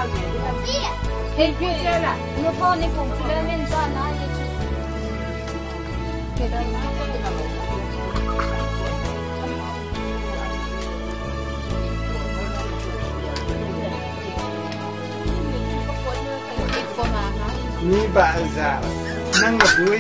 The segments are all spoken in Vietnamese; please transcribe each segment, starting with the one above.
In future lah, no phone ni kung sila minsan na ni baza nang ngabui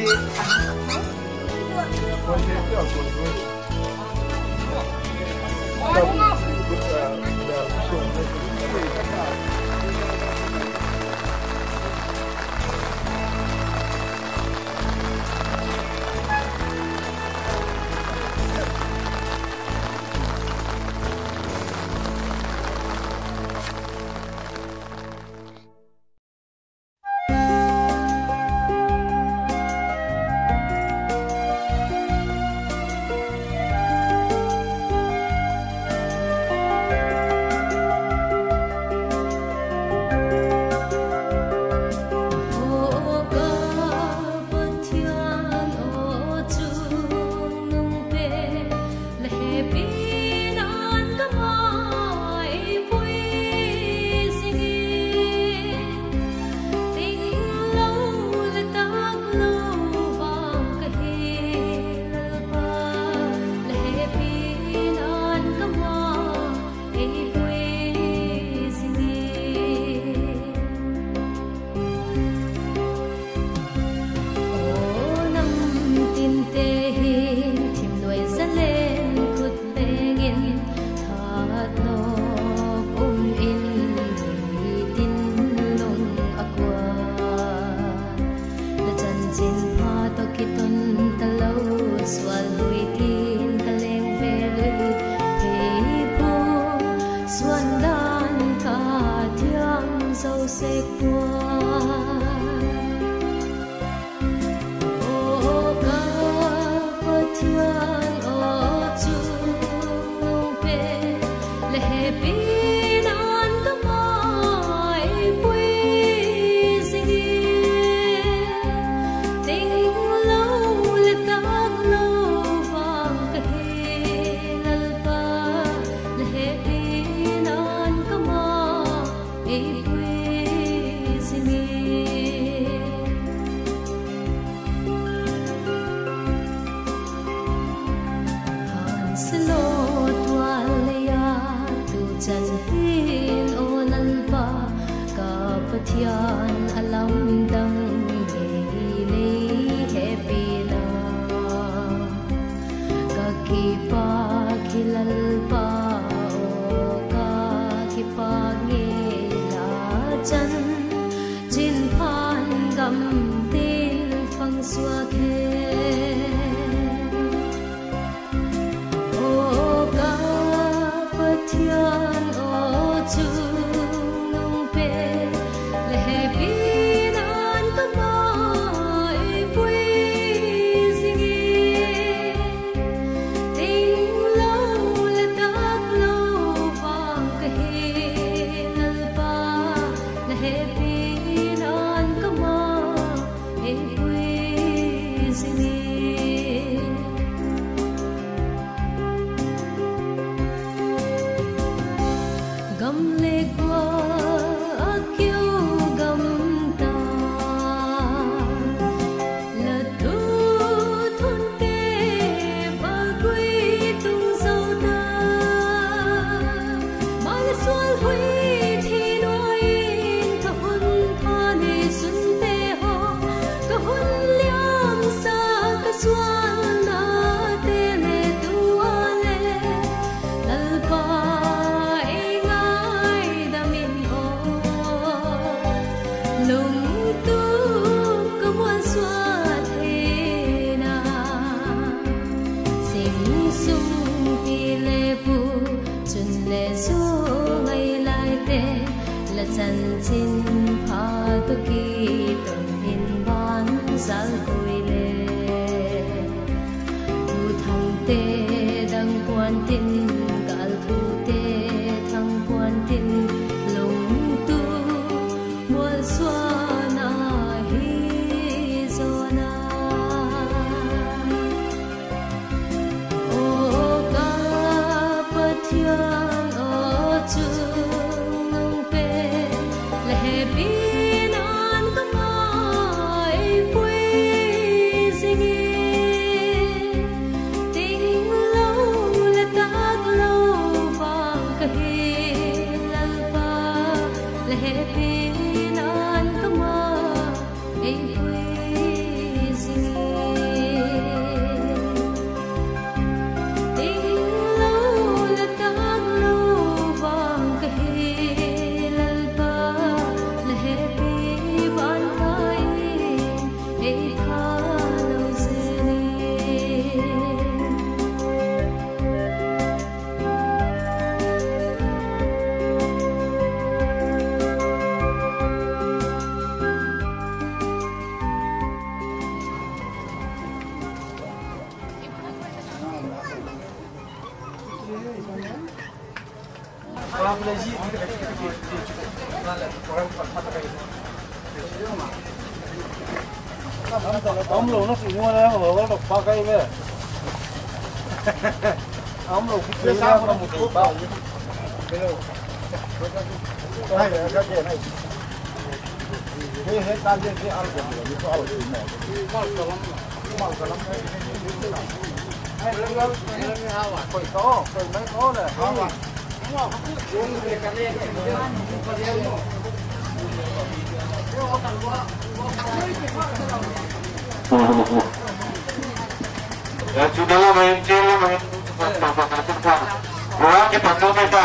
Ông lù nó chỉ mua đấy, nó độc ba cây về. Ông lù phía sau nó một chút bao nhiêu? Hay là cái gì này? Thế hết tan cái ăn của mình có ăn gì này? Mal kalam hay lên hao à? Coi mấy có này. Hao à? Ya sudahlah main game main orang cepat dulu kita.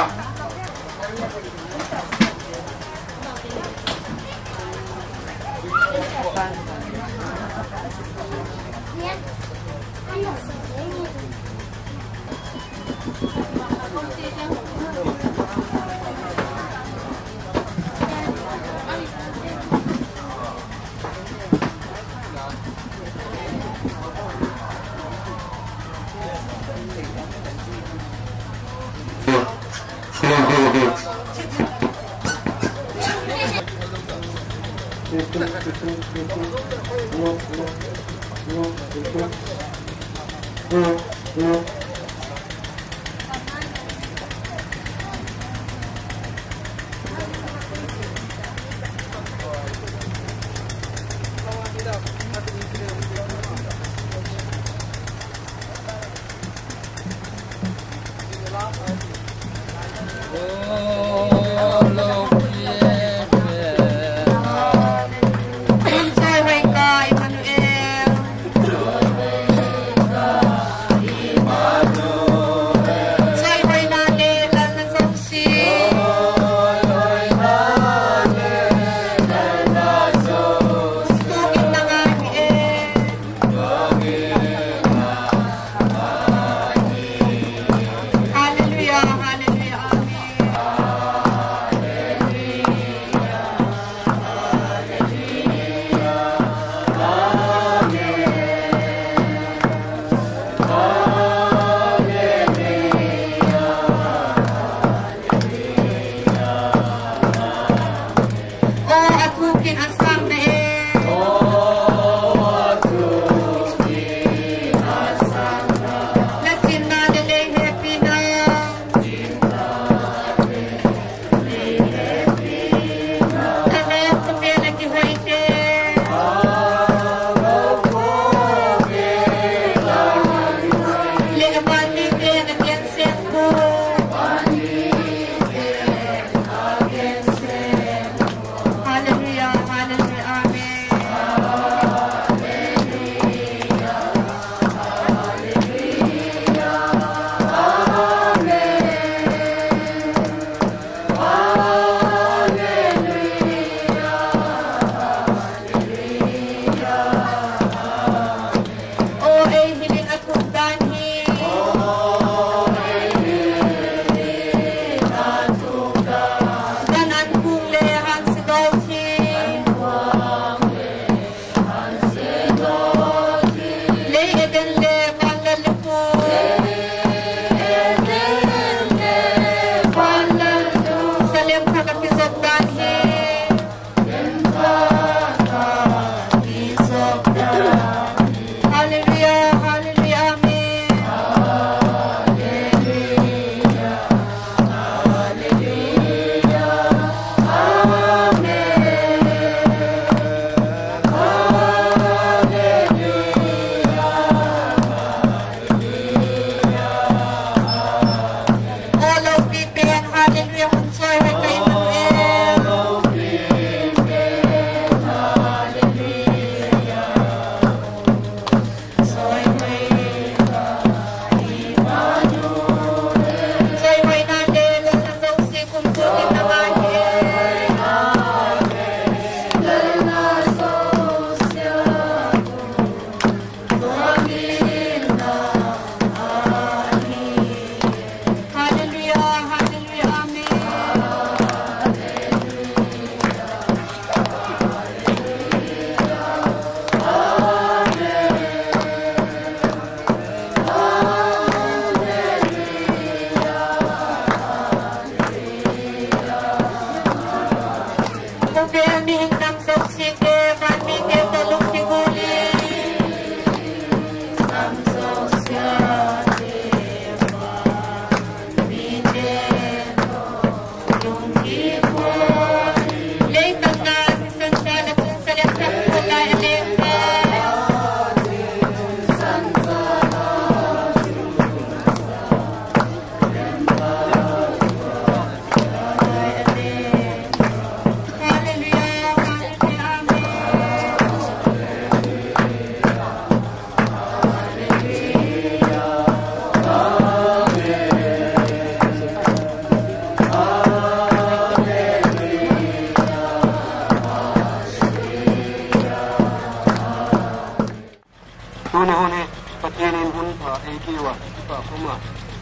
tua pa kuma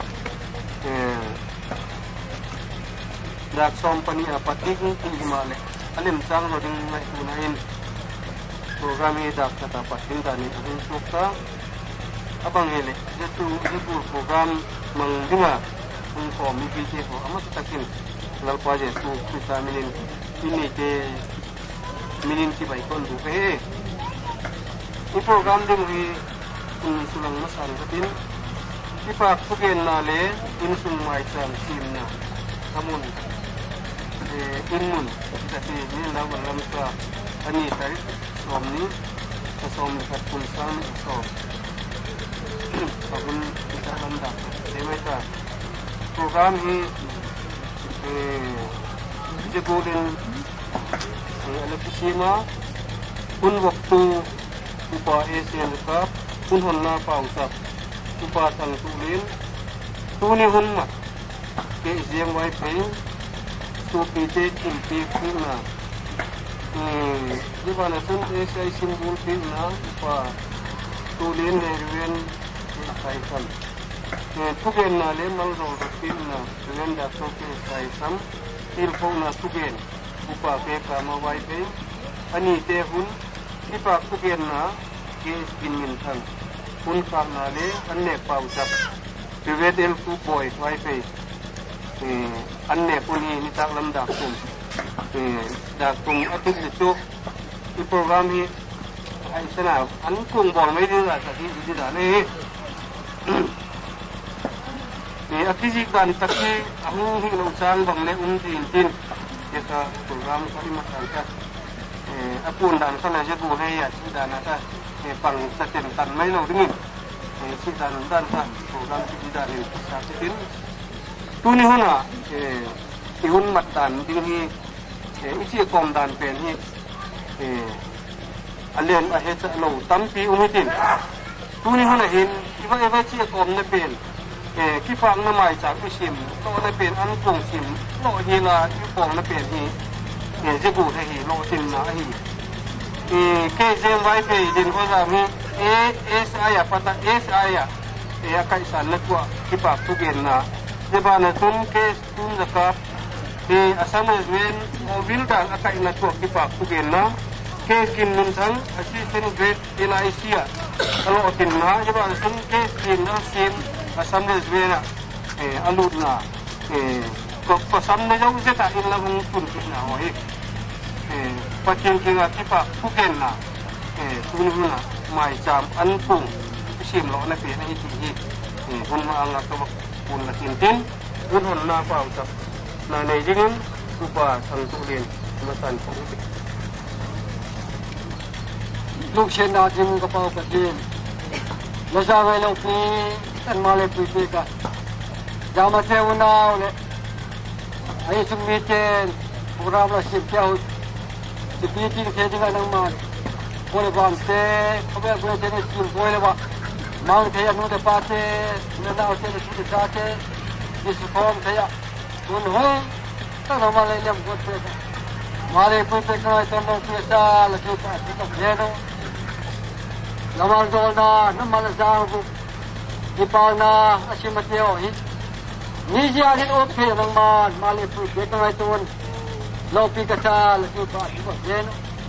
dak som pani apatik ti male alim sang ro ding mai tunain program e dak kata patin tani ang sukta abang hele jetu program mangdinga kung ko mi bije ko amat takin lalpa je tu kita ini te minin ti bai kon du pe i program ding ri sulang masang katin ipa kugen na le in sung Maicham sim na kamun inmun kasi ni lawan lam ka ani tai som ni som kat pun sam so abun kita lam da demai ka program hi je golden alakisima pun waktu upa Asian Cup pun honna pausap upa sang tulin tuni hunma ke izeng wai pen tu pite timpi kuna di mana sun Asia simbol pina upa tulin nerven Khaizakham tugen na le mal ro pina tugen da to ke Khaizakham il ko na tugen upa ke kama wai pen ani te hun ipa tugen na ke skin min thang kun kar na le anne pausap pivedel ku boy wai pe anne puni ni tak lam dak tum atik le chu i program hi ai sana an kung bol mai din la sa di da le ni akiji dan takki ahu hi lo sang bang le tin ya ka program ka di makan ka apun dan kana je bu he ya si dan ka pang sa ten tan mai lo dingin si dan ta program si dan ni sa tin tu ni hona ihun mat dan ding hi isi kom dan pen hi alen a he cha lo tampi umitin tu ni hona hin iwa chi kom na pen ki phang na mai cha sim to na pen an kong sim lo hi la ki kong na pen hi je bu he hi Lawtinna hi ke jem wai pe din ko za mi SI pata SI ya kai san na kwa ki pa tu gen na je ba na tun ke tun za ka asama wen mobil dan akai na kwa ki pa tu gen na ke kin nun sang assistant grade Elaisia Lawtinna je ba tun ke kin na sim asama wen alut na ko sam na jau je ta in la hung tun ki na hoi pakin kinga tipa puken na tununa Maicham an pung sim lo na pe na hi hi hun ma anga to pun na tin hun hon na pa uta na nei dingin upa sang tu len ma san pu luk chen na jim ka pa ka din la sa mai lo pi tan ma le pi pi ka jama te una le ai sum mi ten program la sim kya di meeting ke dengan nang man boleh bang se apa boleh jadi sim boleh ba mang ke anu de pate na na se de sate di form ke ya un ho ta no male lem got pe male pe pe ka to no pe sa la ke ta to jeno lamal do na mal za bu di pa na asimateo hi ni ji alin o pe nang man male pe pe ka to lo pi ka sa la ki pa ko yen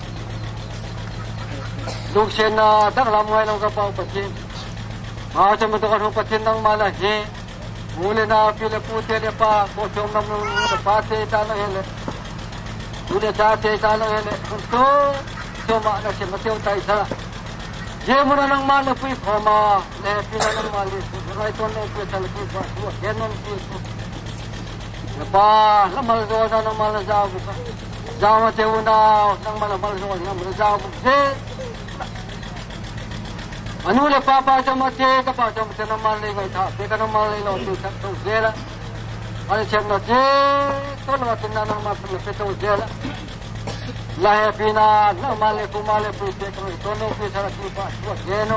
luk chen na dak lam ngai lo ka pa pa chin ma cha ma to ka pa chin nang ma la he mule na pi le pu te le pa ko chom nam no pa te ta la hele mule ta te ta la hele to ma na che ma te tai sa je mu na nang ma la pi kho ma le pi na nang ma le rai to no pi ta la ki pa ko yen non pi ba lamal do na namal za bu ka za ma te una nang mal mal zo na mal za bu se anu le pa pa cha ma te ka pa cha ma te na mal le ga tha te ka na mal le lo tu cha to ze la ale chen no je to no tin na nang ma pe to ze la la he pina na mal le ku mal le pu te ka to no ku sa ki pa ko ze no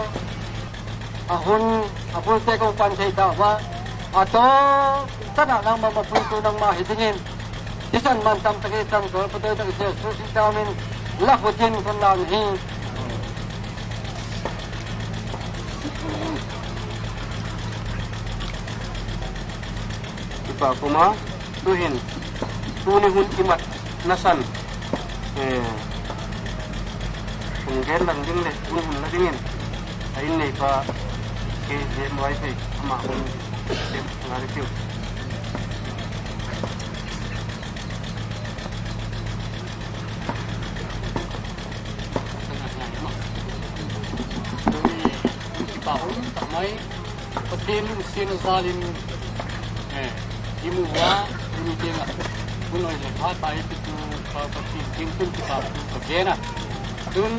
ahun te ko pan te ta wa ato tada nang maputo nang mahidingin isan man tam tagitan ko patoy ta je susi tamin la putin kon lang hi pa kuma tuhin tuni hun imat nasan penggen lang ding le hun la dingin ain nei pa ke je moi pe ama hun ngari tiu Mai patin sinazalin imuwa imitinga kuno ile hatai itu patin tintin kita pagena dun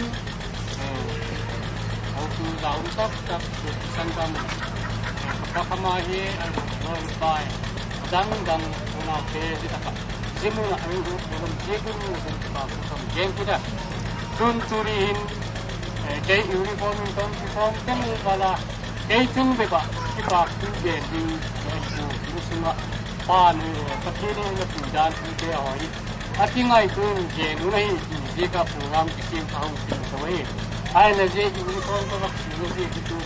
autu daun tak sangkam pakamahi al bai dang una pe ditaka simuna ayu dalam jegunu sen geng kita dun turihin cái uniform cái là cái chung về bạn cái bạc cái về thì cái sự là ba người phát hiện là chủ đàn cái hỏi cái ngày tôi về nó này thì cái program cái team thao team thôi ai là gì uniform các bác nó gì cái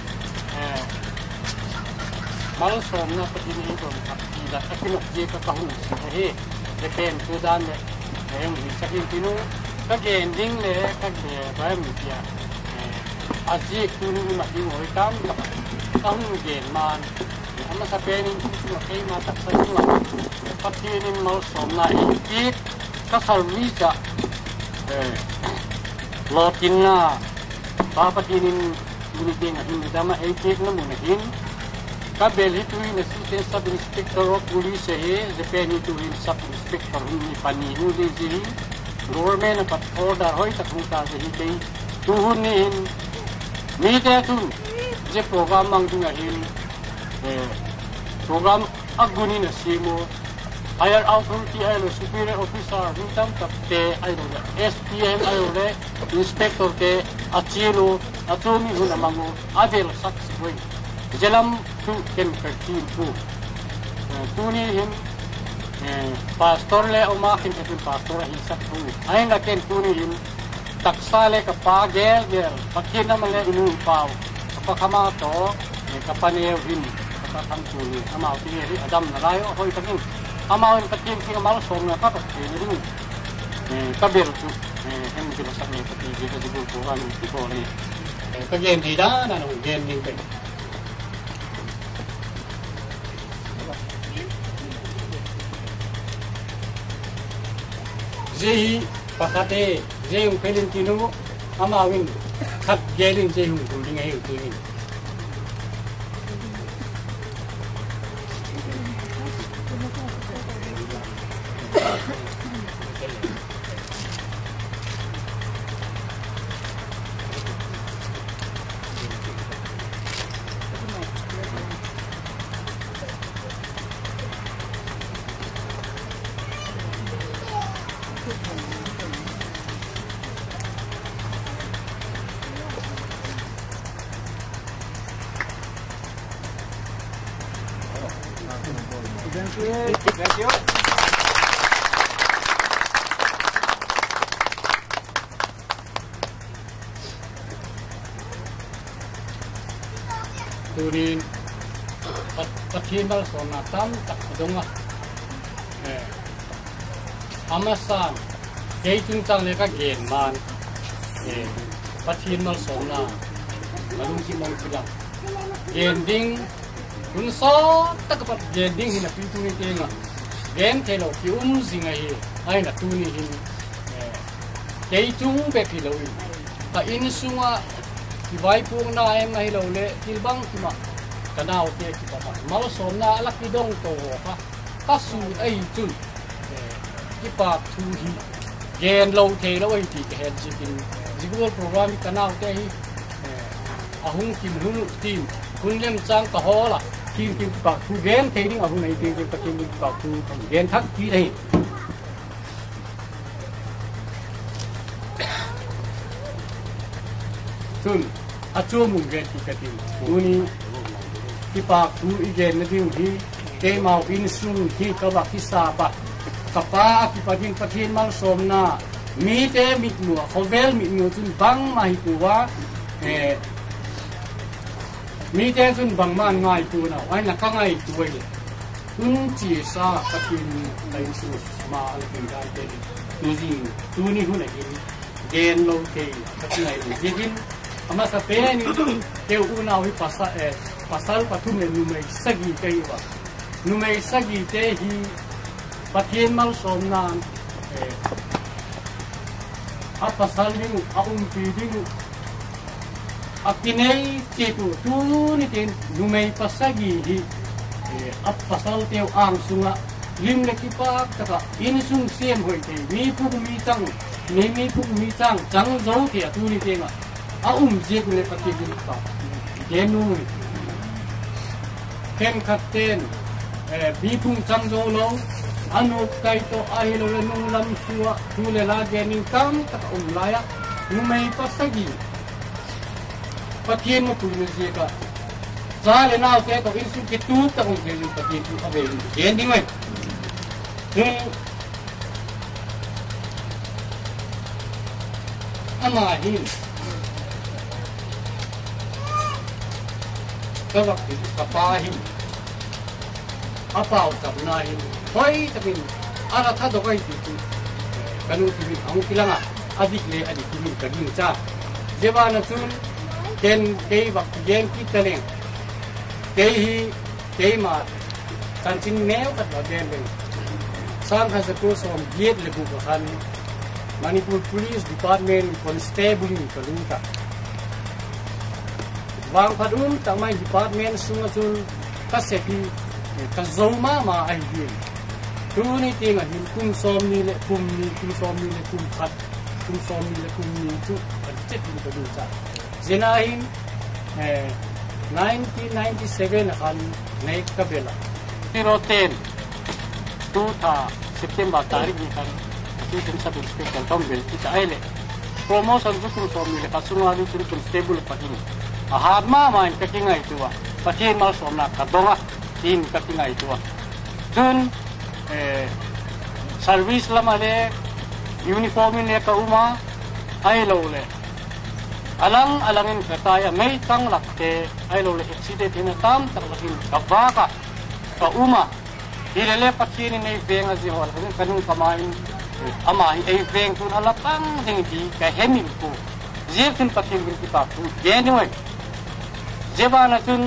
mal som na phát hiện rồi thì là cái lúc gì các công thì cái bên chủ đàn này em thì chắc chắn nó các cái ending này các cái cái mình kia aji kuni mati ngoi tam tam gen man ama sa penin chu kai ma tak sa chu patinin mal som na ik ka salmi cha Lawtinna pa patinin uniting hin dama ek na mun hin ka beli tu in assistant sub inspector of police he the penin tu in sub inspector ni pani hu de ji government pat order hoi tak hu ta ji kai tu hun ni mi te tu je program mang tu ngahin program aguni na simo higher authority ay lo superior officer mintam kapte ay lo SPM ay lo inspector te achilo atumi huna mango adel saksi jelam tu ken kertin tu ni him pastor le umakin ke pastor hisap tu ay na ken tu ni him taksale ka pagel pakin naman le inu pau kapakama to kapanew hin kapakantuni amao ti adam na layo hoy takin amao in pakin ki amal som na ka pakin ni kabel tu hem ti sa ni pati ji ka dibu ko an ti ko ni ka gen di da na no gen ning pe Zehi pakate Zeyung Pelintino amawin kat gelin Zeyung kuling ay kuling Thank you. Turin pathimal sona tam tak donga amasan kei chung chang le ka gen man pathimal sona malung ki mong pila gending kun so tak pat gending hina pintu ni tenga gen thelo ki zinga hi ai na tu ni hin kei chung be ki lo ka in sunga ki vai pung na em na hi lo le tilbang ki ma kanao te ki pa mal som na la ki dong to ka su ai chun ki pa thu hi gen lo the lo ai ti he ji kin jigol program kanao te hi ahung kim hunu team kun lem chang ka hola kim pa thu gen the ding ahung nei te pa kim pa thu gen thak ki thei chun achu mung gen ki katin uni ki pa thu igen na ding hi ke mau in sung hi ka ba ki sa ba ka pa ki pa ding pathin mal som na mi te mit nu khovel mi nu chun bang ma hi tu wa mi te chun bang man ngai tu na ai na ka ngai tu chỉ sa các tin đại số mà anh tin cái tu gì tu ni hôn này gen lâu thì các này gìkin ama sa pe ni kêu unau hi pasal patum numei sagi kai wa numei sagi te hi patien mal som nan a pasal ni pi ding akinei chitu tu ni tin numei pasagi hi a pasal teu ang sunga lim le ki pa ka in sung sem hoi te mi pung mi chang chang zo ti tu ni te ma a je ku le pati ni pa genu ni ken kapten bi pung chang zo lo anu kai to ai lo le nung lam suwa tu le la gening kam ta la ya numei pasagi patien mo tu ni je ka za le nao te to in su ki tu ta ko je ni patien tu ave gen ding mai ama hin các bậc pa hin apau tập na hin hoi tập hin ara tha do kai tu kanu ti ang kilanga adik le adik tu kadin cha jeba na chun ken ke bak gen ki tale ke hi ke ma kan chin neu kat ba den ben sang has ko som giet le bu khan Manipur Police Department Constable ni kalunta wang padum tamai department sunga chun kasepi kazoma ma ai hin tu ni tinga hin kum som ni le kum khat kum som ni le kum ni chu chet ni ka du cha zinahin 1997 han nei ka bela 010 tu tha September tarikh ni kan Season 7 special tombel kita aile promotion zukur som ni ka sunga ni chun constable pahin ahad ma main kakingai tuwa pathin mal somna kadonga tin kakingai tuwa chun service lamale uniform ni ka uma ai lo le alangin kataya may tang lakte ai lo le accident ina tam tak lakin kabaka ka uma ilele pathin ni venga ji hol kanung kamain ama ai veng tun alapang ding di ka hemin ko jefin pathin bin kita tu genuine jebana tun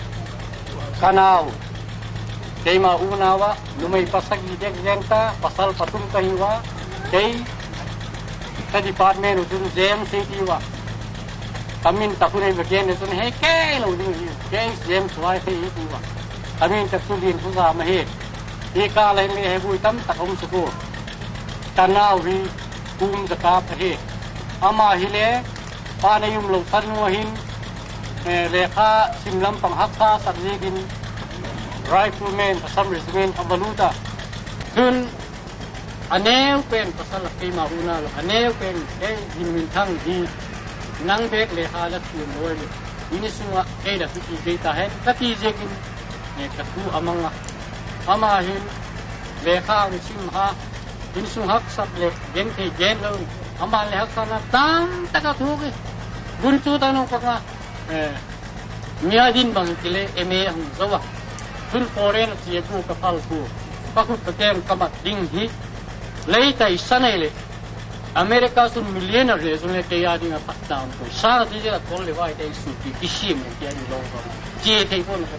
kanau tema unawa lumay pasagi jenta pasal patum kahiwa kay sa department tun jem city wa kamin takunay bagyan tun he kay lo ding kay jem swai kay wa kamin taksulin ko sa mahe ikalay mi he buitam takum suko tanaw hi zakap he ama hile panayum lo tanwahin lekha simlam panghakha sarjigin rifleman asam regiment abaluta dun anew pen pasal kay mauna lo anew pen kay hinmintang di nang bek lekha la tun loy ini semua kay da piti data hen kati jegin katu amanga amahin lekha simha insung hak sat le gen ke gen lo amal le hak sana tam taka thuge buntu tanong ka niadin bang kile eme ang zawa kun foreign ti ku ka pal ku pa ku patem kamat ding hi leitai sanele america sun millionaire sun le ke yading pat down ko sa ti ja kol le wai dai su ti kisim ti ani lo ko je te ko na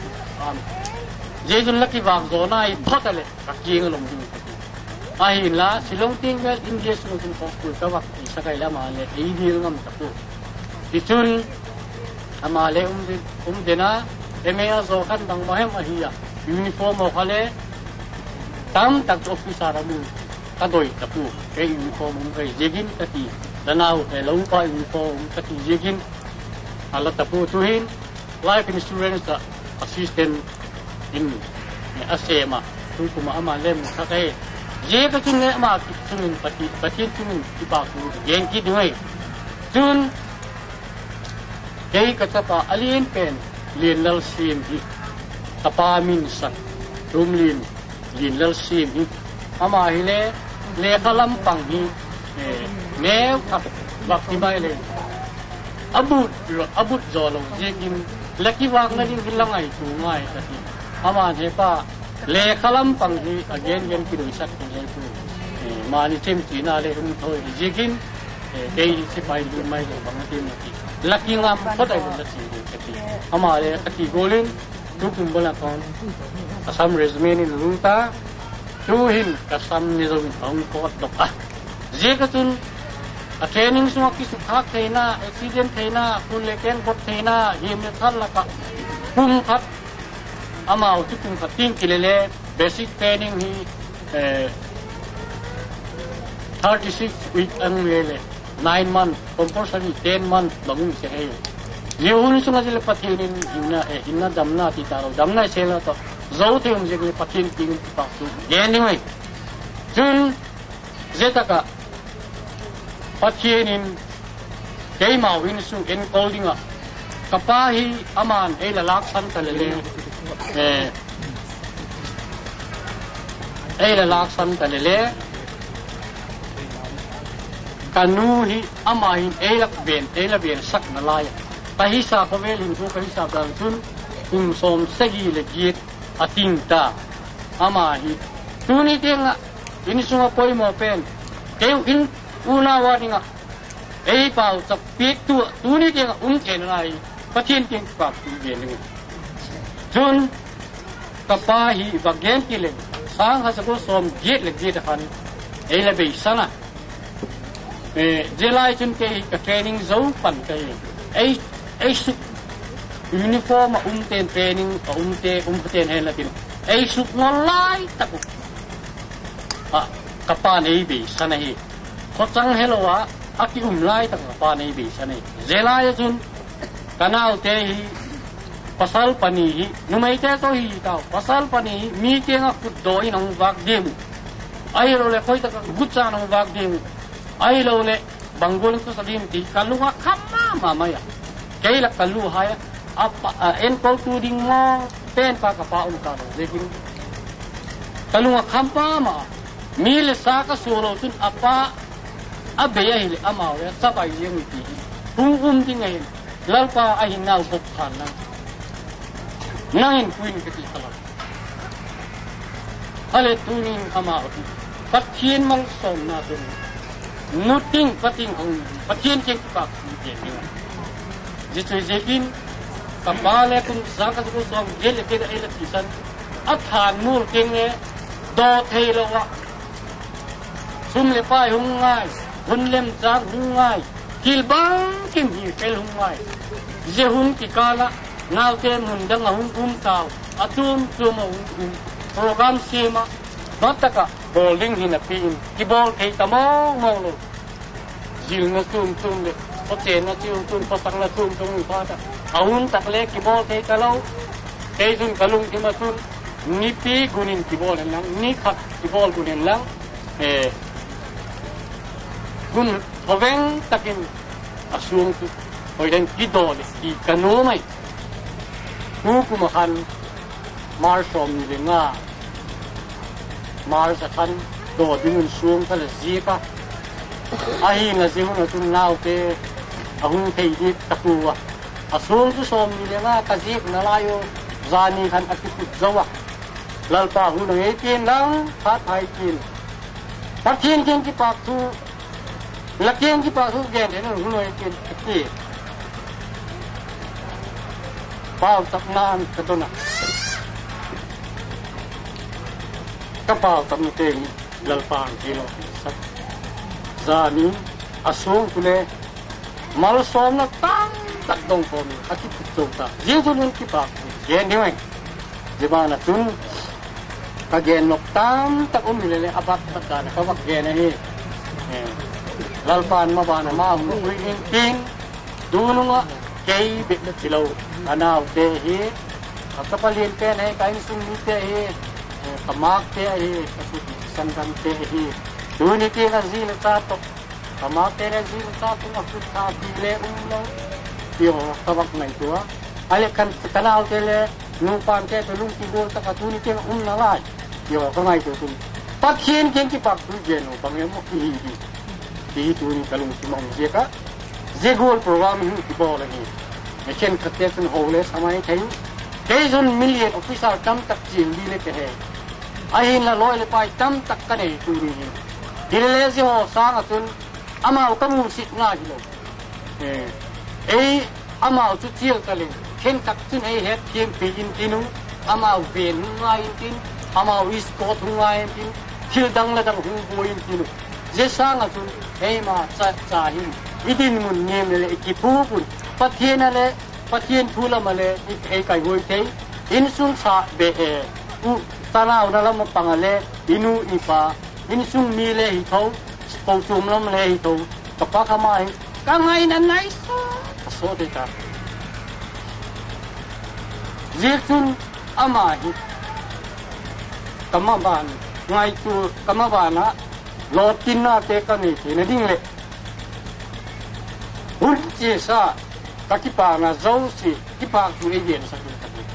je jun laki wang zona I photale ka king long du ahin la silong tinggal India sun ko ka wak sakai la ma le ei dil ngam ta ku ti chun amale dena emea zo kan bang mahem ahia uniform o khale tam tak officer amu kadoi tapu ke uniform ke jegin tati danau ke lo pa uniform tati jegin ala tapu tuhin life insurance assistant in asema tu kuma amale mu sakai je ka chun le ma chun pati chun ipa ku yen ki doi chun kay katapa alien pen lin lal sim hi tapa min san rumlin lin lal sim hi ama hile le kalam pang hi new kap bakti bai le abut zolo jegin laki wak na din hilangai tu ngai tati ama he pa เลขลัมปังฮีเย็นกิโลสักกิโลพูมานี่เต็มจีน่าเลยหุ่นโถจิกินเดี๋ยวสิไปดูไม่ดูบางทีมันที่ลักยิ่งงามก็ได้บุญละสิดูสักทีอามาเลยกติโกลินทุกคนบนหลังคนอาสามเรซูเม่นี่ลุงตาดูหินอาสามนี่เราเป็นองค์กรดอกอ่ะเจ้าก็ตุนเทรนนิ่งสมัครสุขภาพเทน่าอุบิเหตุเทน่าคุณเล็กเอ็นกดเทน่ายิมเมทัลละก็พุ่งพัดอามาอุตุงพัดทิ้งกิเลเลเบสิกเทรนนิ่งฮี36 week ang lele 9 months compulsory 10 months bangun siya yun sunga sila patinin hinna damna titaro damna sila to zote yung sila patin tingin paksu anyway jun zeta ka patinin kay mawin su encoding kapahi aman lalaksan talele lalaksan talele kanuhi amahin elak ben sak nalaya kahisa pavelin ko kahisa daltun kung som segi legit atinta amahi tuni tenga ini sunga poi mo pen keu in una wani nga pau sa pik tu tuni tenga ken nai patien ting pa tu ben ni jun kapahi bagen kile sang hasago som git legit han be sana jelai chun ke training zone pan ke su uniform ten training ten helatin su ngalai taku kapan be sana hi khotang helowa aki lai tak kapan be sana jelai chun kanal te hi pasal pani hi numai te to hi ka pasal pani mi te nga put doi nang wak dem ai lo le khoi tak gutsa nang wak dem ai lo le banggol ko salim ti kalunga kama mamaya kaila kaluha ya apa en ko tu ding mo pen pa ka pa ka lekin kalunga khampa ma mil sa ka suro tun apa abeya hil amaw ya sabay yeng ti ding ngayon lalpa ay hinaw bukhan nangin kuin ka ti kala ale tunin amaw patien mang som na tun nuting pating ang patien keng pa yen jitu jekin kapale kun saka ko som gel ke da ila tisan athan mul keng ne do theilawa sumle pai hungai hunlem chang hungai kilbang kim hi pel hungai jehun ki kala naw te mun dang hun taw atum program sima bataka bowling hina pin ki ball thei tamong mong lo jil na tum le poten na tum patang na tum pa ta ahun tak le ki ball thei kalau thei jun kalung ki ma tum ni pi gunin ki ball lang ni khat ki ball gunin lang gun hoveng takin asung tu oi den ki dole ki kanu mai ku kumahan marsom ni nga mar sa kan do dingun suong kala zika ahi na zihun atun naw te ahung thei di takua asung tu som ni nga kazik na layo zani kan atiput zawa lalpa hu nang etin lang phat hai kin pathin kin ki pak tu lakien ki pak tu gen den hu no etin ki pau tak nan katuna kapal tamuteng lalpang kilo zani asung kule malsom na tang takdong pom ati putota jejun ki pa yen ni mai jibana tun kagen nok tam tak umilele abat takana kawak gen hi lalpan mabana ma huin king dununga kay bit silo anaw te hi kapalin te nei kain sung ni te hi kamak te hi sandan te hi duni te na zil tato kamak te na zil tato akut ta bile umlo yo kawak nai tua ale kan tanaw te le nupan te tulung tigol ta katuni te umna lai yo kamai tu tum pathin ken ki pak tu geno pangemo hi duni kalung timong jeka zegol program hi ki bol hi chen khatte sun hole samai thai kaisun million official kam tak chin di le ke he ai là loi le pai tam tak ka nei tu ni dile je ho sang atun amao ka mu sit nga hi lo amao chu chiel ka le khen tak chun ei het phim pi in tinu amao ven nga in tin amao is ko thu nga in tin thil dang la dang hu bo in tinu je sang atun ei ma cha hi idin mun nem le ki pu pun pathian le pathian thula male ei kai hoi thei in sung sa be u tana una lam pangale inu ipa in sung mi le hi thau po sum lam le hi thau pa ka mai ka ngai na nai so de ta zirchun ama hi kama ban ngai tu kama bana Lawtinna te ka ni ti na ding le hun chi sa ka ki pa na zo si ki pa tu e yen sa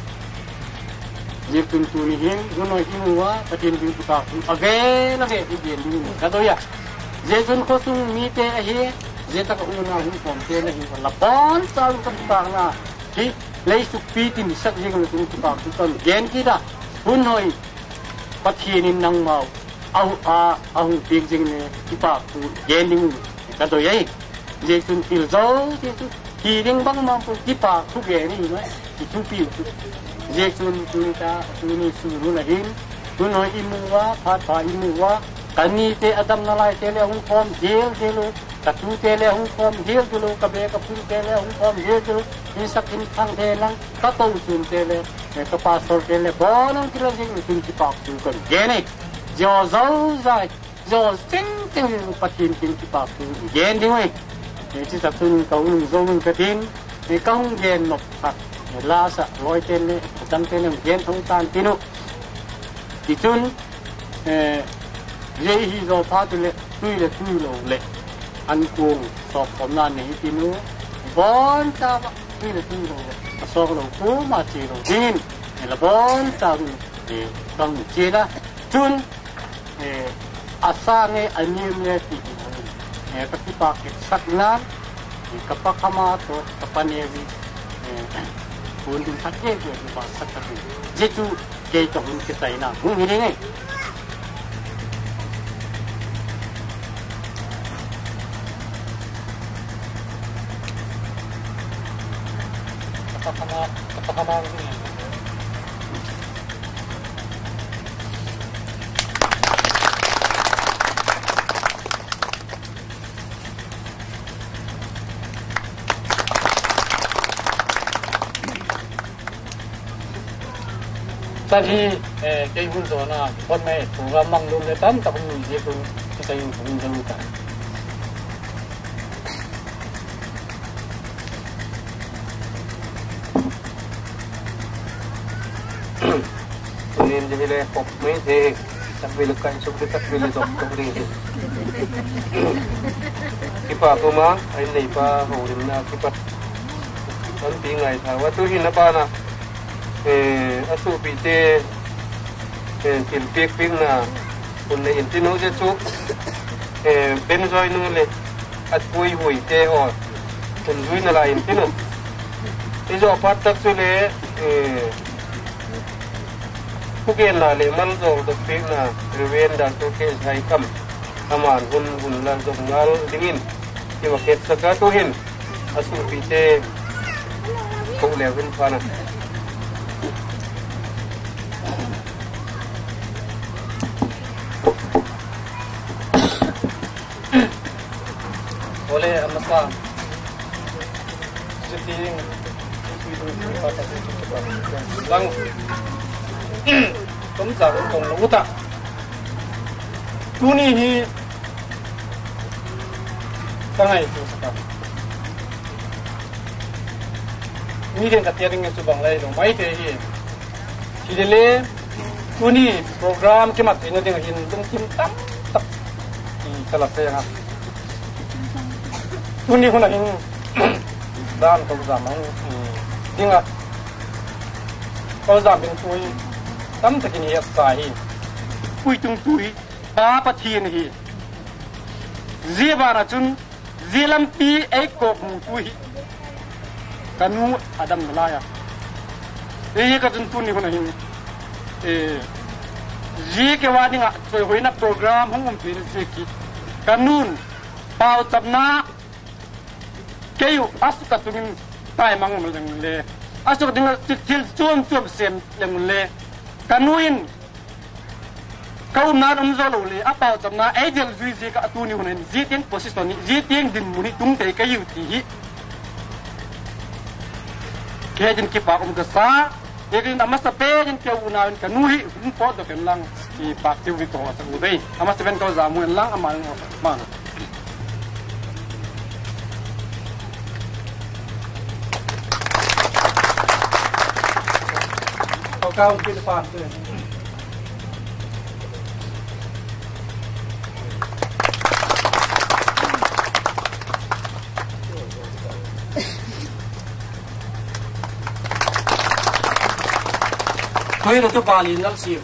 je tun tu ni hin guno imuwa patin bi tu ka age na ge yen ni ka do ya je jun ko sung mi te a hi je ta ka una hu pom te na hi la bon sa ka pa na ki lei su pi tin sak je ko tu pa tu ton gen ki da hun hoi pathin in nang mau au ping jing ne ki pa tu gen ni ka do ye je tun til zo je tu ki ding bang ma pu ki pa tu ge ni ma ki tu pi je chun ta ni su nu la hin tu no imuwa pha imuwa kani te adam na lai te le hung khom jel jelu ka tu te le hung khom jel jelu ka be ka pu te le hung khom jel jelu in sak in thang te lang ka to chun te le ka pa sor te le bon ki la jing tu ki pa tu kan ge ne jo zo zai jo tin tin pathin tin ki pa tu ge ni wei chỉ tập trung cầu nung dông cái tin thì công gen nộp phạt la sa loi tên này trăm tên này gen thông tan tinu thì chun dễ hi do phá tu lệ ăn cuồng sọp phẩm nan này tinu bon ta tuy lệ sọp lầu cố mà chỉ lầu tin là bon ta thì công chia đó chun asa nghe anh em nghe thì kakipak saknan kapakama to kapanevi punding sakye je pa sakatu jetu ke to hun ke taina hu ni ne kapakama sa thi cái hun zo na con mẹ thủ ra mang luôn để tắm tập mình gì cũng cái hun zo cả nên như thế học mấy thế tập về lực cảnh sống để tập về lực học trong đi cái pa cô má anh này pa hồ đình na cái pa anh tí ngày thàว่าtôi hin na pa na asu pite tin pek ping na kun ne intino je chu ben zoi nu le at pui hui te ho kun zui na la intino ti zo pat tak chu le ku gen la le man zo do pek na reven dan to ke sai kam aman hun la zo ngal dingin ti wa ket saka to hin asu pite ko le hun pa na oleh amasa sitting lang cũng giờ cũng lũ ta tu ni hi cái này tu sao ni den katia dengan subang lai dong mai te hi thì le tu ni program ke mat ni dengan hin dong kim tam tak salah saya ha tu ni hona hin dan ko zaman dinga ko zaman bin tui tam takin hi sai hi pui tung tui pa pathin hi zebara chun zelam pi ai ko mu tui kanu adam malaya e ka chun tu ni hona hin gì cái话你啊最会那 program ของผมเป็นสิกิกันนู่นเป่าจับน้าเกี่ยวอาสุกตุงินตายมังมันเลยอาสุกดึงทิลช่วงเสียมอย่างมันเลยกันนู่นเขาหน้ามันจะรู้เลยอาเป่าจับน้าไอ้เจ้าจุยสิกับตัวนี้คนนี้จีเตียง position นี้จีเตียงดินมุนีตุ้งเตะเกี่ยวที่แค่จินกีปากมันก็ซาเด็กนี่ทำมาสเปย์จินเกี่ยวนากันนู่นหุ่นปอดตัวกันลังกีปากที่วิ่งตัวสักอุดเลยทำมาสเปย์ก็จามุนลังอามันมาเขาก้าวขึ้นฟ้าเลยเฮ้ยเราจะปาลินนักสิว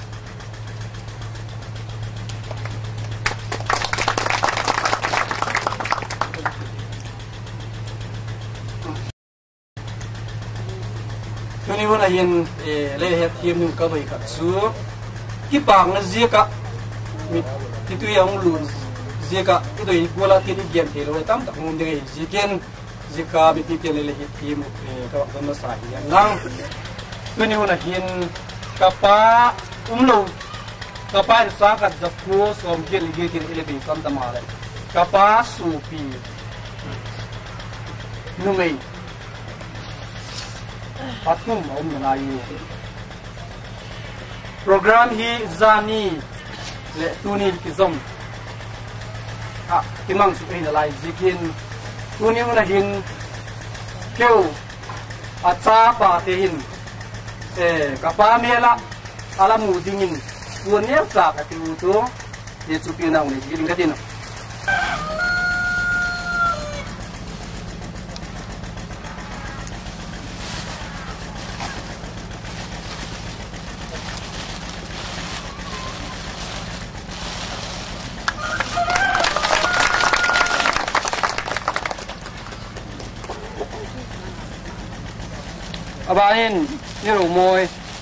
ทีนี้วันนี้เล่ห์ทีมนึงก็ไปกับสู้ที่ปางนั่นเสียกะมีที่ตัวอย่างลุ้นเสียกะที่ตัวอีกเวลาที่เกมที่เราทำตั้งมุมเดียวเสียกันเสียกะมีที่เล่ห์ทีมก็ต้องมาใส่ยังนั่งตัวนี้วันนี้กระป๋าลงกระป๋าสากัดจับคู่สมเกียรติเกียรติเอลิเบตันตมาเลยกระป๋าสูปีนุ่มเองพัดนุ่มอมนายูโปรแกรมฮีจานีและตัวนี้กิจมที่มังสุดที่อะไรจิกินตัวนี้วันนี้เกี่ยวอาจารย์ปาเตินkapal mela alam mudingin tuannya sak ati uto dia supina uni giling katin abain ni rumoi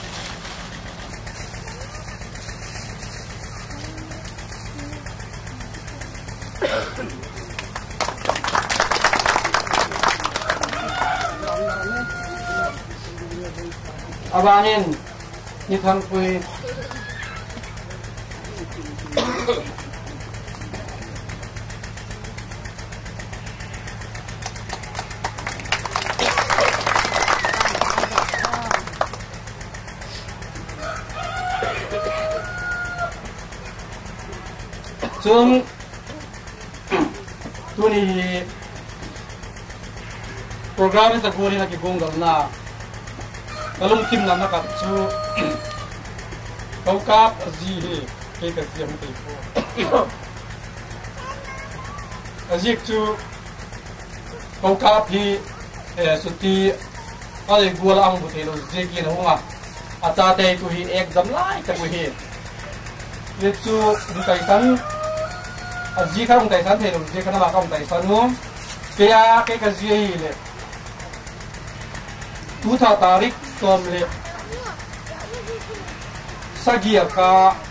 abain ni thang puiซึ่งตัวนี้โปรแกรมที่จะพูดในกี่กงกันนะกลุ่มทีมนั้นนะครับชูเขากับจีเกี่ยวกับเสียงตีโฟจีชูเขากับที่สุดที่อะไรบัวลำบุตรเราจีกินหัวอาจารย์เตยตัวที่เอกจำไล่จากตัวที่เรียกชูดูใจกันจีข้าองค์ไต่สันเทนจีข้ามาข้าองค์ไต่สันนู้นเกี่ยกับจีเลยทุกท่าตาริกตัวเลยสักยี่ก็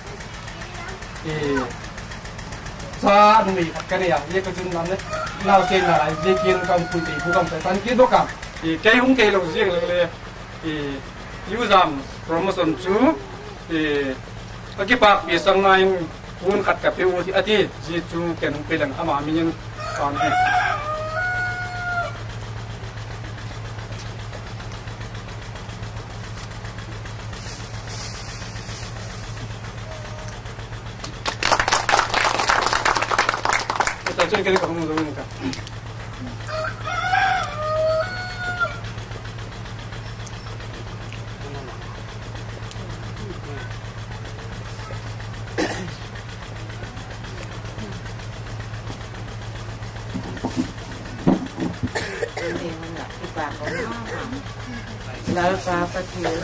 ซาหนุ่ยกันเนี่ยยี่ก็จุนนั่นเลยน่าเสียอะไรจีกินกับคุยตีผู้กำไต่สันกี่ตัวกันเกี่ยงเกี่ยเราจีเลยยูซัมโปรโมชั่นชูกี่ปากปีสังไงคุณขัดกับพี่อูที่อดีตจีจูเก่งเป็นหลังอามามียังตอนนี้แต่ช่วยกันกับมึงดูนี่กันแล้วปลาปลาเทียน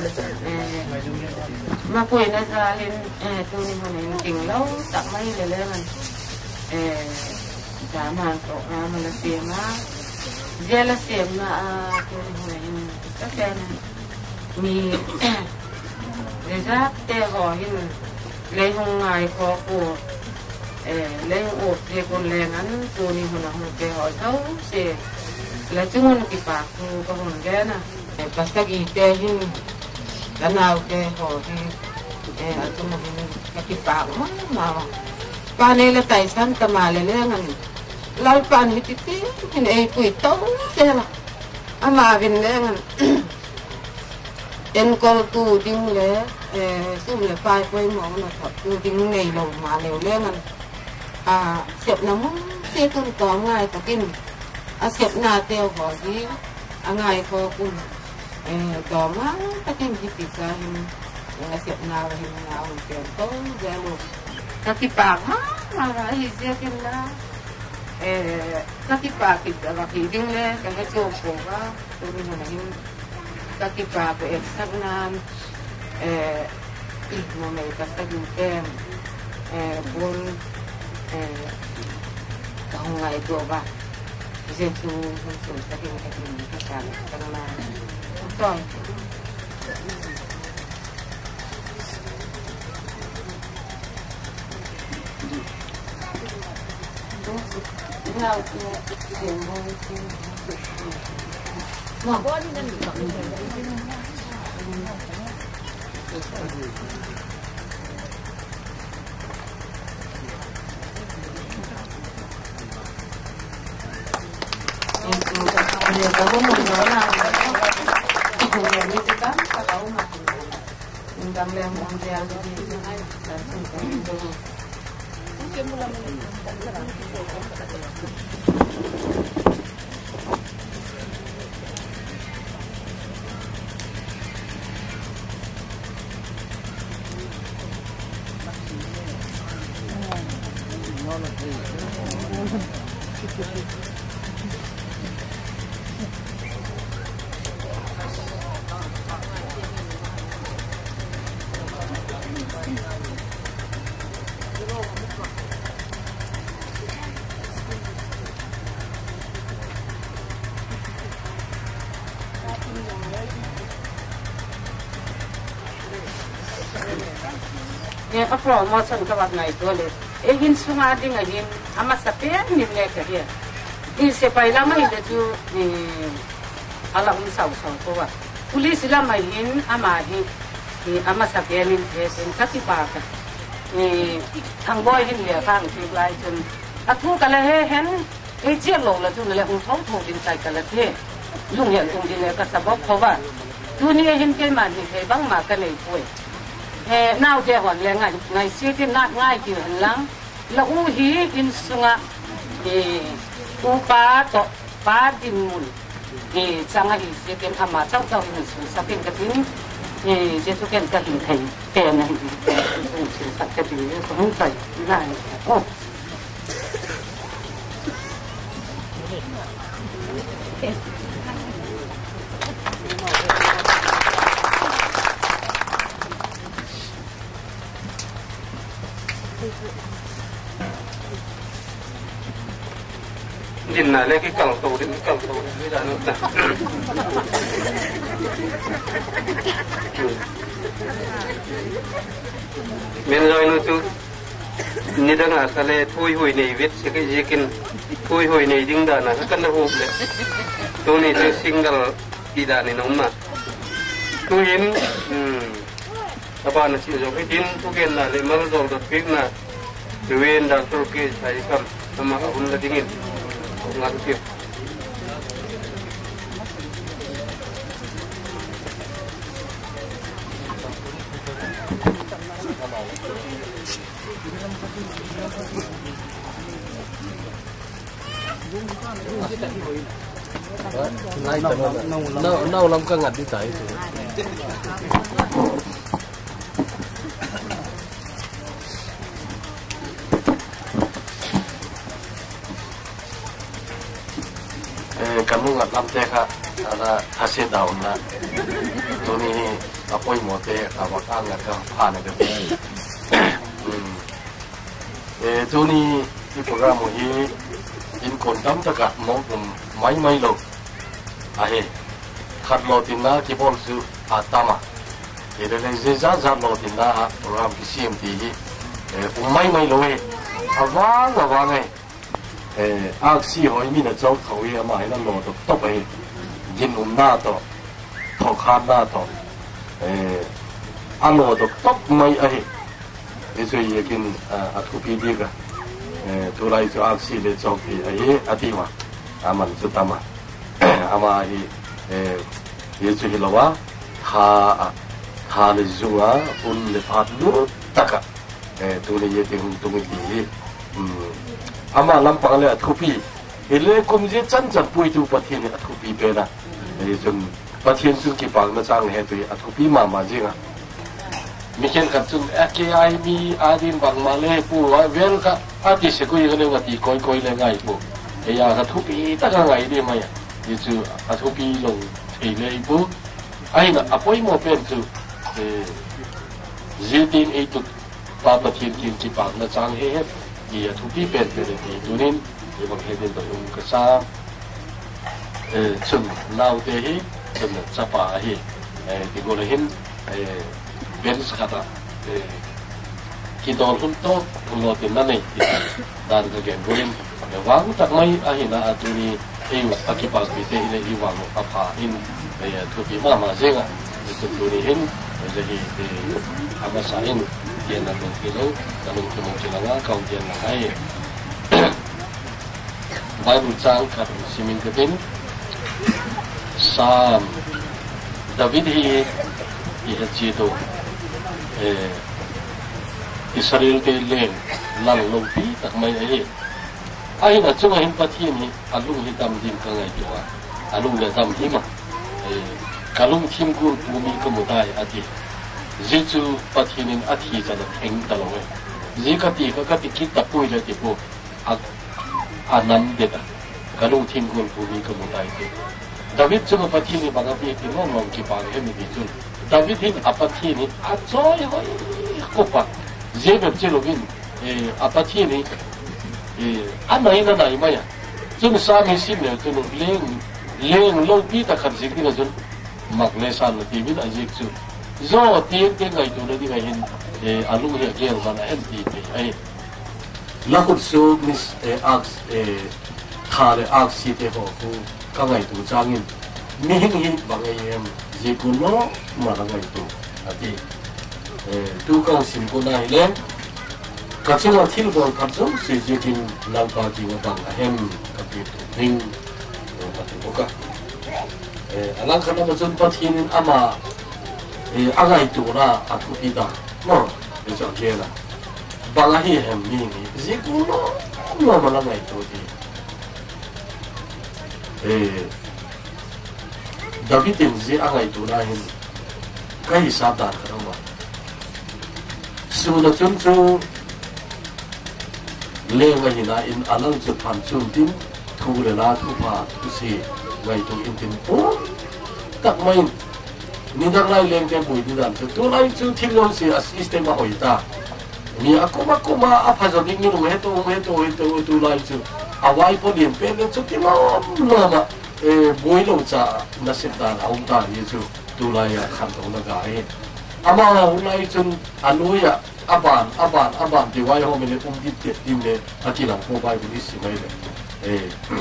มาคุยนะจ๊ะเรียนตัวนี้คนนี้จริงแล้วตักไม่เลยมันสามารถตกน้ำมันละเสียมากเยอะละเสียมากตัวนี้คนนี้ก็แค่มีเดี๋ยวจะเตะหอยอยู่ lấy hông ngày khó của lấy ổ thì còn lên ăn tôi đi hôn hôn cái hỏi thấu sẽ là chúng hôn cái bạc có hôn cái nè bác cái cái hình cái nào cái họ thì chúng hôn cái bạc mà pan này là tài sản tâm mà lên ăn lal pan hết thì hình ấy quỷ tấu thế là ama vin lên ăn en call tu ding le sum le pai quay mong là thật tu ding này lâu mà đều lên ăn xếp nấm xếp con có ngay có kinh xếp na tiêu họ gì ngay có cùng có má các kinh gì thì sao xếp na hình nào kiểu tốt ra luôn các cái bạc mà là gì xếp cái là các cái bạc thì là cái ding le cái chỗ của tôi mình là hình các cái bạc về sắc nam ít mà mấy các cái kem buôn tahun ngày tua ba, jadi tu tapi kita kan karena betul. Kamu menjualnya, ini kita tahu mati. Undang yang mondial jadi mungkin mulai ya promotion ka wag na ito ulit. Hin sunga din ngayon, ama sa pen ni leka dia. Ise pa ila mai de tu ala un sau ko wa. Pulis ila mai hin ama hi ama sa pen ni sen katipa ka. Thằng boy hin le khang ti lai chun. Atu ka le hen che lo la tu le un thau thu din sai ka la the. Lung ya tung din le ka sabok ko wa. Tu ni hin ke man ni ke bang ma ka nei poi. Nào giờ hoàn là ngày xưa thì nát ngay thì hình lắm là u hí in sunga u ba điểm mùn sang ngày xưa thì ama trong trong hình xuống sau khi cái tiếng giờ tôi khen cái hình thầy khen này hình sạch cái gì không phải này nhìn lại lên cái cổng tủ đến cái cổng tủ bây giờ nó mình rồi nó chú như đang là cái lệ thui hồi này viết cái gì kinh thui hồi này đứng đó là cái căn hộp đấy tôi này tôi single đi đàn này nóng mà tôi hiến apa nak sih jadi tin tu kan lah lemah zol tu pik na duit dah tu ke saya kam sama abun la dingin ngat pik nâu lắm cái ngặt đi tới kamu ngat lam teh kak ada hasil daun lah tu ni apa yang mote awak angat kah pan ada tu ni di program ini in kontam tak mau mai lo ahe kat Lawtinna kipol su atama thì đây là dễ dàng Lawtinna program cái sim thì mấy lối vang này ác sĩ hỏi mình là cháu khẩu ấy mà nó lột được tóc ấy nhìn na to thọ khát na to ăn lột được tóc mấy ấy cái gì cái thu phí đi cả tôi lại cho ác sĩ để cháu thì ấy ati mà mình chút tama ama cái gì là wa ha le zunga un le phat lu taka tu le ye ting tu mi di ama lampang le athupi ele kom je chan pui tu pathin athupi pe na e jum pathin chu ki pang na chang he tu athupi ma jinga michen khat chung AKI mi adin bang ma le pu wa vel ka ati se ku yele wati koi le ngai pu e ya athupi ta ga ngai di ma ya ye chu athupi long thei le pu ai na apoi mo pen chu zidin e tu pa pathin ki pang na chang he thì thu phí bền về thì cho nên thì bằng hệ điện dùng cái sa chừng nào thế hi chừng sa pa hi thì gọi là hin bền sa khata khi đó hun to hun lo tiền này thì đàn cái game gọi là vắng tak mai ahi na atuni ei akipas bite ile iwang apa in thu phí mà zenga thì tu ni hin jadi ama sain tiền là đồng kilo là đồng kilo chỉ là ngã cầu tiền là hay bài bút trang cả simin cái tin sam David hi hết chi đồ Israel cái lên lăng lâu tí tak mấy ấy ai là chúng anh phát hiện hi alung hi tam dim cái ngày đó alung là tam dim mà kalung tim gur bumi kemutai ati Zitu patinin athi jana theng talong zikati kakati kita pui le tipo anam deta kalung thingul puni kamutai te David chung patini bagapi ti ngom ki pang hemi di chun David hin apathini achoi hoi kopa zebeb chelogin apathini anai na nai maya chung sami sim le chung leng lo pi ta khat zik ni chun makle san la ti bin ajik chu do tiền ngày tụi nó đi ngày hình alung hiện giờ mà là em thì ấy là cuộc sống mis ax thà để ax xí thế họ cũng các ngày tụi trang in mi hình bằng ngày em gì cũng nó mà là ngày tụi thì tu công xin cô này lên các trường hợp thiên vào các giống sử dụng làm bao nhiêu bằng em các việc hình và thành công các anh khán giả chúng ta thiên ama agai tu na atu pita no de cho kia la bala hi hem mi ni ziku no ma la ngai tu di David in zi agai tu na hin kai sa da ka ma su na chun chu le wa hi na in alang chu phan chun tin thu le la thu pa tu si ngai tu in tin po tak mai ni đang lai lên cái buổi đi làm tôi lai chú thiên long sĩ assistant mà hỏi ta ni aku ma apa jadi ni lu heto tu lai chú awai po điểm pe nên chú thiên long mà buổi long cha nasib dan ông ta ni chú tu lai khăn tông na gai ama hôm nay chú anu ya aban thì wai hôm nay đi tiệt tim le ati lang po bai ni si mai le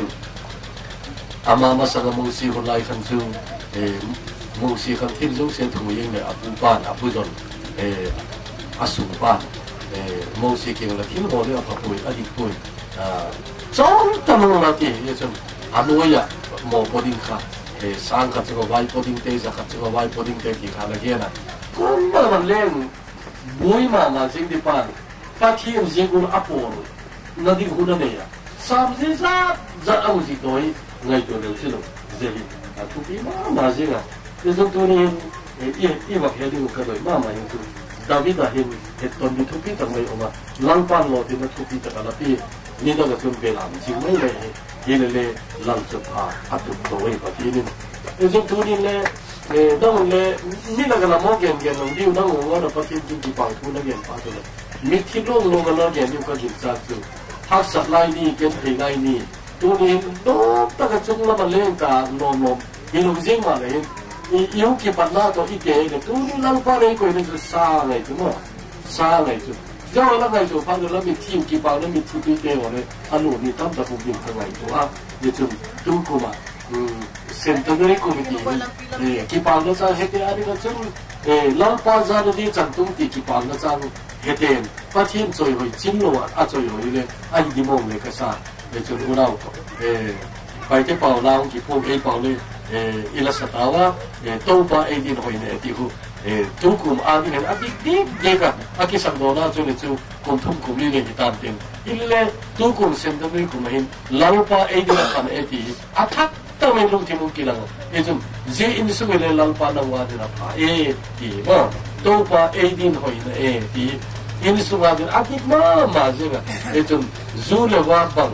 ama masanga mo si hôm nay khăn chú mô si khăn thiên dấu xe thủ yên là apu pan apu zon asu pan mô si kia là thiên hồ là phật bùi adik bùi trong tâm là thì như thế anu ya mô bodin kha sang khát cho vai bodin tê ra khát cho vai bodin tê thì khá là kia là cũng mà lên bùi mà chính đi pan phát thiên gì cũng apu nó đi cũng này à sam gì ra ông gì tối ngày tuổi đầu tiên gì thu phí mà gì à cái chúng tôi nên y vật hệ điều cái đời mà hiện tại David đã hiện tuần đi thu phí tầng này mà lăng pan lo thì nó thu phí tầng là pi nên là cái chuyện làm chỉ mấy này hiện là làm chụp áp dụng tối và thì nên cái chúng tôi nên là đang là như là cái làm món game làm điều đang ngồi là phát hiện những cái thu nó game phát rồi mình thì luôn cái nó game những cái gì ra chứ học sát lại đi cái thầy lại đi tôi nên đó tất cả chúng nó mà lên cả nôm thì lúc gì mà này yếu cái bản na đó ít cái này tu ni lăng pa này coi này tu xa này tu mà xa này tu do là ngày tu phang là mình thiêu cái bao mình thiêu cái cái này anh nuôi ni tâm tập phục vụ thằng này tu à như tu tu cô mà centenary committee cái bao nó ra hết cái anh nó chung lăng pa ra nó đi chẳng tung thì cái bao nó ra hết tiền phát hiện rồi hồi chín rồi à rồi hồi này anh đi mong này cái sao để cho nó đâu bài cái bảo lao cái phong cái bảo này ilasatawan topa ay din hoy na etiho tukum adi ng adi di deka akisang dona so nito kontum kumili ng itantin ille tukum sendami kumahin lalpa ay din kan eti atak tamen long timong kilang ejum je insumele lalpa na wadi na pa ti ma topa ay din hoy na ti insuma din adi ma je ejum zule wa bang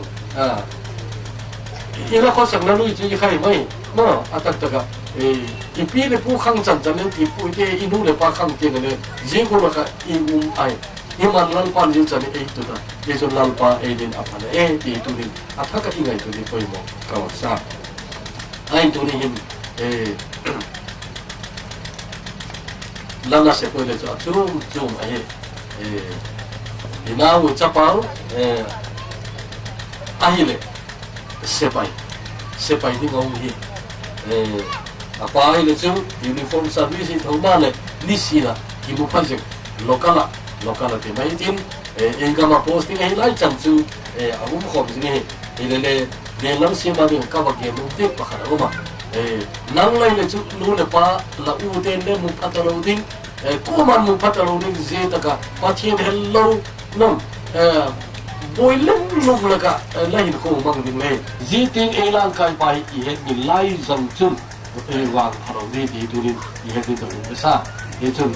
ila ko sang nalu ji khai mai no atak taka ipi le pu khang chan chan le pu te inu le pa khang te le je ko ka ai iman lan pan ji chan e tu da e so lan pa e din apa le ti tu din atak ka ingai tu di poi mo ka sa ai tu ni him lana se ko le cha chum ai ina u cha pau ai le sepai ni ngau hi apa ai le chu uniform service thau ma le ni sina ki mu phajek lokala te mai tin engama posting ai lai cham chu agum khom ni le lam si ma ni ka ba ke mu te pa khara ma nang lai le chu nu le pa la u te le mu patalo ding ko man mu patalo ding je ta ka pa thien hello nom boy lem lum laka lai ko mang ding le ji ting e lang kai pai i het ni lai zang chun wang haro ni di du ni i het ni to sa e chun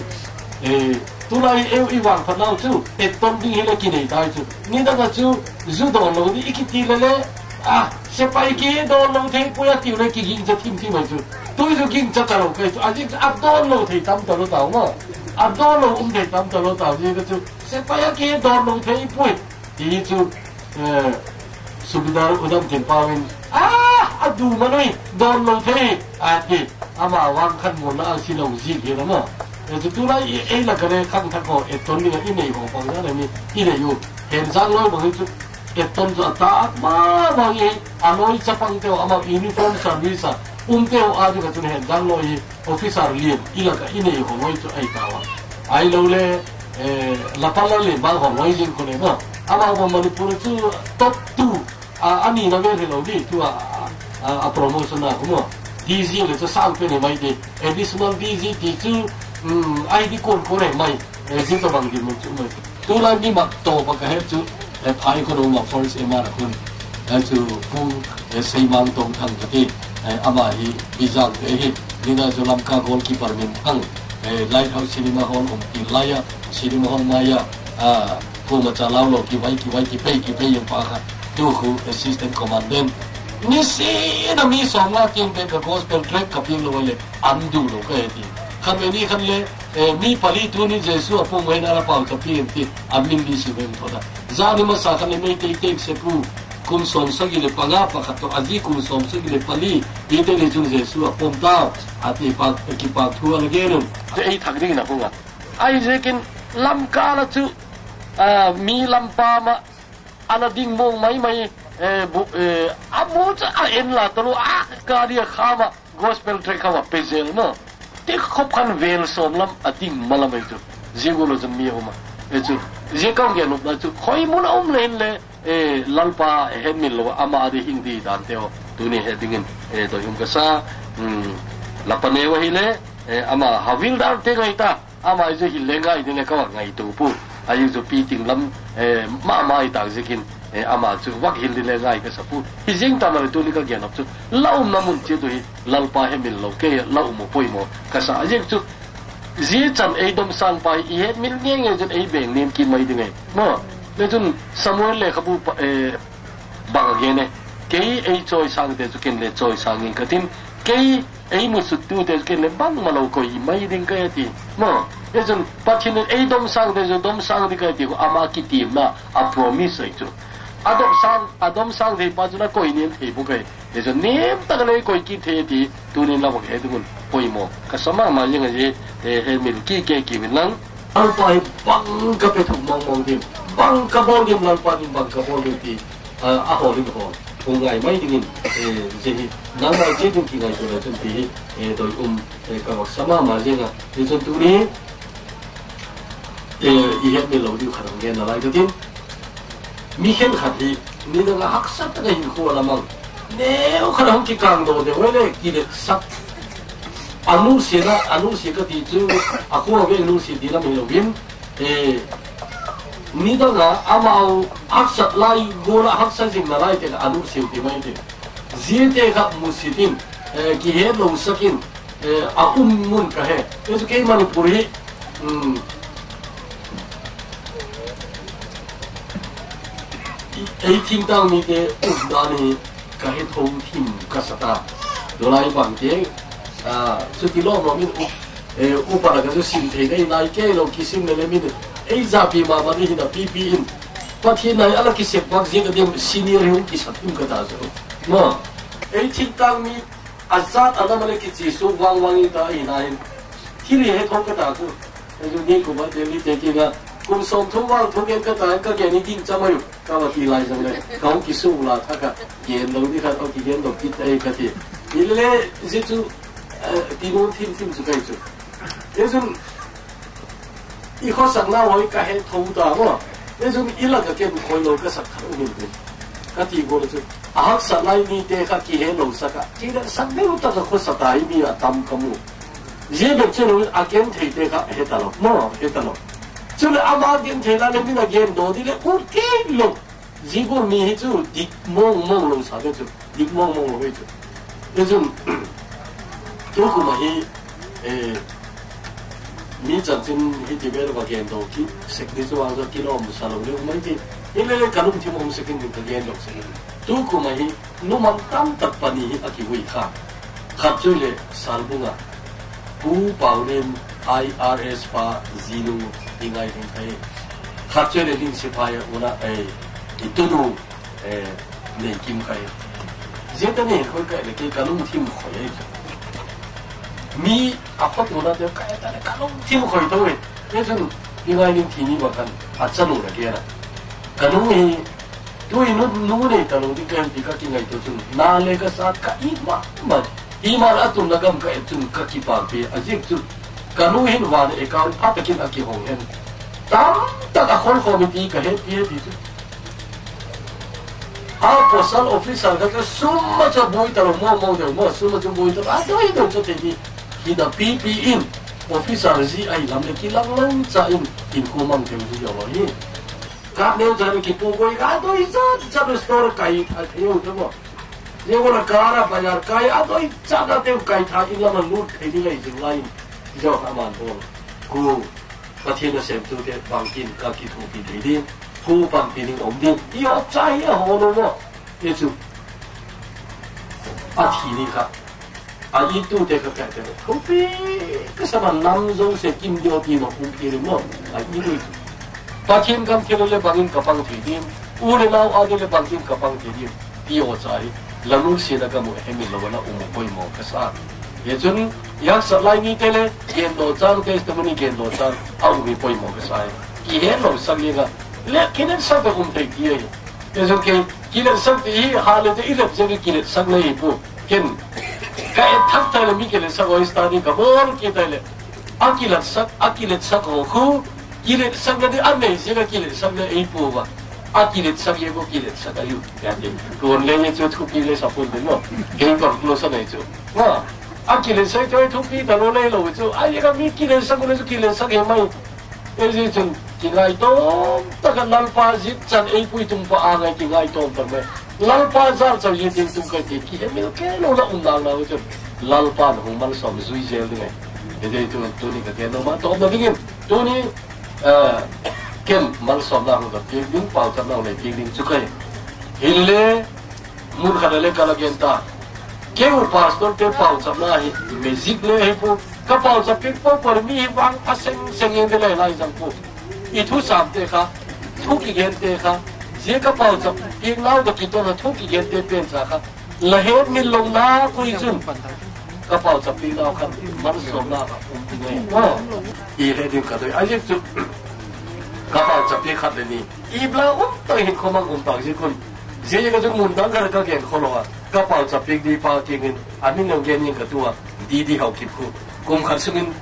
tu lai i wang pa nau chu ton ding hele ki nei dai chu ni da ga chu zu do lo ni ikiti le se pai ki do lo the pu ya ti le ki ging cha tim ti mai chu tu ju ging cha ta lo kai chu a ji ab do lo the tam to lo tao ma ab do lo the tam to lo tao ji ga chu se pai ki do lo the pu ti chu subidar udam tin pawin adu manoi don lo the ti ama wang khan mo na si lo ji ge na ma tu lai e la kare khang tha ko ton ni i nei ho pang na ni i le yu hen sang lo bo chu ton zo ta ma ba ye anoi chapang te ama uniform service te a ju ga chu hen sang lo i officer li i la ka i nei ho noi chu ai ta wa ai lo le la pala le ba ho noi jin ko le ma ama ko manipur chu top 2 ani na ve lo di tu a promotion na ko DG le chu sang pe ne mai de additional DG ti chu ai di kon ko ne mai jin to bang di mo chu mai tu la ni ma to ba ka he chu phai ko ro ma force e ma ra kun chu pu sei mang tong thang ti ama hi bizang te hi ni na chu lam ka goalkeeper min ang lighthouse cinema hall ti laya cinema hall maya cô mà trả lao lộ ki pe yung pa ka tu khu assistant commandant ni si na mi song la king pe ka gospel track ka pin lo le andu lo ka ti khan me ni khan le mi pali tu ni jesu apo mo na pa ka pin ti amin di si ben thoda za ni ma sa khan me te se pu kum som sa gi le panga pa ka to aji kum som sa gi le pali ni te le chu jesu apo ta ati pa ki pa thu al ge no te ai thak ding na ko ga ai je kin lam ka la chu mi lampa ma ana ding mong mai amu cha en la to ka dia khama gospel track ka pezel no te khop khan vel som lam ating malam itu jegolo jam mi homa echu je kam ge no da chu khoi mun len le lalpa hen mil lo ama adi hindi dan teo tuni he dingin to hum ka sa lapane wa hile ama havil dar te ngai ta ama je hilenga idine ka ngai tu pu ayu zo pi ting lam ma mai ta zikin ama chu wak hil le ngai ka sapu hi jing ta ma tu ni ka gen op chu laum na mun che do hi lalpa he mil lo ke laum mo poi mo ka sa je chu ji cham e dom sang pai i het mil nge nge jen e beng nem ki mai dinge mo le jun samuel le khabu bang ge ne ke e choi sang de chu ken le choi sang in ka tin ke e mu su tu de ken le bang ma lo ko i mai ding ka ti mo Ejon pathin ei dom sang de dom sang de ka ti ko ama ki tim na a promise ai chu adom sang de pa chu na ko inen thei bu kai ejon nem ta le ko ki the ti tu ni la bo he du poimo kasama ma yang aje he min ki ke ki min lang alpai bang ka pe thum mong tim bang ka bol dim lang pa dim bang ka bol dim ti a ho dim ho ung ngai mai dingin je hi nang mai je dim ki ngai to la chun ti doi ka sama ma je nga ti chun tu ni i het mi lo di kharang gen na lai ka tin mi khen khat hi ni da hak sat ta hin ko la mang ne o kharang ki kang do de wele ki de sat anu se ka ti chu a ko ve anu se di la mi lo bin ni da ga amao hak sat lai go la hak sat jing na lai te anu se ti mai te zi te ka mu si tin ki he lo sakin a mun ka he eso ke mani puri ai thing tang mi te udani ka he thong thim ka sata dolai bang te su ti lo no mi para ka su sim te dai nai ke lo ki sim le mi ai za pi ma ba ni na pi in pa thi nai ala ki se pak je ka dem senior hu ki satum ka da so no ai thing tang mi azat ana male ki chi su wang ta ai nai thi ri he thong ka da ku ai ju ni ko ba de li te ki ga kum som thu wang thu gen ka ta ka ge ni ding cha mai ka wa ti lai jang le ka ki su la tha ka gen lo ni ka o ki gen lo ki tai ka ti ile je tu ti no tim chu kai chu ye sun i kho sak na hoi ka he thong ta mo ye sun ila ka ken khoi lo ka sak khar u ni ka ti go chu a hak sa lai ni te ka ki he lo sa ka ti da sak de ta ka kho sa ta i mi a tam ka mu je be chu a ken thei te ka he ta lo mo he ta lo chu le ama gen thei la le mi na gen do di le u ke lo ji go mi hi chu dik mong lo sa de chu dik mong lo he chu ye sun tu ku ma hi mi chan chin hi ti be ba gen do ki sek ni so ang ki lo mu sa lo le mai ti ile le kalum thi mo se kin ni ka gen do se tu ku ma hi nu man tam tak pa ni a ki hui kha khat chu le sal bunga pu paulen IRS pa zinu ingai din kai khat chu le din se pa ya una itu nu ne kim kai zeta ne ko ka le ke kalum thi mo khoi mi a khot mo na de ka ta le kalum thi mo khoi to we ye sun ingai din thi ni ba kan a chanu la ke na kalum ni tu i nu ne kalum di kan di ka ki ngai to chun na le ka sa ka i ma a tun na gam ka chun ka ki pa pe a jik chu kalum hin wa ne ka a ta kin a ki hong hen tam ta ka khol kho mi ti ka he ti chu a postal officer ka summa cha boi ta mo de mo summa cha boi ta a doi do cha te hi da pp in officer zi ai lam le ki lang long cha in ko mang te ji yo hi ka ne cha ki pu goi ga doi cha do store kai a theu to mo je ko na kara bazar kai a doi cha da te kai tha in lam lu thei di lai jing lai jo ka man bo ku ka thien na sem tu te bang kin ka ki thu pi thei di thu bang pi ning om di yo chai a ho no mo ye chu a thi ni ka a i tu te ka te ko pi ka sa man nam zo se kim dio ti no pu pi mo a i ni pa thien kam thelo le bangin ka pang thi dim u le nau a le bangin ka pang thi dim ti o chai lalu se da ka mo he mi lo na u mo poi mo ka sa ye chun yak sa lai ni te le gen do chang testimony gen do chang au mi poi mo ka sa ki he lo sa li ga le kinen sa ka kum te ki ye ye chun ke kinen sa ti ha le te i le je ki le sa nei pu ken ka e thak ta le mi ke le sa go study ka bor ki ta le akilet sak ho khu kilet sak na di ane se ka kilet sak na e pu ba akilet sak ye ko kilet sak ayu ya de kon le ye chu thu ki le sa pun de no ke ko lo sa nei chu wa akilet sak to thu ki ta lo le lo chu ai ka mi kilet sak ne chu kilet sak he mai e je chun ki ngai to ta ka lal pa jit chan e pu tum pa a ngai ki ngai to par me lal pa zar chau ye ding tum ka ti ki he me ke lo la um dal na chu lal pa hu mal som zui zel de ngai de tu ni ka ke no ma to na dingin tu ni ken mal som na hu da ki ding pa cha na le ki ding chu kai hille mur kha le ka la gen ta ke u pastor te pa cha na hi music le he pu ka pa cha pi po por mi wang a seng seng yen de le lai jang pu i thu sam te kha thu ki gen te kha je ka pa cha pi lau da ki to na thu ki gen te pen cha kha la he mi long na ku i chun กระเป๋าจับปีเราครับมันสมนาครับไงว่าอีเรื่องกันเลยไอ้เจ้ากระเป๋าจับปีขัดเลยนี่อีบลาต้องเห็นคนมาต่างสิคนเสียก็จะมุนตั้งกันก็เก่งคนละกระเป๋าจับปีดีพาเก่งอันนี้เราเก่งยังกับตัวดีเขาคิดกูกุมขัดซึ่ง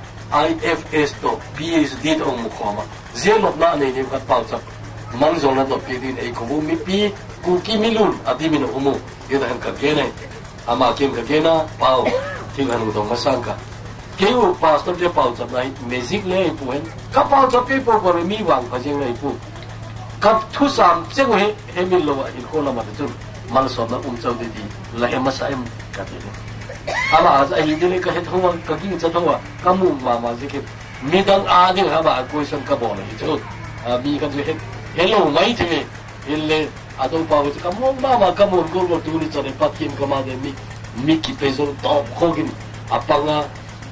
IFS ตัว PhD ตรงมุขมาเสียหลบหน้าในนี้กระเป๋าจับมันส่งนั้นตัวปีดีไอ้กูมีปีกูกี่มิลุนอดีมินอุโมเดี๋ยวกันกับเก่งเลยอามาเก่งกับเก่งนะเปล่าที่กันตรงมาสั่งกันเกี่ยวพาสต้นเจ้าเปล่าจับไหนเมจิกเลยผู้เห็นกระเป๋าจับปีพวกบริมีหวังพะเจ้าเลยผู้กับทุกสามเจ้าเห็นมิลโลว่าอินโคลามาจุนมันสอนนะเจ้าดีๆและเอ็มมาใส่กันเลยอามาไอ้เรื่องนี้ก็เห็นทั้งวันก็ยิ่งจะทั้งวันก็มุ่งมาสิครับมีดังอาเนี่ยครับว่าคุยสังกับบอลเลยจุดมีกันจะเห็นโลไม่ใช่ไหมเห็นเลยอาตัวเปล่าจะก็มุ่งมาก็มุ่งกูก็ดูนี่จะได้ปัดกินก็มาเดี๋ยวมีกี่เปซตอบข้อกินอาปัง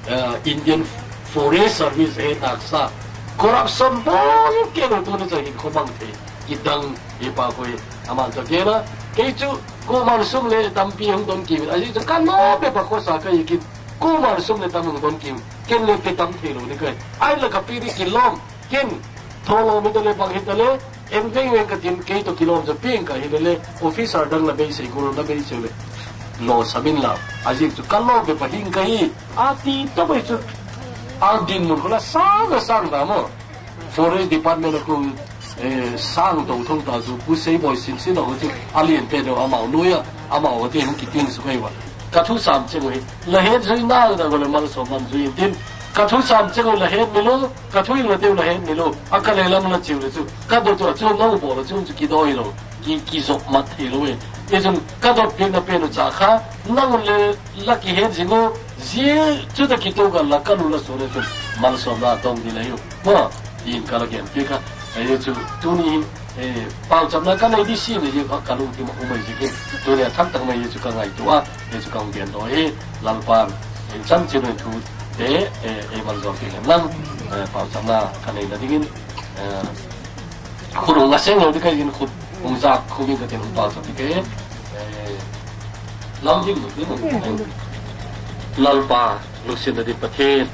Indian Forest Service เห็นนักษาcorruption บ้างเกี่ยวกับตัวนี้จะเห็นคนบางทีกิดังยี่ปาคุยอามาจะเกี่ยวนะเกี่ยวกูมาสุ่มเลยตั้มปีของต้นกิมไอ้ที่จะกันน้อไปปะโคสาก็ยิ่งกูมาสุ่มเลยตั้มของต้นกิมเกี่ยวเลยไปตั้มเทโลนี่ก็ไอ้ละกับปีนี้กินล้อมเกี่ยวทอลไม่ต้องเลยบางเหตุเลยเอ็มเวงกับทีมเกี่ยวตัวกิโลจะเพียงกับเหตุเลยออฟฟิศดังละเบย์ใส่กูละเบย์ใช่เลยโลสามินลาไอ้ที่จะกันล้อไปปะหิงกันยี่อาทิตย์ต้องไปจุดอาดินมันก็ละสร้างตามอ่ะ Forest Department ก็สร้างตัวทุ่งตาจูผู้เสียบ่อยสิ่งสิ่งเราก็จะอาเลียนเป็นเราอาหมาลุยอาหมาก็ที่มันกินสุขอยู่กระทุ้สามเจ้าเลยละเหตุสุดน่าจะก็เลยมันสมมันสุยทิ้งกระทุ้สามเจ้าละเหตุไม่รู้กระทุ้อีกละเดียวละเหตุไม่รู้อาการเลยละมันจิ๋วเลยจูกระโดดตัวจูน้องบอกเลยจูจะกี่ตัวอีโลกี่ศพมัดทีโลเอจนกระโดดเพียงแต่เพียงแต่จากข้านั่งเลยละกี่เหตุสิ่งก็เสียจุดกี่ตัวกันละกันรู้ละส่วนเลยจูมันสมน่าต้องดีเลยอยู่ว่ายินกันละเกี่ยพี่ค่ะไอ้จูตัวนี้เปล่าจำนะกันในที่สิ่งนี้ก็การลงที่มันไม่จริงตัวนี้ทั้งตั้งไม่จูกันไงตัวจูกันเดียนตัวลังปานจำจีนทูมันจอมที่นั่นเปล่าจำนะกันในนั้นยิ่งคุณองค์เสียงเราที่เคยยินคุณองค์จากคุณยิ่งก็ที่เปล่าจำที่เคยลำยิ่งหรือที่มันลังปาลูกศิษย์ในประเทศ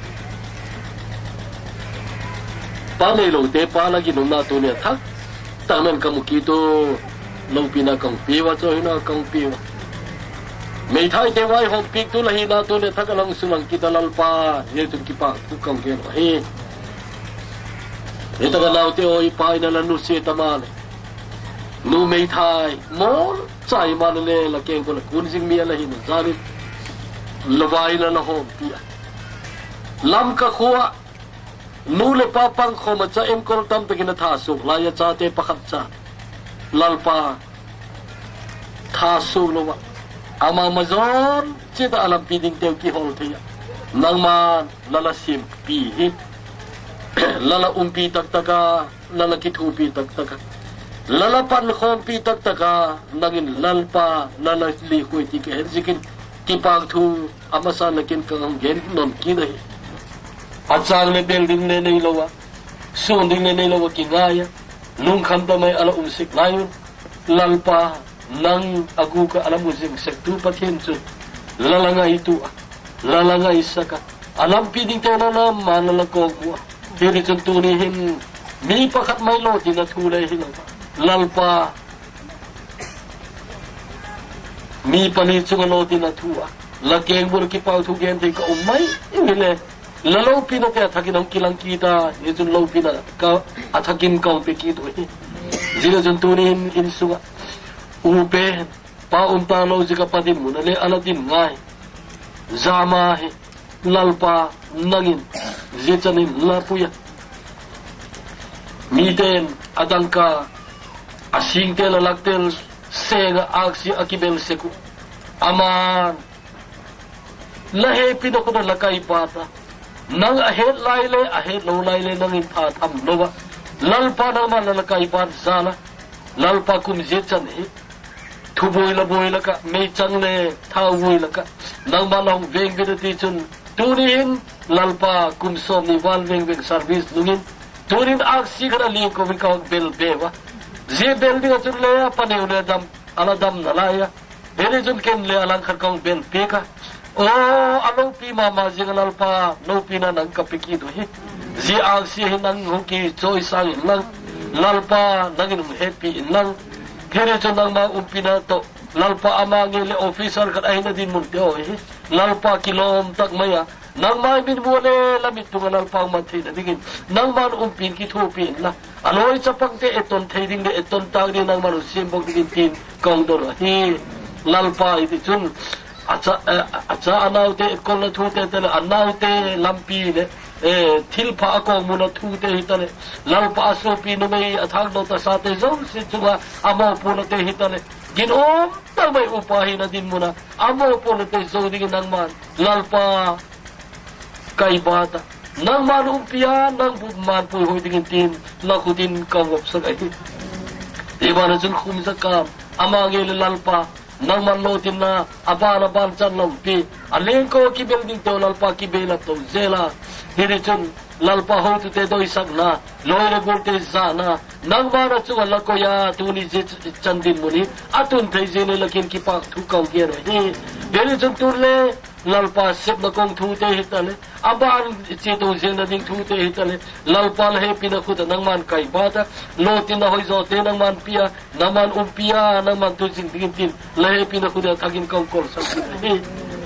ป้าในโลกเตป้าลากินน่าตัวเนี่ยทักตั้งนั้นก็มุกิโตลงปีน่ากังปีว่าจะให้น่ากังปีว่าไม่ท้ายเทวายหกปีตัวละหินาตัวเนี่ยทักกำลังสุนังกิตาลัลปาเยตุกิปะทุกกังเกลเฮ้เนี่ยตั้งแต่เราเที่ยวอีปายนั่นนุเสตมาเลยนูไม่ท้ายมอลใจมันเลยละเก่งคนละคุณสิ่งมีอะไรหินจาริละวายนั่นละหอมปีลำกะขัวนูเลป้าปังขมาจะเอ็มคนตั้มไปกินท่าสุกลายจ่าเตปะขับจ่าลัลปาท่าสุกลวะอามามาจอนเจ้าอาลัมปีดิ้งเตียวกี่ฮอลที่นังมาลาลาซิมปีฮิลาลาปีตักตักาลาลาคิทูปีตักตักาลาลาปันขอมปีตักตักานังินลัลปาลาลาลีคุยที่เห็นสิกินที่ปางทูอามาสานกินกังเห็นนนกินเลยอาจารย์ในเบลดิ้งในโลวะส่วนดิ้งในโลวะกินง่ายลุงคำทำไมอาลาสิกลายุลัลปานังอากูก็อาลามุสิกเสกตูปะเทียนจุดลาลางituลาลางisa ka alam piding tayo na naman nalagog mo diri tuntunihin mi pakat may loti na tulay hilang lalpa mi panitsong loti na tuwa lakeng burki pa tugen tay ka umay imile lalaw pinati atakin ang kilang kita itong law pinaka atakin ka ang pikito zira tuntunihin insuga upe pauntalaw si kapatid mo nali alatin ngay zama lalpa nangin zitanin lapuya miten adangka asing lalaktel sega aksi akibel seku aman lahe pinako na lakay pata nang ahead low layle nangin patam lowa lalpa naman lalakay pata sana lalpa kumzitsan tuboy la ka Maicham le thawoy la ka nang malong veng binati chun tunin lalpa kumsom ni wal veng service nungin tunin aksi kana li ko ka bel bewa je bel dinga chun le panew le dam ala dam nalaya bere chun ken le alang khar kong bel pe ka o alo pi ma jingal pa no pi na nang kapiki do hi ji ang si hinang hoki choi sang nang lalpa nangin happy nang khere cho nang ma umpina to lalpa amangi le officer kat ai na din mun te ho hi lalpa kilom tak maya nang mai bin bole lamit tu lalpa man the digin nang man umpin ki thu pin la aloi chapang te eton thading de eton tang de nang man simbok digin tin kong do hi lalpa iti chun acha anaute kol thu te te anaute lampi le thilpa ko muna thu te hitale lalpa aso pi no mai athang do ta sa te zo si chunga amo puna te hitale ginom ta mai upahi na din muna amo puna te zo digin nang man lalpa kai bata nang man umpia nang man pu ho digin tin la khutin kawop sa ai ibana chun khumzakam amage lalpa nang man Lawtinna abana ban chan lampi aleng ko ki building to lalpa ki bela to zela hirichun lalpa ho tu te doi sagna loire golte zana nang mana chu la ko ya tuni je chandin muni atun thai je ne lakin ki pak thu kau ge ro hi hirichun turle lalpa sep na kong thu te hitale aban chi to je na ding thu te hitale lalpa le pina khut nang man kai bata Lawtinna hoi zo te nang man pia nang man umpia nang man tu jing ding tin le pina khut thagin kong kol sa hi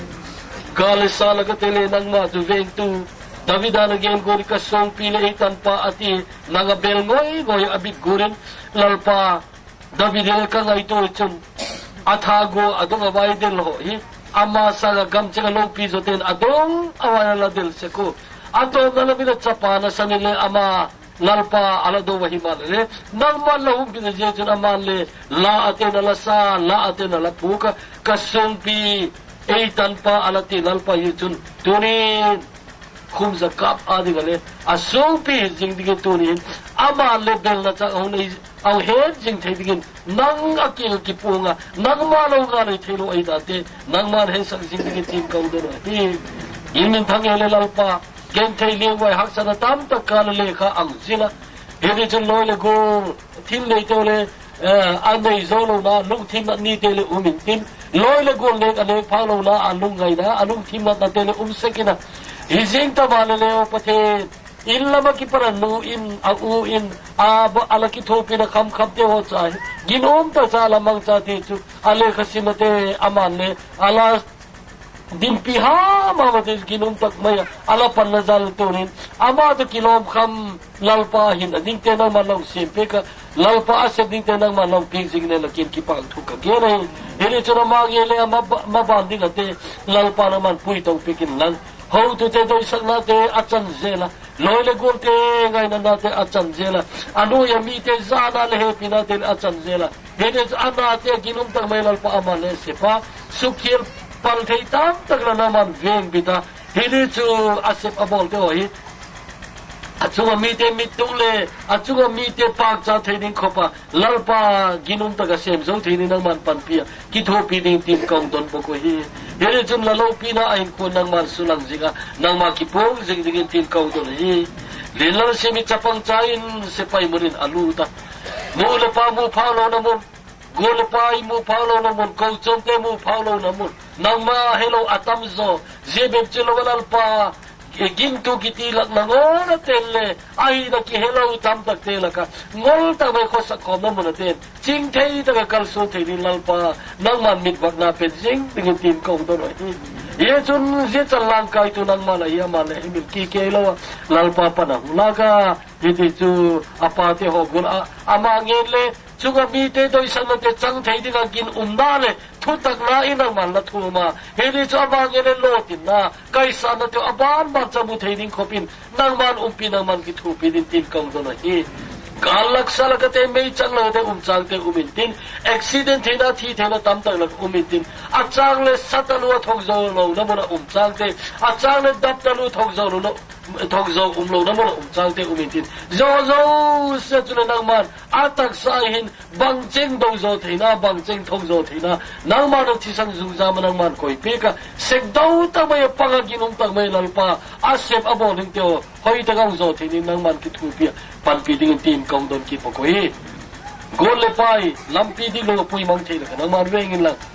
kale sala ka tele nang ma tu veng tu Davidan again gori ka song pile itan pa ati naga belngoi goy abit guren lalpa Davidel ka ngai to chun athago adong awai del ho hi ama sa gam chenga lo pi zo ten adong awala la del seko ato na bila chapana sanile ama lalpa ala do wahimal le nang man la hum bin je chun aman le la atena la sa la atena la puka ka song pi itan pa ala ti lalpa yun tunin Khaizakham adi gale asong pi jing dige tunin ama level na cha on au he jing thai digin nang akil ki punga nang ma lo ga le thelo ai da te nang ma he sang jing dige tin kau do ni in thang ele lalpa gen thai le wai hak sa tam ta kal le kha ang sila he de chun lo le go tin le to le an nei zo lo na lu tin ni te le umin tin lo le go le ane pha lo na anung ngai na anung tin na te le sekina Izing tabaleleo pate illama ki paranu in au in ab alaki thopi na kham te ho chai ginom ta chala mang cha te chu ale khasimate amanne ala dimpi ha ma mate ginom tak maya ala panazal tonin ama to kilom kham lalpa hin ding te na malong simpe ka lalpa ase ding te na malong ping signe lakin ki pang thu ka gere hele chura ma gele ma banding ate lalpa na man pui to pikin lang How to te doi sak na te achan zela loile golte ngai na te achan zela anu ya mi te zana le hepi na te achan zela hede ana te ginum tak mai lalpa amale sepa sukhil pal thei tam tak la naman veng bita hede chu asep abol te hoi achunga mi te mitungle achunga mi te pak cha theining khopa lalpa ginum tak asem zo theini nang man pan pia ki tho pi ding tim kong don poko hi Here chun lalo pina ain ko nang man sulang zinga nang makipong zing dingin tin kau do hi lilal semi chapang chain sepai murin aluta mule pa mu phalo na mun gole pai mu phalo na mun kau chonte mu phalo na mun nang ma hello atam zo zebe chilo walal pa gintu kitilak na ngol telle ai na ki hello tam tak tela ka ngol ta mai khosa kom na mun ten ching thei ta ka kal so thei lalpa nang man mit bak na pen jing dingin tin kong do hi ye chun je chalang kai tu nang mala ya mala himil ki ke lo lalpa pa na naga ti chu apa te ho gun ama ngele chuga mi te doi san te chang thei dinga kin umna le thu tak na inang man la thu ma he ni cha ba ngele Lawtinna kai san te aban ba chamu thei ding khopin nang man umpin nang man ki thu pi din tin kong do hi kalak salakate Maicham lo te chang te umintin accident thina thi thena tam tak lak umintin achang le satalu thok zo lo na mona chang te achang le dap talu thok zo lo thok zo lo na mona chang te umintin zo se chule nang man atak sa hin bang cheng do zo thina bang cheng thok zo thina nang man thi sang zu za man nang man koi pe ka sek do ta mai pangaginum tak mai lalpa asep aboling teo hoi ta gang zo thini nang man ki thu pia pan pi ding tin kong don ki pokoi gol le pai lampi di lo pui mang thei la nang man weng in la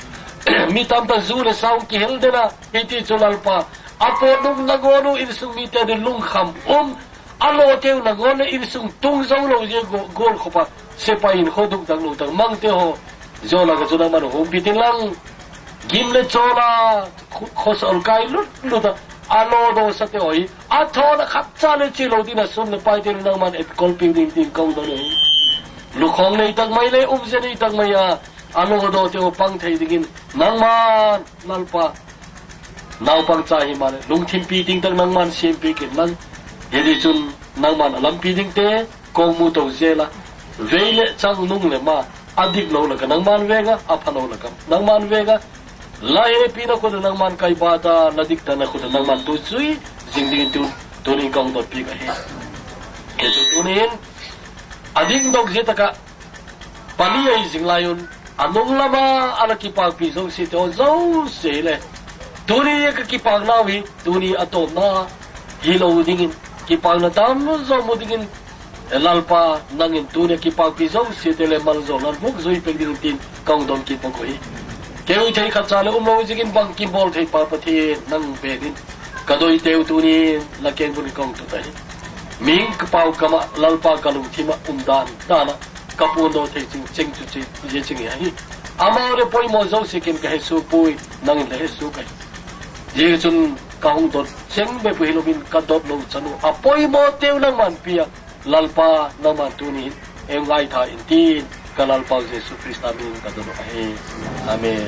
mi tam ta zu le sau ki hel dena iti chulalpa apo nung nagonu irsung mi te de lung kham alo teu nagone irsung tung zau lo je gol khopa sepa in khoduk dang lo tang mang te ho zola ga zona man hom bitilang gimle chola khosol kai lut alo do sa te oi athona khatcha le chilo dina sum le pai te nang man et kolping ding kong do le lu khong nei tak mai le je nei tak mai a alo do te pang thei dingin nang man nalpa naw pang cha hi man lung thim pi ding tak nang man sim pi kin man hedi chun nang man alam pi ding te kong mu to zela veile chang nung le ma adik lo la ka nang man vega aphano la ka nang man vega lai pi na ko nang man kai ba ta nadik ta na ko nang man tu chui jing ding tu ni kong dot pi ka he ke tu nin ading dog zeta ka pani ai jing layon anong lama ala ki pa pi zo si to zo se le tu ni ka ki pa na wi tu ni atom na hilo dingin ki pa na tam zo mo dingin lalpa nangin tu ni ki pa pi zo si te le mal zo lan buk zo i pe ding tin kong dom ki pa ko hi kêu thấy khát cha là lo chỉ cái bằng kim bol thấy pa pa thì nang về đi cái đôi teo tu ni là cái bún công tu thấy mình cái pau kama lalpa kalu thì mà đan ta na kapun do thấy ching tu chi ching hi ama re poi mo zo si kim cái su pui nang le su cái je chun kaung dot cheng be pu hilobin ka dot lo chanu a poi mo teo nang man pia lalpa nang man tu ni em ngai tha in tin kalal pau Yesus Kristus amin kadalo ahe amen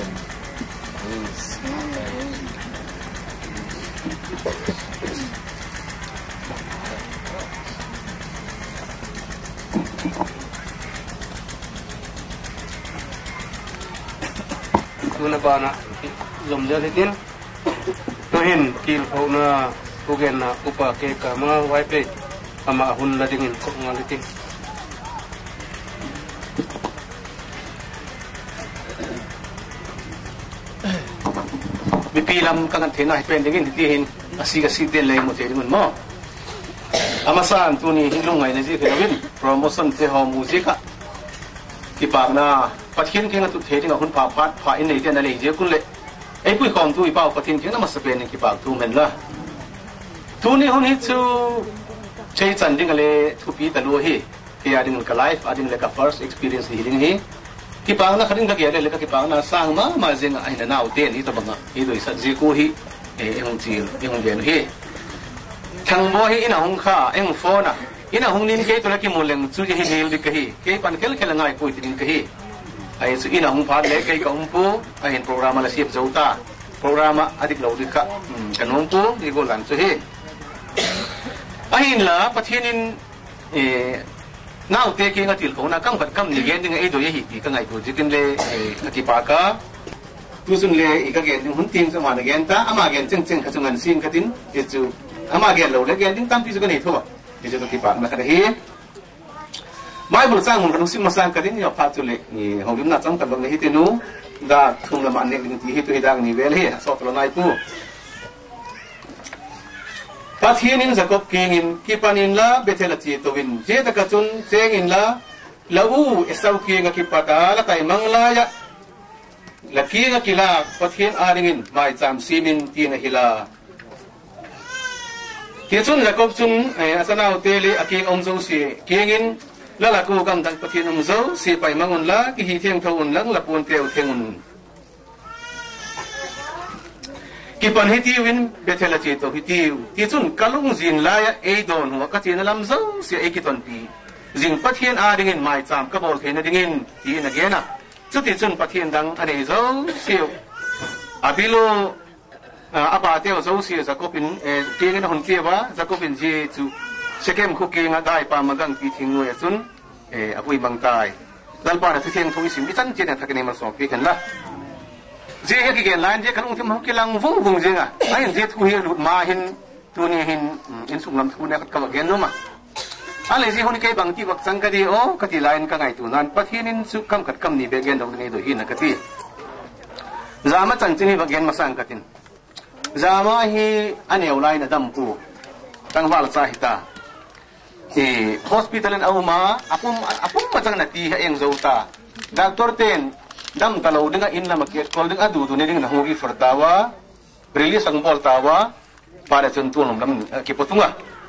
tuna bana zom jale tin to hin kil pho na ugen na upa ke kama wai pe ama hun la dingin ko ngalitin bipilam kangan thena pendingin hihin asi ten lei mo te mun mo amasan tuni hilungai na ji kelawin promotion te ho musica ki pa na pathin kenga tu theding hun pa phat pha in nei ten ale je kun le ei pui kong tu i pa pathin kenga mas pen ki pa tu men la tuni hun hi chu chei chan ding ale thu pi ta lo hi ki ading ka life ading le ka first experience healing hi ki pang na kharing ka ge le ka ki pang na sang ma zinga ai na naw ten hi to banga hi doi sa ji ko hi eng chil eng gen hi thang bo hi ina hong kha eng phone ina hong nin ke to la ki moleng chu ji hi hel dik hi ke pan kel kel ngai pui tin ka hi ai chu ina hong pha le ke ka hong pu ai hin program la siap zauta program adik lo dik ka kanong pu di go lan chu hi ai la pathinin nào thế kia ngay tiểu khẩu na cam vật cam nhiều gen ngay đôi hi cái ngày của chỉ cần le cái bà cả tu sun le cái gen những huấn tiền xong mà gen ta ama gen chân cái chung ngân xin cái tin thì chú ama gen lâu le gen những tam pi cái này thôi thì cho cái bạn mà cái hi mai buổi sáng mình cũng xin mà sang cái tin nhập phát cho le hôm nay trong cái bằng hi tin nu đã không làm ăn nên thì hi tôi đang ni về le so tlo nai tu pathianin zakop kingin kipanin la bethela chi towin je ta ka chun chengin la lau esau kinga kipata la kai mangla ya la kinga kila pathian aringin mai cham simin tina hila ke chun zakop chun asana hoteli aking omzo si kingin la la ko kam dang pathian omzo si pai mangun la ki hi theng thon lang la pon teu thengun kipan hitiwin bethela chito hitiu ti chun kalung zin la ya e don ho ka tin lam zo si e kiton pi zin pathian a dingin mai cham ka bol thena dingin ti na gena chu ti chun pathian dang ane zo si abilo aba teo zo si zakopin ti ngena hon ke ba zakopin ji chu sekem khu ke nga dai pa magang pi thing no ya chun apui bang tai dal pa na theng thoi sim bi chan chen na thakne ma so pi kan la je cái gen line je kan ung thim ke lang vung vung je nga ai je thu hi lut ma hin tu ni hin in sum lam thu ne ka gen no ma ale je hon ke bang ti wak sang ka di o ka ti line ka ngai tu nan pathin in su kam kat kam ni be gen dong nei do hin ka ti zama chan chini ba gen ma sang ka tin zama hi aneu line na dam pu tang wal sa hita hospital en au ma apum ma chang na ti ha eng zo ta doctor ten dam kalau dengan in la makiat kol dengan adu tu ni dengan hogi fertawa release ang bol tawa pada contoh lam kipotunga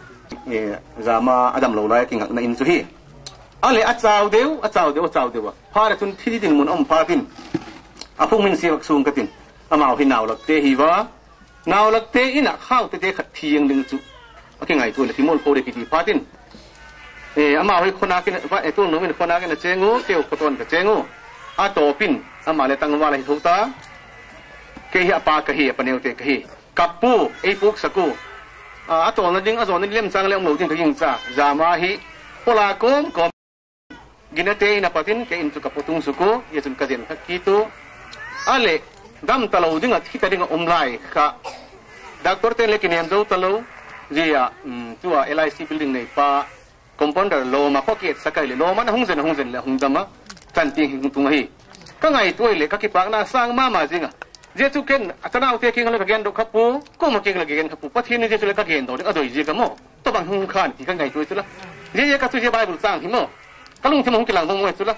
zama adam lo lai king na in su hi ale achau deu pada tun thi din mun patin apung min siak sung katin amau hi naw lak te hi wa naw lak te ina khau te khat thiang ding chu aking ai tu le timol ko de ki patin amau hi khona kin va tu no min khona kin chengu keu khoton ka chengu a to pin ama le tangwa la hi thuta ke hi apa ka hi apaneu te ka hi kapu e puk saku a to na ding a zon ni lem sang le nglo ding ka yin cha zama hi pola kom ginate ina patin ke in chu kaputung suku ye chun ka jen ka ki tu ale dam talo ding a thita ding omlai kha doctor te le kiniam zo talo zia tua LIC building nei pa compounder lo ma pocket sakai le lo ma na hungzen le hungdama tan ti hing tung hi ka ngai tuai le ka ki pak na sang ma jinga je chu ken atanaw te king le ka gen do khapu ko ma king le gen khapu pathin ni je chu le ka gen do a doi je ka mo to bang hung khan ti ka ngai tuai chu la je ka chu je bible sang hi mo ka lung thi mong ki lang mong mo chu la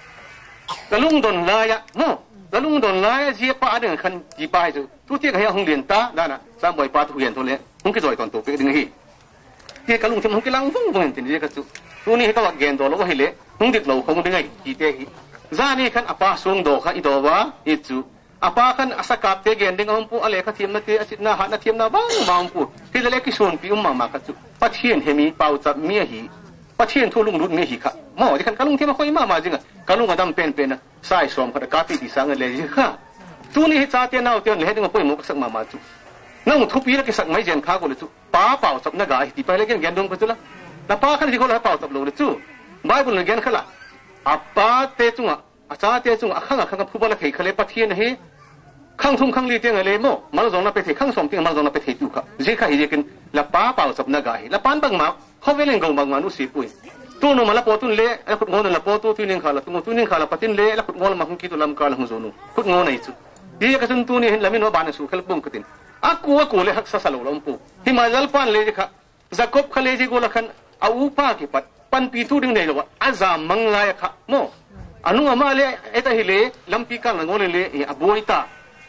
ka lung don la ya mo ka lung don la ya je pa de khan ji pa chu tu ti ka ya hung lien ta da na sam boi pa tu hien to le hung ki joi ton to pe ding hi ti ka lung thi mong ki lang vung tin je ka chu tu ni ka wa gen do lo hi le hung dik lo khong ding ai ki te hi za ni khan apa sung do kha i do wa i chu apa kan asakap te gen ding ampu ale kha thiam na te asit na ha na thiam na bang mampu ti le ki sun pi ma ka chu pathian hemi pau chap mi hi pathian thu lung lut mi hi kha mo di kan kalung thiam khoi ma jinga kalung adam pen na sai som kha ka pi ti sang le ji kha tu ni cha te nau te le ding poi mo sak ma chu nang thu pi la ki sak mai jen kha ko le chu pa pau chap na ga ti pa le gen dong pa chu la pa khan ji ko la pau chap lo le chu bible le gen khala apa te chunga acha te chung akhanga phubala thei khale pathian he khang thum khang li te ngale mo mal zong na pe thei khang som te mal zong na pe thei tu kha je kha hi kin la pa pau sap na ga hi la pan bang ma khoveleng go bang manu si pui tu no mala potun le la khut ngon la potu tu ning khala tu ning khala patin le la khut ngol ma hung ki tu lam ka la hung zonu khut ngo nei chu ye ka sun tu ni hin lamin no ban su khal bum katin aku le hak sa salo lam pu himalal pan le kha zakob khale ji go la khan au pa ki pat pan pi tu ding nei lo azam mangla ya kha mo anu amale eta hile lampi ka ngol le aboita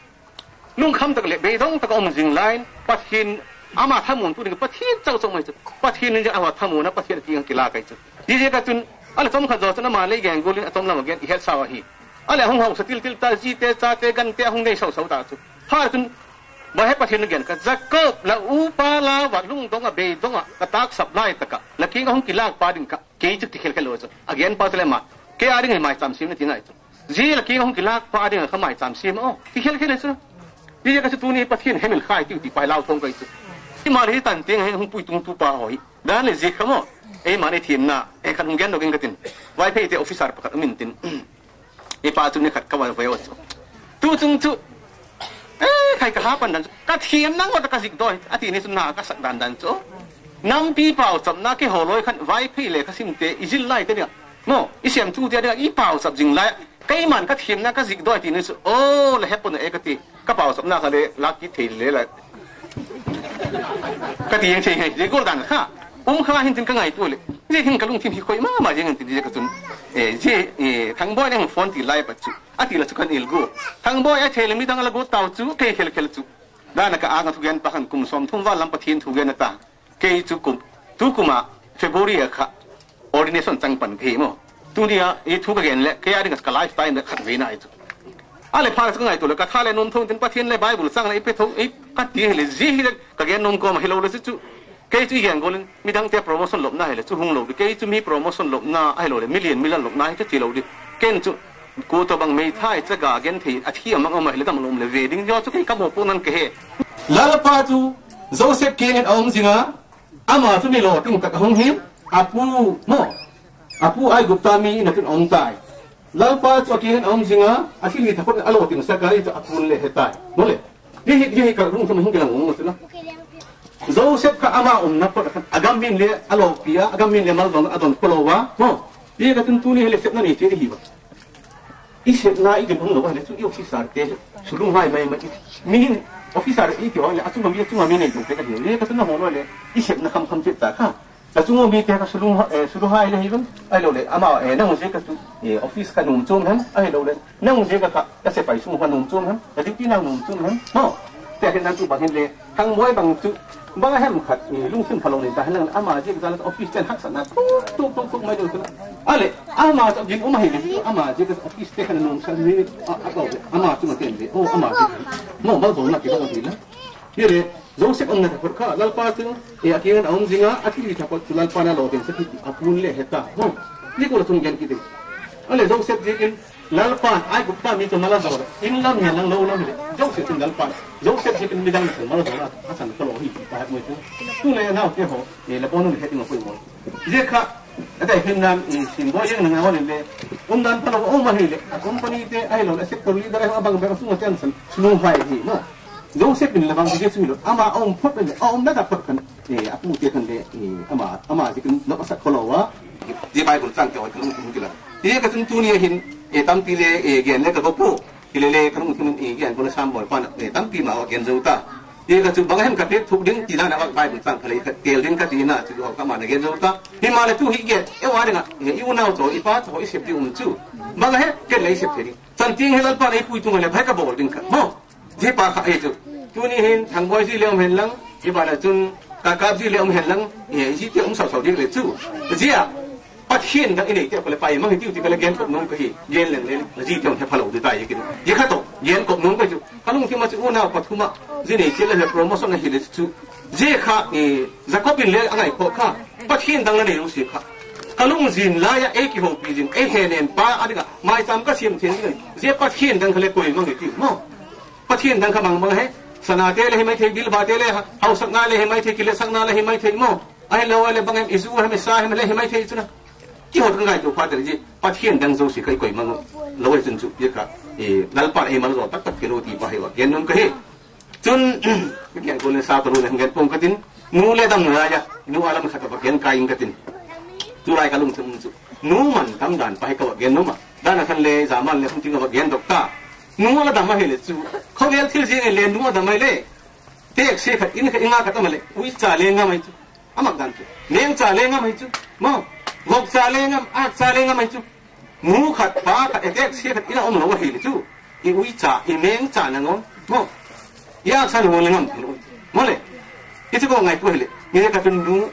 lung kham tak le be dong tak om jing line pathin ama thamun tu ding pathin chau chau mai chu pathin ni awa thamun na pathin ki ki la kai chu ji ka tun ala tom kha zo chana ma le gang golin atom lam gen he sawa hi ala hung hau satil til ta ji te cha te gan te hung nei sau sau ta chu ha tun ba he pathin gen ka zakop la u pa la wa lung dong a be dong a ka tak sap lai taka la ki hung ki la pa ding ka ke chu ti khel khel lo chu again pa tele ma ke ari ngai mai cham sim ni tinai chu ji la ki hung ki la pa ding ka mai cham sim o ti khel khel chu ji ka chu tu ni pathin hemil khai ti ti pai lao thong kai chu ti ma ri tan teng hung pui tung tu pa hoi dan le ji khamo e ma ni thim na e khan hung gen do gen ka tin wai pe te officer pa ka min tin e pa chu ni khat ka wa ve chu tu chung chu khai ka ha pan dan ka thiam nang wa ka sik doi ati ni sun na ka sak dan chu nam pi pau cham na ke holoi khan vai phe le ka sim te izil lai te ni no isiam tu te i pau sab jing lai kai man ka thiam na ka zik doi ti ni su o le hepon e ka ti ka pau sab na ka le la ki the le la ka ti yang che he je gol dan ha kha hin tin ka ngai tu le je hin ka lung tim hi khoi ma je ngin ti je ka chun je thang boy nang phone ti lai pa chu ati la chu kan il go thang boy a thele mi dang la go tau chu ke khel khel chu da na ka anga thu gen pa khan kum som thum wa lam pathin thu gen ta ke chu kum tu kuma February kha ordination chang pan phe mo tu dia e thu ka gen le ke ya ding ka lifestyle ne khat ve na ai chu ale phar sa ngai to le ka thale nom thong tin pathin le bible sang le pe tho e ka ti le ji hi ka gen nom ko ma hello le chu ke chu gen golin mi dang te promotion lop na hele chu hung lo ke chu mi promotion lop na ai lo le million lop na chu ti lo di ken chu ko to bang mei thai cha ga gen thi a thi amang ma hele dam lom le ve ding jo chu ke ka mo pu nan ke he la la pa chu Joseph ke en ong jinga ama chu mi lo ting ka hong him apu mo apu ai gupta mi na tin ong tai la pa chu ke en ong jinga a thi li thakot alo ting sa ka chu apun le he tai no le hi ka rung thum hung ke lang ong chu la Joseph ka ama na pot agam min le alo pia agam min le mal dong adon polowa mo ye ka tun tu ni hele sep na ni te hi ba i sep na i gen hong lo hele chu i officer te sulung hai mai min officer i ti ho le atu ma mi nei tu te ka hi ye ka tun na ho lo le i sep na kham che ta kha แต่จุ่มมีแต่ก็สุรุหายเลยฮิบันไอ้เราเลยอามานั่งเสียก็จุออฟฟิศขนมจุ่มนั้นไอ้เราเลยนั่งเสียก็เสียไปสุ่มขนมจุ่มนั้นแต่ที่นั่งขนมจุ่มนั้นเนาะแต่เห็นนั้นจุบางเห็นเลยทั้งมวยบางจุบางแห่งขัดลุงขึ้นพลังเลยแต่นั่งอามาเสียก็จะออฟฟิศเจนหักสันนะตุ๊กไม่ดูกันอะไรอามาจะยิงอามาเห็นเลยอามาเสียก็ออฟฟิศเจนขนมสันนี่อามาจุ่มเต็มเลยโอ้อามาเสียโม่บ้าบ่นักที่เขาดีนะนี่เลยJoseph ang nagpapurka, lalpating, aking ang zinga, at hindi tapos lalpa na lotin sa kiti, apun le heta, no? Hindi ko latong yan kiti. Ale, Joseph jikin, lalpan, ay gupta, mito malasawara, inlam yan lang laulam le, Joseph yung lalpan, Joseph jikin midang natin, malasawara, asan kalohi, pahat mo ito. Tunay yan ako, tiyo, laponon le heting apoy mo. Jeka, at ay hinam, simboy yung nangawan le, undan pala ko, mahili, at kumpanite, ay lo, sector leader, ay abang bekas mo siyan, sununghay, no? Joseph bin labang sige sumilo ama om pot le om na dapat kan apu te kan le ama jikin no asa kholowa di bible tang ke kan kun kila ye ka tun tuni hin tam pi le gen le ka ko kile le kan kun gen ko sam bol pan tam pi ma gen zauta ye ka tu bang hem ka te thuk ding ti na bible tang khale ka tel ding ka ti na tu ka ma na gen zauta hi ma le tu hi ge e wa nga yu na to I pa to I sep ti chu bang he ke le sep ti tan ting helal pa le pui tu le bhai ka bol ding ka mo je pa kha e tu tu ni hin thang boy si leom hen lang je ba la tun ka ka si leom hen lang ji ti om sao di le chu ji a pat hin da ini te ko le pai mang ti ti ka le gen ko non ko hi gen leng le ji ti on he phalo de tai kin je kha to gen ko non ko chu ka lung ti ma chu na pa thuma ji ni ti le promotion na hi le chu je kha zakopin le angai ko kha pat hin dang la ne lu si kha ka lung jin la ya e ki ho pi jin e he nen pa adiga mai sam ka sim thien ni je pat hin dang khale koi mang ti mo pat hin dang kha mang mang he sanate le mai the bil bate le hausak na le mai the kile sak na le mai the mo ai lo le bangem isu ha me sa he le mai the chuna ki hot ngai to father ji pathian dang zo si kai koi mang lo e chun chu ye ka dal pa e mal ro tak tak kilo ti pa he wa gen nong ka he chun ke ko le sa to le ngen pong katin nu le dam na ya nu alam kha ka gen kai katin tu lai ka lung chum chu nu man tam dan pa he ka gen no ma dan khan le zaman le khum ti ka gen dok ta nu la dam ma he le chu khau yel thil je le nu dam mai le tek se khat in ka inga ka ta ma le ui cha le nga mai chu amak dan chu neng cha le nga mai chu mo gok cha le nga a cha le nga mai chu nu khat pa ka tek se khat ina om lo he le chu I ui cha I neng cha na ngon mo ya sa lo le ngam mo le ki chu ko ngai ko he le ni ka tun nu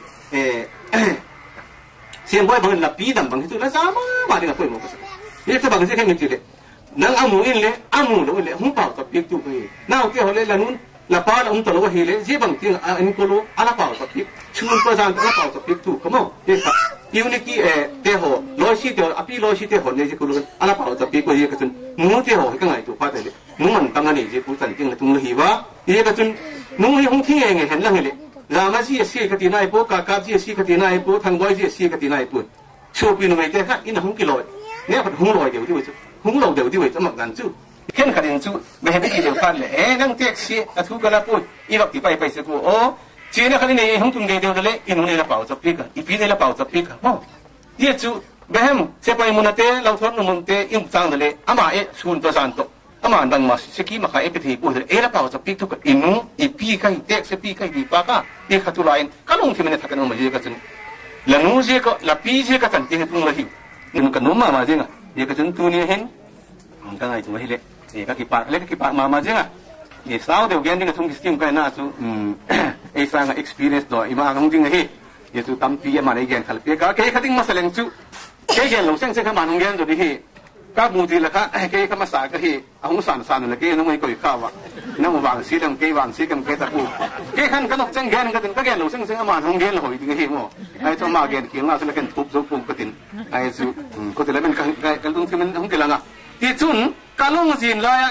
siang boy bang la pi dam bang chu la sa ma ni ka ko mo ka ye ta bang se ka mi ti le nang amu in le amu lo le hung pao ta pik tu ke naw ke ho le la nun la pa la to lo hi le je bang ti an ko lo ala pao ta pik chung pa san ala pao ta pik tu ko mo ye ka unity te ho lo si te api lo si te ho ne je ko lo ala pao ta pik ko ye ka chun nu te ho ka ngai tu pa te le nu man tang ani je pu san ting la tung lo hi wa ye ka chun nu hi hung thi nge hen la he le la ma si si ka ti nai po ka ka si si ka ti nai po thang boy si ka ti nai po so pi no mai te ka in hung ki lo ne pa hung lo de ju hung lo đều đi về cho mặc đàn chú, khen cả điện chú, về hết cái điều phan lệ, năng tiếc xí, à thu cái là bôi, y bạc thì bay sẽ cô, ô, chỉ là cái này không tung đều đấy, in này là bảo tập pick, y này là bảo tập pick, ô, đi chú, về hem, sẽ bay muốn tê, lâu thoát muốn tê, im trang đấy, ama xuân to san to, ama đang mà sẽ kí mà khai thì bôi, là bảo tập pick thu cái in, y pi cái tiếc sẽ pi cái đi pa ka, đi khát tu lại, cái lồng thì mình thắc cái nó mà gì cái chân, là nung gì cái, là pi gì cái chân tiếng tung là hiểu, nhưng cái nung mà gì à? Dia kecun tu ni hen, angka ngai tu mahile. Dia kaki pak mama je ngah. Dia saw dia gen dia kecun kistim kai na tu, sang experience do. Ima angkung ting he. Dia tu tampi mana gen kalau dia kaki kating masalah tu. Kaki gen long seng kaman gen tu di he. Kak muti lah kak, kaki kaman sa kaki. Ahung san lah kaki nung ikoi kawa. Nung wang si dam kaki wang si kam kaki taku. Kaki kan kanok seng gen katin kaki long seng kaman hong gen lah hoi ting he mo. Ai tu ma gen kaki ngas lah kan tup tup pun katin. Ai tu ko te lamen kalung timen hong kelanga ti chun kalung jin la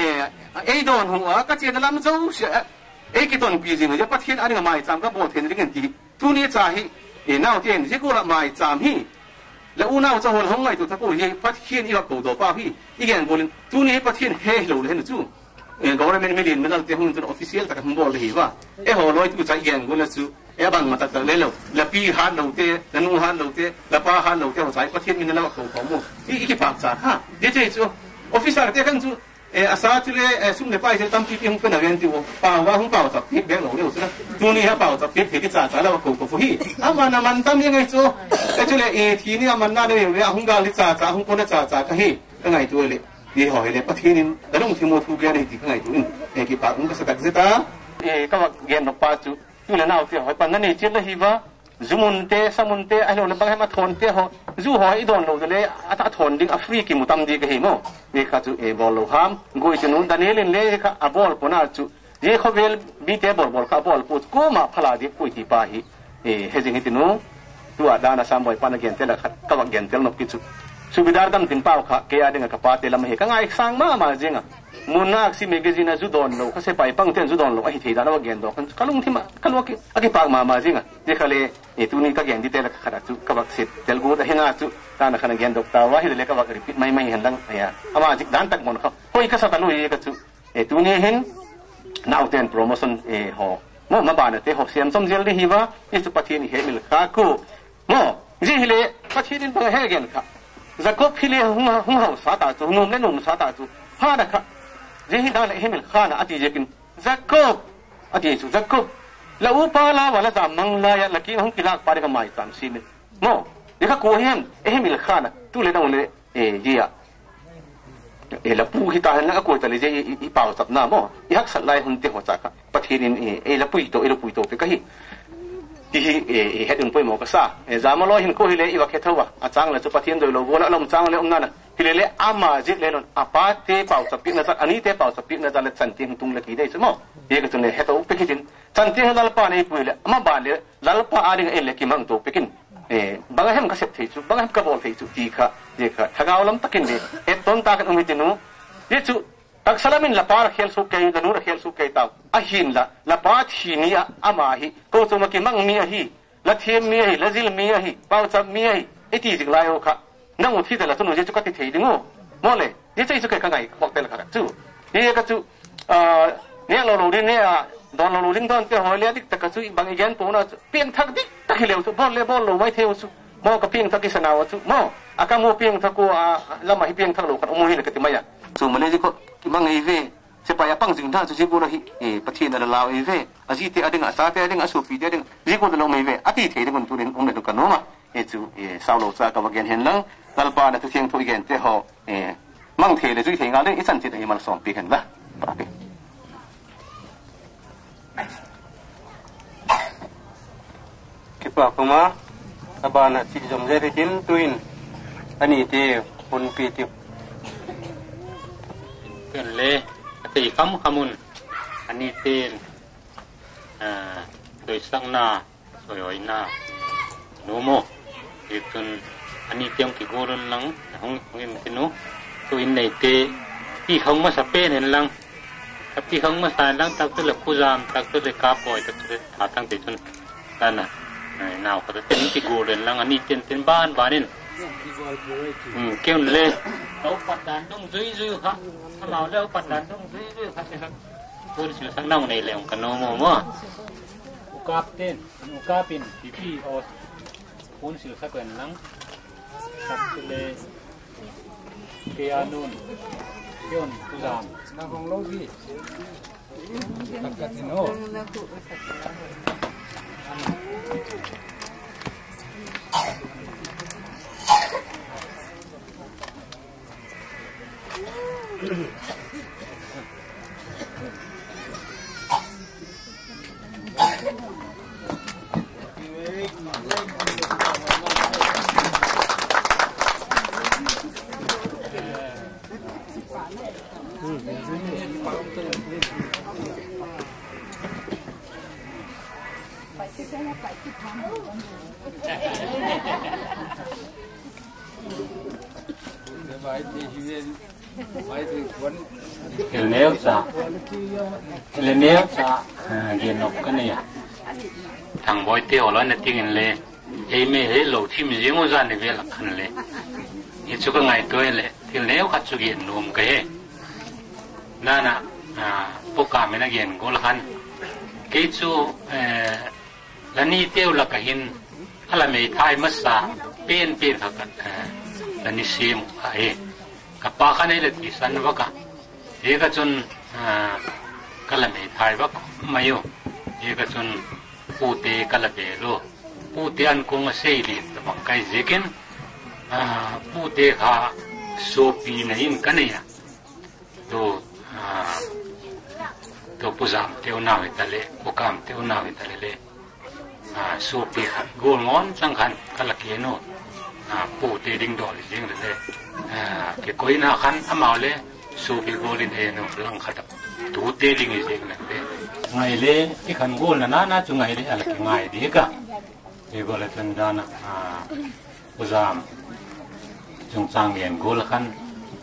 don hong ka che dalam zo ki ton pi jin ja pathian ani mai cham ka bo then ring ti tu ni cha hi naw tien ji ko la mai cham hi la u naw cha hol hong ngai tu ta ko hi pathian I ko do pa hi I gen bolin tu ni pathian he lo le chu government million menal te hong tu official ta hong bol hi wa ho loi tu cha gen go la chu bang mata ta le lo la pi han lo te la nu han lo te la pa han lo te ho sai pathian min la ko ko mo I ki pa cha ha de che chu officer te kan chu อาซาจุเลสุ่มเล็บไปจะตั้มที่ยังเป็นอะไรที่ว่าป่าวว่าหุ่นป่าวจับพิษแบงหลงเร็วสินะตัวนี้ฮะป่าวจับพิษเหตุจ่าจ่าแล้วก็กูฟูฮีมันตั้มยังไงจู่แต่จุเลทีนี้มันน่าเลยเลยหุ่นกาลิจ่าจ่าหุ่นคนจ่าจ่าก็ฮียังไงตัวเลยดีหอยเลยประเทศนี้แต่ลุงที่โมทูเบียนี่ที่ยังไงตัวนี้กี่ปากมันก็สักเซตาก็ว่าเกณฑ์ป่าจู่อยู่ในน่าวที่หอยปันนั่นนี่เชื่อเลยว่าZumunte, samunte, ayo lebang hemat thonte ho, zuhoi idon lo dele, ata thon ding Afriki mutam di kahimo, meka tu bol lo ham, goi tenu Danielin le ka abol pona tu, je khovel bite bol ka bol put ko ma phala di koi ti pa hi, hejing hitinu, tu ada na samboy pana gente la ka wa gente no kitu, subidar dam tin pau kha ke adinga ka pa te lam he ka ngai sang ma jinga. Munak si magazine zudon lo kasi pa ipang ten zudon lo ay hita na wagendo kalung tima kalwak aki pag mamazinga di kale itu ni kagyan di tela kakatu kabak sit telgo da hinga tu tana kana gendo tawa hidele kabak repeat may handang aya ama jik dan tak mon ka hoy ka sa tanu ye ka tu itu ni hin now ten promotion ho mo mabana te ho siam som jel di hiwa itu pathin he mil ka ko mo ji hile pathin ba he gen ka zakop hile hung ho sa ta tu num le num sa ta tu ha da ka Jadi dah leh hemil khana ati jekin zakop ati itu zakop la upala wala zamang la ya laki hong kilak pada kamai tam sini mo dia kohen hemil khana tu le dong le dia la pu kita han la ko ta le je I pau sap na mo yak sat lai hun te ho cha ka pathinin la pui to pe ka hi hi hedun poi mo ka sa zamalo hin ko hi le iwa khethawa achang la chu pathin doi lo bola lom chang le omna na Hilele ama jit lenon apa te pau sapik na ani te pau sapik na dalat santing tung laki dai sumo ye ka tune heto pekitin santing dalpa nei puile ama bale lalpa aring ele ki mang to pekin banga hem ka sep thei chu banga hem ka bol thei chu ti kha je kha thagawlam takin de ton ta kan umitinu ye chu tak salamin la par khel su kai danur khel su kai taw ahin la pa thinia ama hi ko chu ma ki mang mi hi la them mi hi la zil mi hi pau chap mi hi eti jik layo kha nang uthi de la tu je chu ka ti thei dingo mo le je chai chu kai ka ngai khok tel kha chu ye ka chu ne lo ri ne don lo ring don te ho le dik ta ka chu bang igen po na pieng thak dik ta khileu chu bol lo mai theu chu mo ka pieng thak ki sanawa chu mo aka mo pieng thak ko lama hi pieng thak lo kan umu hi le ka ti maya chu mane ji ko ki mang ei ve se pa ya pang jing tha chu ji bu la hi pathin na la ei ve aji te ading asa te ading asu pi te ading ji ko lo mai ve ati thei de kon tu rin om le kan no ma chu sao lo cha ka wa gen hen lang dalpa na tu thiang thu igen te ho mang the le zui thei nga le i chan chi dai mal som pi hen la pa pi ki pa kuma abana chi jom je tin tuin ani te hun pi ti ken le ti kam kamun ani ten doi sang na soi na no mo itun ani tiang ki goron lang hong ngin tinu tu in nei te ti khong ma sa pe nen lang tap ti khong ma sa lang tak tu le pujam tak tu le ka poi tak tu tha tang te chun na naw ka ten ti goron lang ani ten ban banin kêu le đâu pat dan dong zui kha mau đâu pat dan dong zui kha se pun sil sang nong nei le kan no mo kapten kapin pi o pun sil sa kan lang sakle kianun kion pujam na hong lo gi takatino le neo sa gen nok ka ne thang boy te olo na ting le ei me he lo thim jing o jan ne ve la khan le ni chu ka ngai to le til neo kha chu gen nom ka he na po ka me na gen gol khan ke chu la ni te la ka hin ala me thai ma sa pen kha ka la ni sim ka he ka pa kha ne le ti san wa ka เอกชนก็ละไม่ทายว่าไม่อยู่เอกชนผู้เตะก็ละเบลูผู้เตะอันคงเสียดีแต่บางใครเจกินผู้เตะขาสูบปีนั่นกันเนี่ยตัวผู้สามเที่ยวนาวิตาเลผู้กามเที่ยวนาวิตาเลสูบปีขาโกลงอนสังขันก็ละเกียโน่ผู้เตะดิ่งดอลจริงเลยเกี่ยวกับหน้าขันอามาเลยสูบปีโกลินเองนู่นลังขัดตัวเตะดิ่งจริงเลยไงเลยที่ขันโกลน่าจุงไงเลยอะไรไงดีกันเกี่ยวกับเรื่องด้านผู้สามจงสร้างเรียนโกลขัน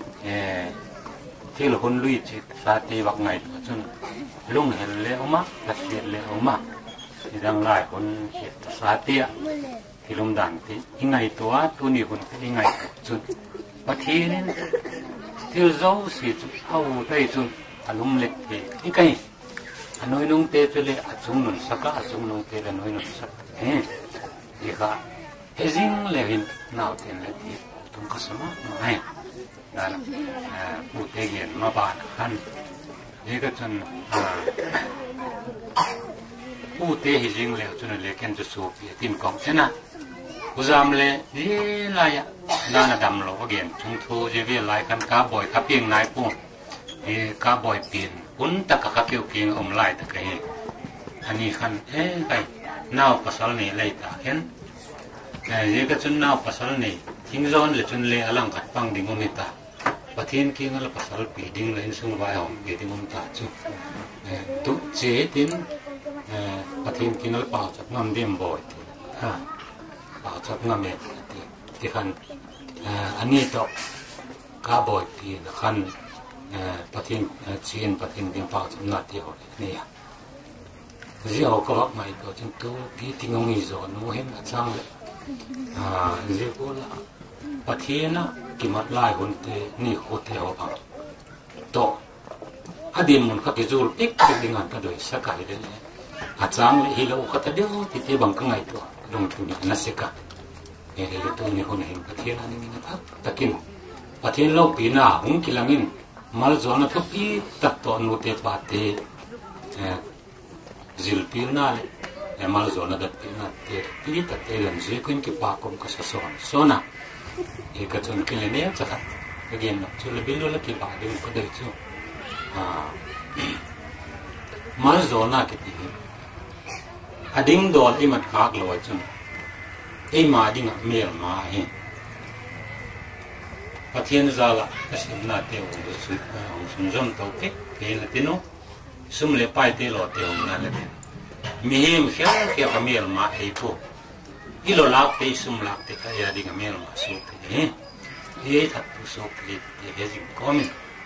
ที่เราคนลุยจิตสาธิวักไงจนลุงเห็นเลยออกมาละเอียดเลยออกมาที่ดังหลายคนเห็นสาธิที่ลุงดันที่ยังไงตัวนี้คนยังไงจนบางทีนี่ที่เราสิจุดเอาได้จนอารมณ์เล็กที่ยังไงอันน้อยนุ่งเตะไปเลยอาจุงนุ่งสักอาจุงนุ่งเตะละน้อยนุ่งสักดีค่ะเฮซิงเลยหินน่าวเต็มเลยที่ตุ้งกษมาหน่อยนั่นผู้เตะเย็นมาบ้านขันนี่ก็จนผู้เตะเฮซิงเลยจนเลยแค่จะสูบทีมกองเช่นน่ะผู้จำเลยนี่ลายนั่นดำโลกเย็นจงทูจะวิ่งลายกันกาบ่อยขับเพียงนายปุ่งกาบ่อยเปลี่ยนปุ่นตะขับเกี่ยวเพียงอมลายตะเกียอันนี้ขันไปน่าวปัสสาวะนี่เลยตาเห็นนี่ก็จนน่าวปัสสาวะนี่ทิ้งโซนเลยจนเลยอลังกัดฟังดิ่งอมิตาปะเทียนกินอะไรปัสสาวะปีดิ่งเลยสุ่งไว้หอมปีดิ่งอมิตาจุตุเจตินปะเทียนกินอะไรเปล่าจับงำเดี่ยมบ่อยเปล่าจับงำเดี่ยมที่ขันอันนี้ต่อกาบ่อยปีขันปะเทียนจีนปะเทียนกินเปล่าจับนัดเดียวนี่เจ้าก็ว่าไม่ตัวจนตัวพี่ทิ้งเอาอีโซนโมเห็นกันจังเลยเจ้าก็ละปะเทียนนะกิมัดไล่คนเตนี่โคตรเอาพังโตอดีตมันขับไปจูร์ปิกไปดิ่งอันก็โดยสักการเลยอาจารย์เลยฮิโลขัดเดียวที่เทบังกังไงตัวลงทุนนัสกะเนี่ยเลยตัวนี้คนเห็นปะเทียนนี่นะครับตะกินปะเทียนเราปีน่าหุ่นกิลังอินมาลจวนทุกปีตัดตัวนูเตปาเตzilpilna le mal zona da pilna te pilita te lam je kun ki pa kom ka sa sona e ka chon ki le ne cha again no chu le bilu la ki ba de ko de chu mal zona ki ti ading dol i mat hak lo chun e ma ding mel ma he pathian zala asim na te o su sun jom to ke la ti no sum le pai te lo te na le mi him khia kamel ma ei ko ilo lak te sum lak te ka ya ding mel ma su te e that tu so ke te jing komin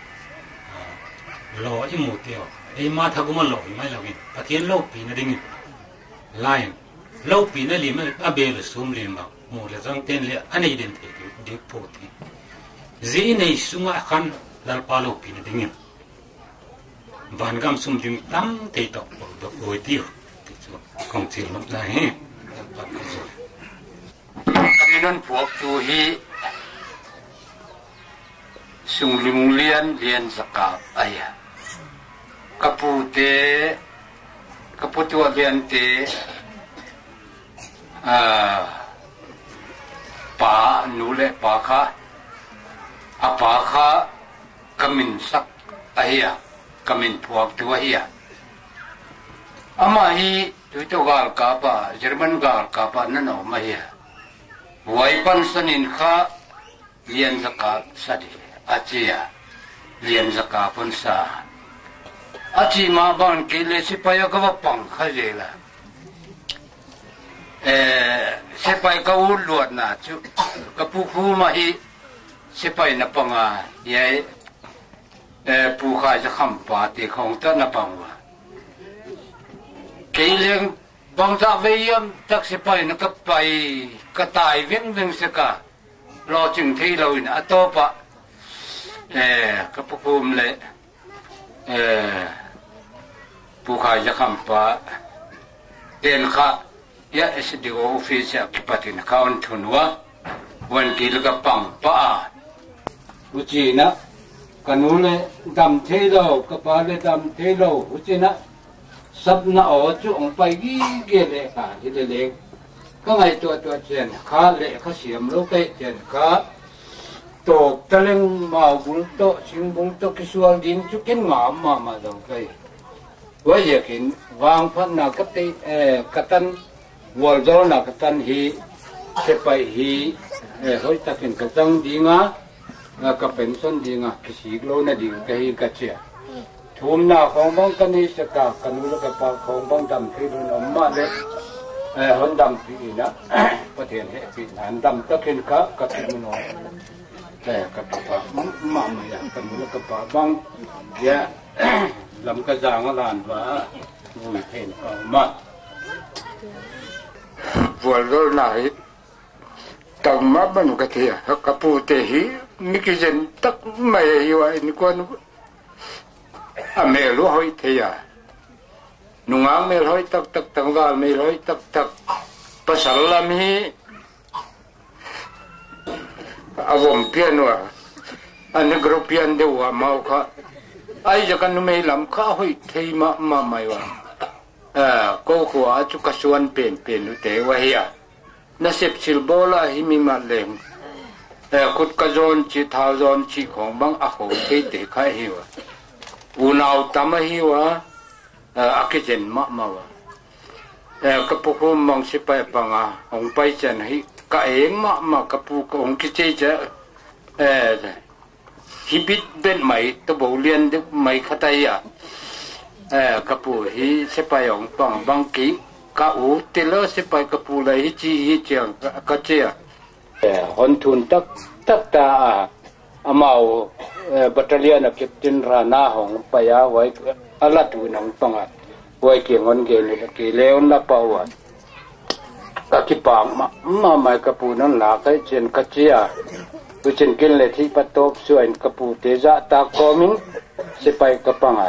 lo i mu te o e ma tha guma lo mai lo gi pathian lo pi na ding line lo pi na li ma abe le sum le ma mu le jang ten le anei den te de po te zi nei sunga khan dal pa lo pi na ding van gam sum ding tam te to do oi tiu không chỉ lúc này kami non puak tu hi sung limung lian zakap aya kaputu lian te pa nule pa kha kamin sak aya kamin puak tu aya ama hi itu gal kapa Jerman gal kapa nano maya waipan sanin kha lian zakat sadi achia lian zakapun sa achi ma ban kile sipaya ka pang khajela sipai ka ulot na chu kapuku ma hi sipai na panga ye pu Khaizakham pa ti khong ta na pangwa kailang bangsa vayam taksipay nakapay katay ving saka lawting thilawin atopa kapukum le pu Khaizakham pa ten kha ya SDO office kipatin account thunwa wan kilga pang pa uchina canu le dam thế lo kapa le dam thế lo uchina sắp nọ chú ông phải ghi ghê lệ cả thì lệ các ngày tua chuyện khá lệ khá xiêm lúc cái chuyện khá tổ ta lên màu bún tổ xin bún tổ cái xuồng dính chú kiến ngắm mà đâu cái với giờ kiến vàng phát nào cấp tây cắt tan vườn rau nào cắt tan hi sẽ phải hi hơi ta kiến cắt tan đi ngã cắt pension đi ngã cái gì lâu na đi cái cái chuyện thùm nào không băng cái này sẽ cả cái núi cái pa không băng đầm thì nó mà đấy hơn đầm thì nó có thể hệ bị nạn đầm tất nhiên cả cái nó cái pa mà mày cái núi cái pa băng ya làm cái giang là và vui thêm mà vừa rồi này tầng má bên cái gì cái pu tê hi mấy cái dân tắc mày yêu anh quan mẹ lúa hơi thế à, nung áng mẹ hơi tắc tắc tang gal mẹ hơi tắc tắc, pasal làm hi, avom piano, anh group piano đều à mau cả, ai giờ kan mẹ làm cả hơi thế mà mày wa, cô khua chú kasuan pen pen thế wa à, nasib silbola hi mi mà lem, cút kazon chỉ thao zon chỉ không bằng ako thế thế khai hi wa. Unau tamahiwa akijen mamawa kapuku mong sipai panga ong pai chen hi ka eng ma kapu ong kiche cha hibit ben mai to bolian de mai khataya kapu hi sipai ong pang bang ki ka u telo sipai kapu lai hi chi hi chang ka che hon thun tak ta amau battalion of Captain Rana Hong Paya wai alatu nang panga wai ke ngon ge le ke leon la pawa ka ki pa ma mai kapu nan la kai chen ka chia tu chen ken le thi patop suan kapu te za ta komin se pai ka panga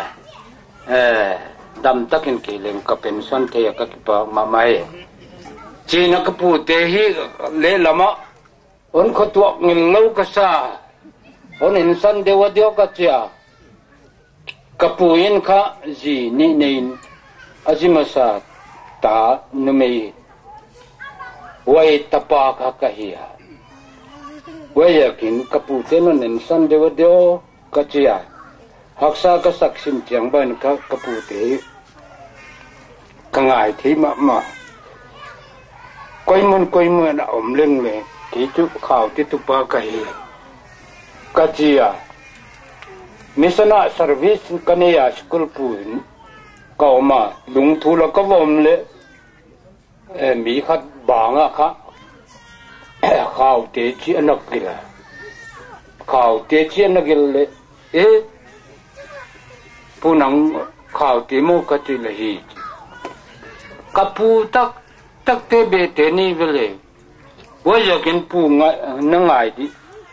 dam takin ke leng ka pension the ka ki pa ma mai china kapu te hi le lama on kho tuak ngin lo ka sa on insan dewa dio ka chia kapuin kha ji ni nein azimasa ta numei wai tapa ka kahia wai yakin kapu tenon insan dewa dio ka chia haksa ka saksim chiang ban ka kapu te kangai thi ma koi mun na om leng le ki chu khao ti tu pa ka hi kachia misana service kania school puin kauma lung thula ka vom le mi khat banga kha khao te chi anak kila khao te chi anak le punang khao te mo ka ti le hi kapu tak te be te ni vele wa ya ken pu na ngai di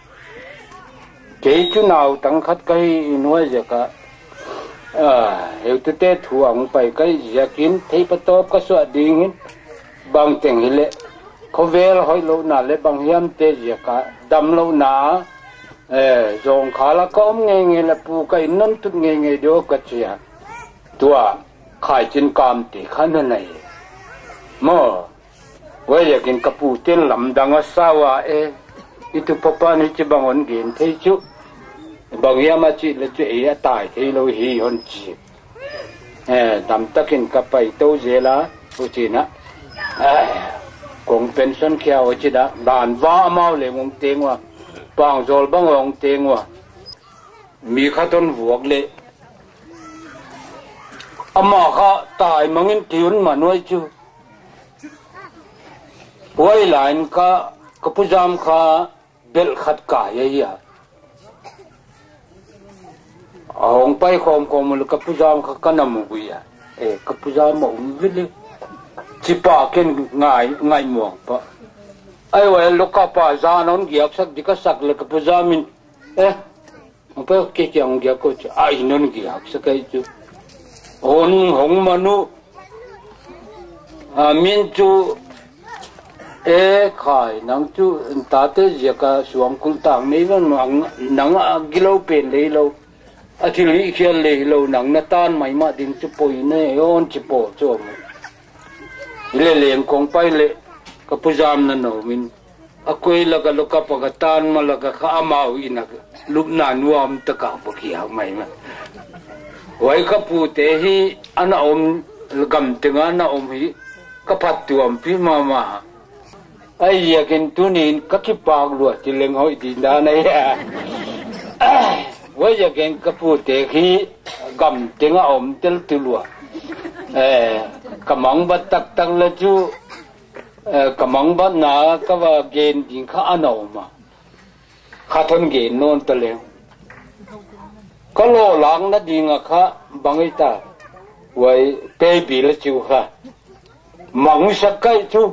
cái chú nào tăng khát cái nuôi gì cả hiểu tự tế thu ông phải cái gì kín thấy bắt top cái số điện bằng tiền hele có về là hỏi lâu nà lấy bằng hiểm tế gì cả đâm lâu nà dùng khá là có nghe là pu cái nón tụt nghe đó cái gì tua khai trên cam thì khăn này mà vậy là cái kapu tên làm đằng sau itu papa ni ci bangon gen thấy chú bằng ya mà chị là chị ấy tài thì lâu hi hơn chị đam takin kapai tàu dễ là phụ chị na cũng pension kia ở chị đã đàn vã mau lên ông tiếng wa bằng rồi bằng ông tiếng wa mi khát tôn vuộc lệ amma kha tài mangin tiun mà nuôi chú quay lại ka kapujam kha bel khat ka ya ông pai khom kapujam kha kanam guya kapujam mo vile chipa ken ngai mo pa ai wa loka pa za non giak sak dika sak le kapujamin ông pai ke kyang giak ko ai non giak sakai chu hong manu min chu khai nang chu ta te je ka suam kul tang me van mang nang gilo pen le lo athili khial le lo nang na tan mai ma ding chu poi ne on chi po chu le leng kong pai le ka pujam na no min akoi la ka loka pa ka tan ma la ka kha mau ina lup na nuam ta ka pa ki ha mai ma wai ka pu te hi ana om gam tenga na om hi ka phat tuam pi ma ma ai ya ken tunin ka ki pak lu ti leng hoi di da nei wai ya ken ka pu te hi gam tenga om tel tu lu kamang ba tak tak la chu kamang ba na ka wa gen ding kha ano ma kha thon ge non ta le ko lo lang na ding kha bangai ta wai pe bi la chu kha mang sa kai chu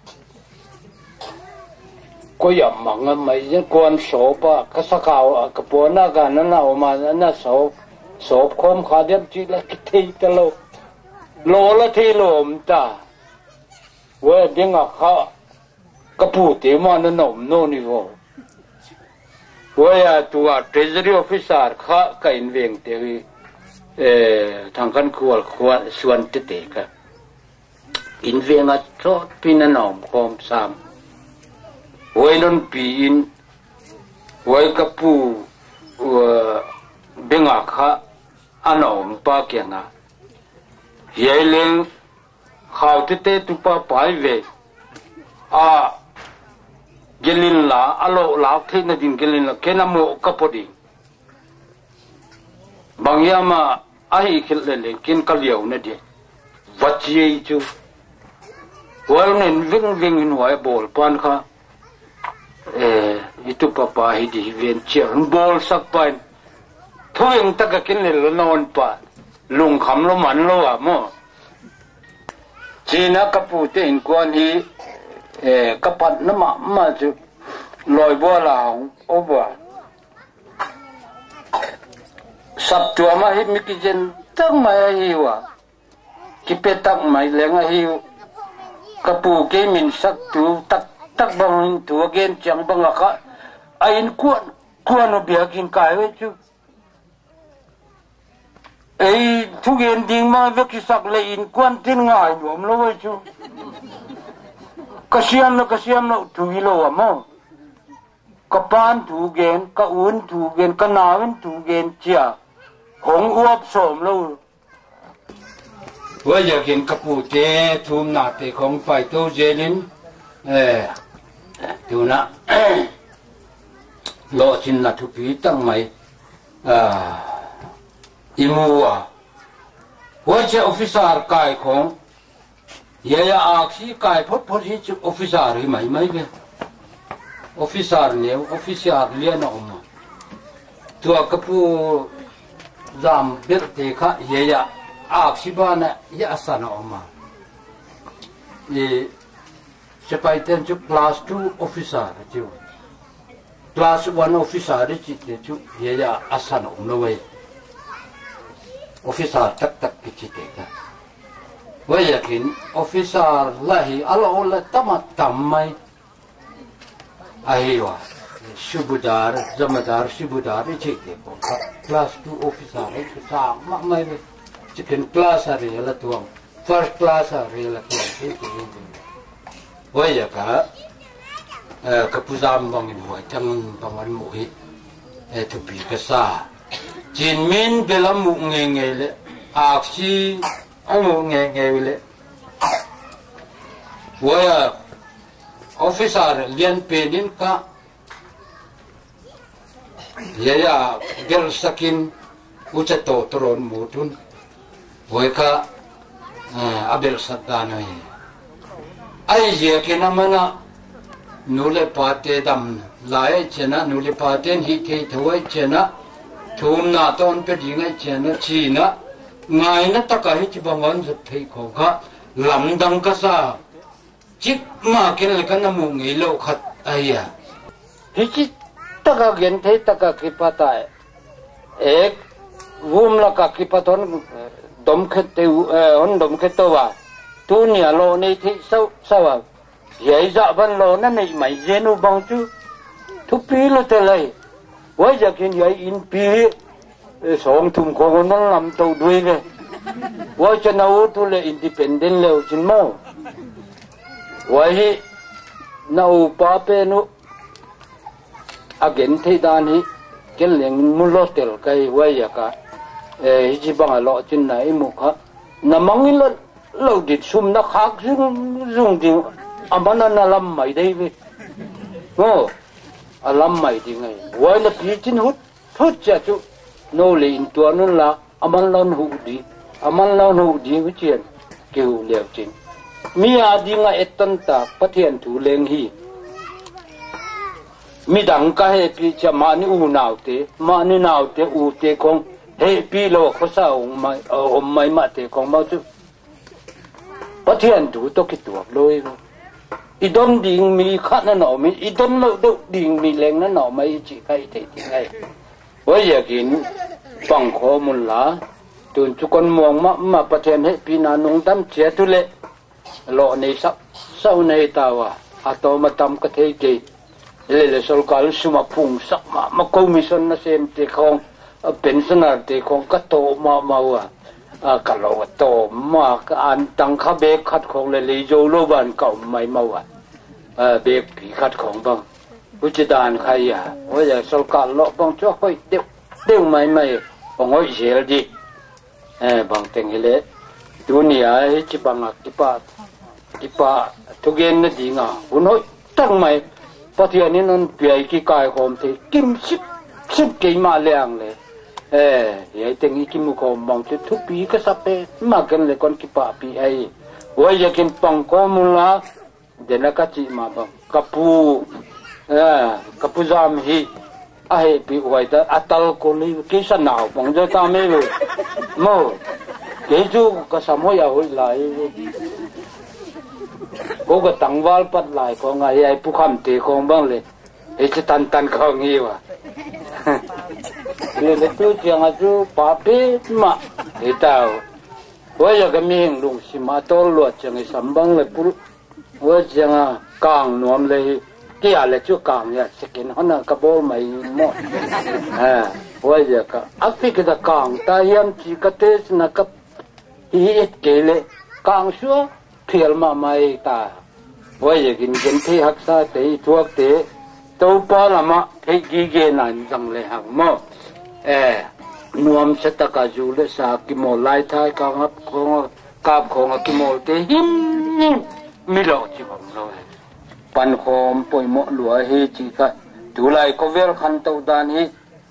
ko ya mang mai je kon so pa ka sa ka ka po na ga na na ma na so khom kha dem chi la ki thei ta lo la thei lom ta wai ding kha ka pu te ma na nom no ni ho wai tua treasury officer kha ka in veng te thang kan khual suan te te ka in veng a chot pin nom khom sam wai non pi in wai ka pu benga kha anom pa kya na yai leng khao te tu pa pai ve gelin la alo la the na din gelin la kenamo kapodi bangyama ai khil le kin kalyau na de vachi chu wal nen ving in wai bol pan kha itu papa hi di ven che bol sak pan thoing ta ka kin le non pa lung kham lo man lo wa mo china kapu te in kwan hi kapat na ma chu loi bo la over sap tua ma hi mi ki jen tang mai hi wa ki pe tak mai leng hi kapu ke min sak tu tak bang tu again chang bang ka ain kuan no bia kin kai we chu ei thu gen ding ma ve ki sak le in kwan tin ngai nom lo we chu kasiam na tu lo wa mo kapan tu gen ka un tu gen ka nawin tu gen chia hong uap som lo wa ya gen kapu te thum na te khong pai to jelin tu na lo chin na thu pi tang mai imua wa che officer kai khong ya aksi kai phot hi chu officer hi mai ge officer ne officer le na oma tu akapu zam ber te kha ya aksi bana ya sana oma sepai ten chu class 2 officer chu class 1 officer chi te chu ya asana om no we officer tak ki chi te ka wa yakin officer lahi alo la tam mai aiwa subudar zamadar subudar chi te ko class 2 officer chu sa ma mai chicken class ari la tuang first class ari la tuang wa yaka kapuzam bangin huai chang bangan mu hi tu pi ka sa chin min belam mu nge le aksi amu nge le wa officer lian penin ka ya gel sakin uchato tron mutun wa ka abel sadana ai je ke namana nule pate dam lai chena nule paten hi ke thoi chena thum na ton pe dingai chena china ngai na taka hi chi bangon zu thei ko ga lam dang ka sa chik ma ken le kan mu ngai lo khat aya hi chi taka gen thei taka ki pata ek vum la ka ki paton dom khet te on dom khet to wa tu nia lo nei thi sau vậy dạ văn lô nó này mày dễ nó bằng chứ thu phí nó thế này với giờ kia vậy in phí sống thùng con nó làm tàu đuôi này với cho nó tôi là independent lều chính mô với nó ba bên nó again thấy đàn hi cái liền muốn lót tiền cái với giờ cả chỉ bằng lọ trên này một khác nằm mong là lâu đi xung nó khác dùng thì nó làm mày đây vì làm mày thì ngay với là phía trên hút chả chú nô lì tua nó là lan hụ đi với chuyện kêu liều chính mi đi ngay tân ta phát hiện thủ lên hi mi đằng cái hệ pi chả mà ni u nào thế u thế không hệ pi lo có sao mày hôm mày mà thế không bao chứ phát hiện thủ tôi cái tuổi lôi idon ding mi khát nó nọ mi idon lâu đâu ding mi lên nó nọ mấy chỉ cái thế thì ngay bây giờ kín bằng khó một lá tuần chú con muông mà phát hiện hệ pi na nông tâm chế tu lệ lọ này sau này tao to mà tâm cái thế gìเลยสกอลสมาพุ่งสักมาคอมมิชชั่นนั่นเองที่ของเป็นสนาที่ของก็โตมาว่ะก็เราโตมาอันตั้งข้าเบกขัดของเลยโยโลบันเก่าไม่มาว่ะเบกผีขัดของบ้างวิจารณ์ใครว่าจะสกอลเลาะบ้างช่วยเดี๋ยวไม่บางว่าเสียดีบางแต่งเลยตัวนี้จีบังกีปาทุกเย็นนั่นดีงาหุ่นห้อยตั้งไม่พอที่อันนี้นั่นเปลี่ยนกี่กายคมที่กิมสิบกี่มาเลี้ยงเลยยังแต่งอีกิมคมบางทีทุกปีก็สับไปมากันเลยคนกี่ป่าปีไอ้ว่าอยากกินปังคอมุลาเดี๋ยวนักจิมาบังกับปูจามฮีไอ้ปีไว้แต่อัตลคนนี้กี่สนาวบังจะตามไม่รู้โม่กี่จูก็สมัยเอาไว้หลายกูก็ตั้งวอลปัดหลายของไอ้ผู้คำตีของบ้างเลยไอ้จะตันของงี้วะเนี่ยเลยตัวเจ้าจูป้าเป้มาไอ้เต้าว่าอยากจะมีเห็นลุงสิมาโตลวดจังไอ้สัมบังเลยปุ๊บว่าจังกลางนวมเลยกี่อะไรจู่กลางเนี่ยสกินหันกระโบไม่หมดว่าอยากก็อัฟริกากลางตายยันจีกเตสนักอีเอ็ดเกลกลางชัวเพียลมาไม่ตาว่าอยากกินที่หักษาเตะทั่วเตะตัวปอละมาเทกีเกนันจังเลยหักหม้อนวมสตะกาจูเลสากิโมไลท้ายกางของกิโมเตหิมมิโลจิบังเลยปันโคมป่วยหมอหลัวเฮจิกะดูไลก็เวลคันตัวดานฮี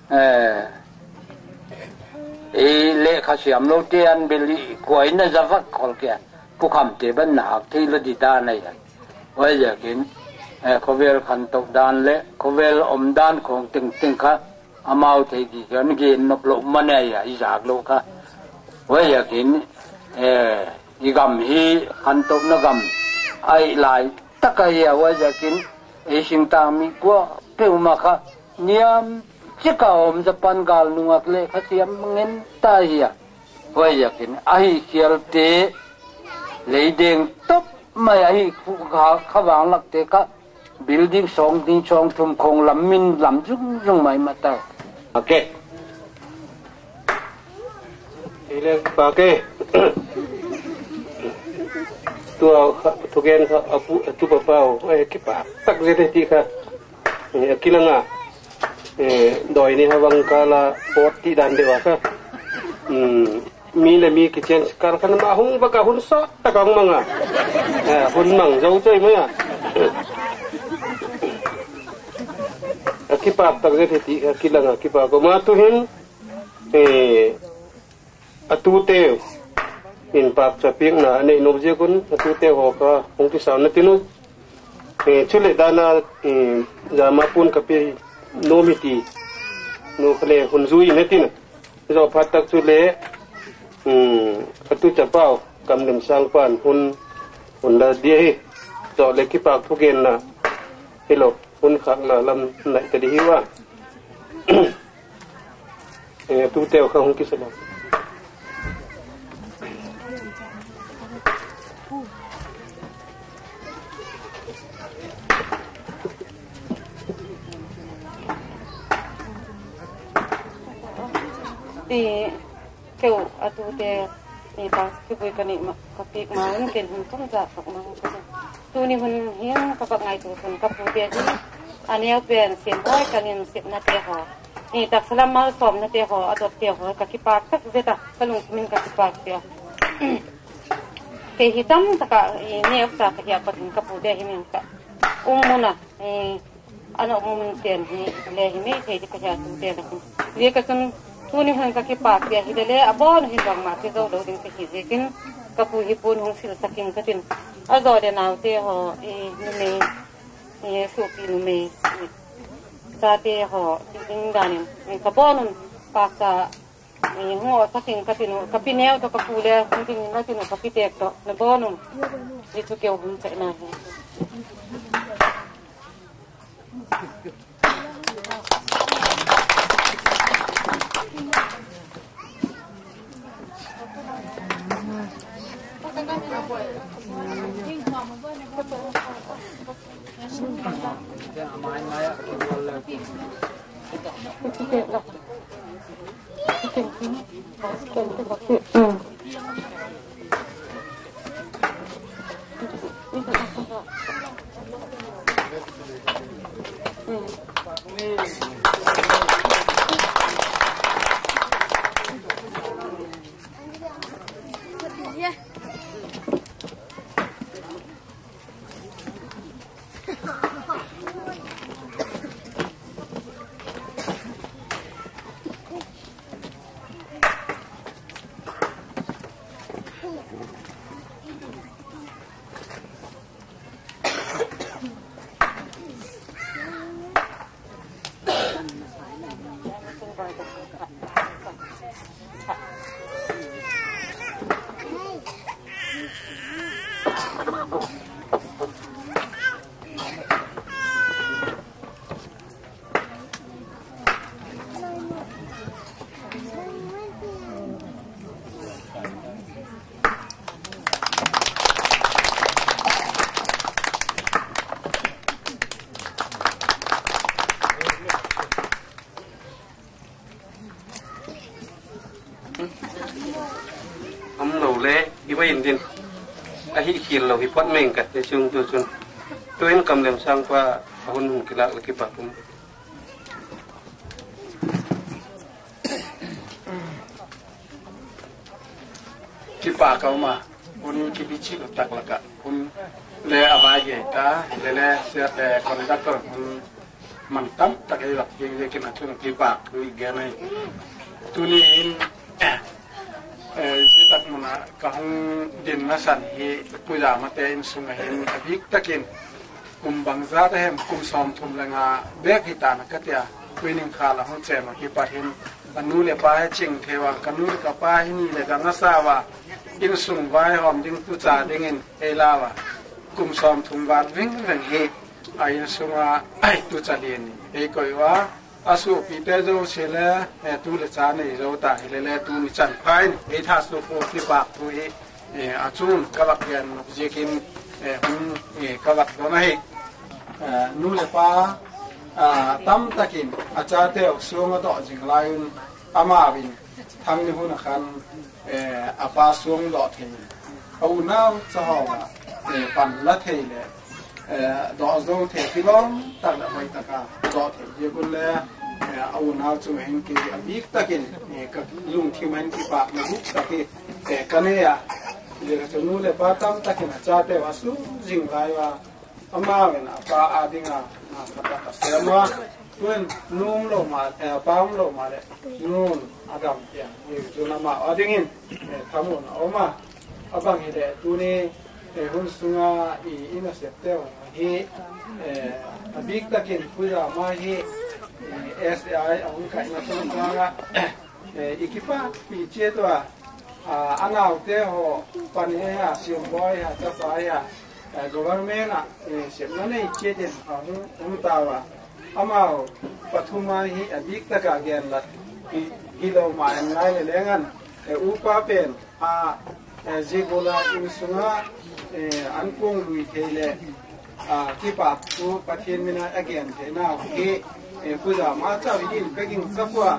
เละขยำโลเตียนเบลีกวยน่าจะฟักคอลเกียผู้คำเจ็บหนักที่ละดิดาในว่าอยากกินเขาเวลคันตกดานเละเขาเวลอมดานของตึงค่ะอามาเทกิกันกินนกลมมันเนี่ยอีจากโลค่ะว่าอยากกินอีกำฮีคันตกนักำไอหลายตะกายว่าอยากกินสิงตามีกว่าเปรี้ยวมากค่ะเนี่ยจะก้าวมันจะปันกาลนุ่งอักเล่ขัดยำเงินตายว่าอยากกินไอเขียลเตเลยเด้งตบไม่ไอขวางหลักเตะก็บิลดิ้งสองทุ่มคงลำมินลำจุ่งไม่มาเตาโอเคทีเล็กปากเกตัวทุกอย่างเขาเอาตัวเปล่าไอ้กี่ปากตักเจติค่ะกินงาดอยนี่ฮะวังกาลาปอดที่ดันเดียวค่ะมีเลยมีกิจการการขนมหุ่นบักหุ่นซอตะกังมังหุ่นมังเจ้าใจมั้ยกี่ปากตักเจติกินงากี่ปากก็มาตุหินatu teo in pak chaping na nei nobje kun atu teo ho ka hong ki saw na tinu chule dana jama pun ka pe nomiti no khle hunzui na tin zo phatak chule atu chapao kam nim sang pan hun da die zo le ki pak thugen na hello hun khak la lam nai ta di hiwa atu teo ka hong ki saw thì kiểu tu te thì ta cái buổi cái này mà cái việc mà mình cần hơn trong giờ học mà tu ni hơn hiến các bạn ngày tu hơn các buổi te thì anh em bên xem thôi cái này xem na te hoนี่ตักสลัมมาสอมนะเตียหออดอกเตียหอกะกิปากตักเวตะกะลุงมินกะกิปากเตียke hitam taka ne upsa ka ya patin ka pude himin ka umuna ana umun ten ni le himi ke ka ya tu te na ye ka kun tuni han ka kipak ya hidele abon hin bang ma ke zo do din ke hizekin ka pu hi pun hung sil sakin ka tin azo de naw te ho ni me su pi nu me sa te ho tin danin ka bonun pa sa ngo saking kapino kapineo to kapule ting na tino kapitek to na bonum itu keu hun sa na in din a hi khil lo hi pot meng ka te chung tu chun tu en kam lem sang pa hun hun kila la ki pa pum ki pa ka ma un ki bi chi lo tak la ka un le awaje ta le se conductor un man tam tak ai lak ye ki na chun ki pa ku ge nai tu ni in tak mana kahung din nasan hi puja mate in sunga hin abik takin kumbang za ta hem kum som thum langa bek hitana katia winning khala hon chema hi pahin anu le pa ching thewa kanu ka pa hi ni le ganga sawa in sung vai hom ding tu cha ding in elawa kum som thum van ving veng hi ai sunga ai tu cha lien ni e koi wa asu pite zo sele tu le cha nei zo ta hele tu mi chan phai e tha su po ki pa tu e achun kawak yan jekin hun kawak do na he nu le pa tam takin acha te suanga do jing lain ama win thang ni hun khan apa suang do the au nau cha ho pan la the le do zo the kilom tak la mai taka do the je kun le au nau chu hen ki abik takin ka lung thi man ki pa na buk taki kane ya le ka nu le pa tam takin cha te wasu jing lai wa ama wen apa adinga na kata ka sema tuen nung lo ma paum lo ma le nun adam ya ni chu na ma adingin thamun oma abang ide tu ni hun sunga I ina septeo hi abik takin puja ma hi SAI ang kai na sunga ikipa pi che to anau te ho pan he ha sim boy ha cha pa ya government a sem na nei che den ang ta wa amao pathuma hi abik taka gen la kilo ma nai le lengan upa pen jigola in sunga anpong lui thele kipa tu pathin mina again the na ki puja ma cha wi in peking sapwa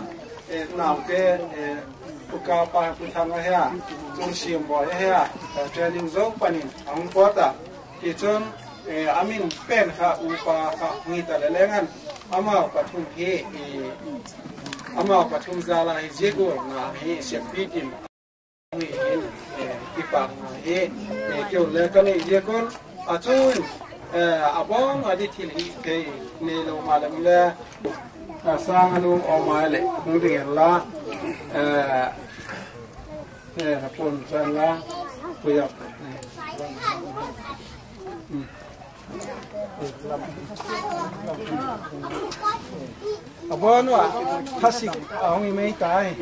nào cái buka pa thang hay à chung sim boy hay à training zone panin ang pota thì chon amin pen kha upa kha ngita lelengan ama pathum he ama pathum zala hi jego na hi sepitin hi ipa he kyo le kale jekon achun abong adi thil hi ke ne lo malam le sang anu omale ngding la rapon sanga puyap abon wa khasik ahong mai tai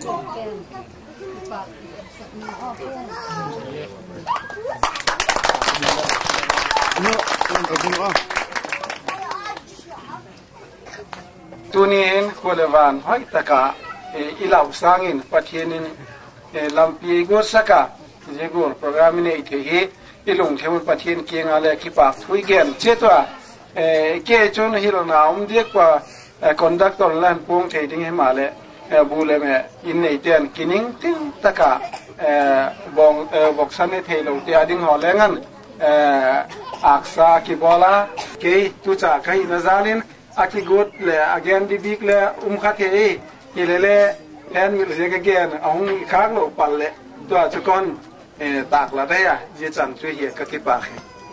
tunin kholevan hoi taka ilau sangin pathienin lampi go saka jego program ne ithehi ilung themun pathien kenga le kipa thui gen chetwa ke chon hilona umdek kwa conductor lan pung the ding hema le bule me in nei ten kining ting taka bong boksan ne thelo te ading ho lengan aksa ki bola ke tu cha kai nazalin aki gut le again di big le khathe hilele len mil je ke gen ahung khak lo pal le to chu kon tak la da ya je chan chu hi ka ki pa khe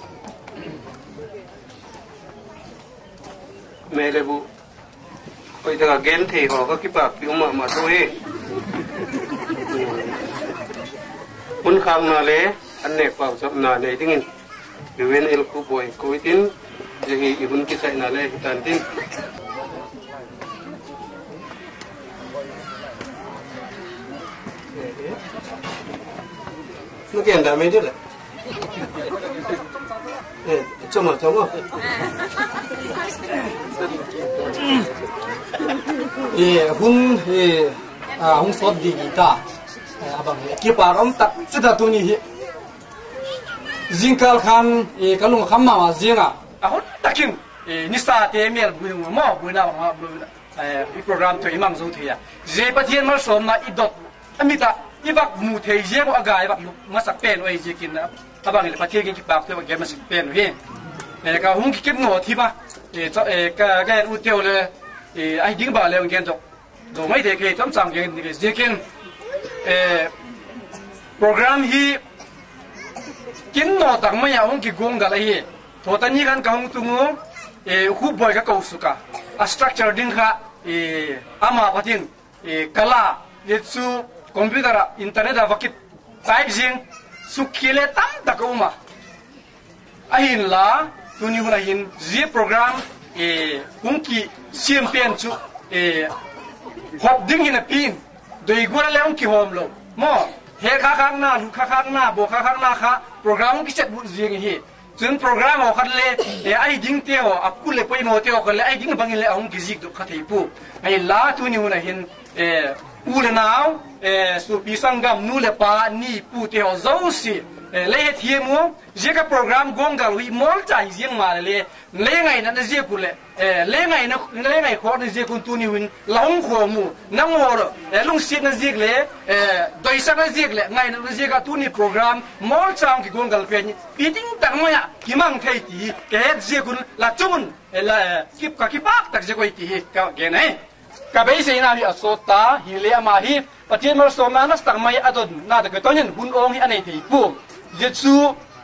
mele bu oi da gen the ho ka ki pa pi ma to he un khang na le an ne pa sap na le dingin wen el ku boy ko tin je hi ibun ki sai na le tan tin nó kiện đã mấy đứa lại cho mà thống không hun hun sốt đi ta abang kipa rom tak sida tu ni jingkal khan kalung khamma ma jinga ahon takin nisa te mel bu mo bu na ma i program to imam zo thia je pathian mal som na idot amita ibak mu thei je ko aga ibak masak pen oi je kin abang le pathian ki bak te ge masak pen he ka hung ki kip no thi ba ka ga u teo le ai ding ba le ngen jok do mai de ke cham chang ge je kin program hi kin no tak mai hung ki gong ga la hi to ta ni kan ka hung tu ngo khu boy ka ko su ka a structure ding kha ama pathin kala le chu computer internet avakit type jing sukhile tam takuma ahin la tuni huna hin je program kunki champion chu hop ding in a pin doi gora leong ki hom lo mo he kha khang na lu kha khang na bo kha khang na kha program ki set bu jing hi chun program ho khat le ai ding te ho akule poi mo te ho khle ai ding bangin le ong ki zik do kha thei pu ai la tuni huna hin ule now su pisangam nu le pa ni pu te ho zo si le thiemu je ka program gongal wi mol chai jiang ma le ngai na je ku le ngai kho na je kun tu ni win long kho mu nang ngor lung sit na je le doi sa na je le ngai na je ka tu ni program mol chang ki gongal pe ni piting tang ma ya ki mang thei ti ke je kun la chun la kip ka ki pak tak je ko ti ka ge nai ka bei se na hi asota hi le ama hi patien mar som na nas tang mai adon na da ko tonin hun ong hi anei thei pu jetsu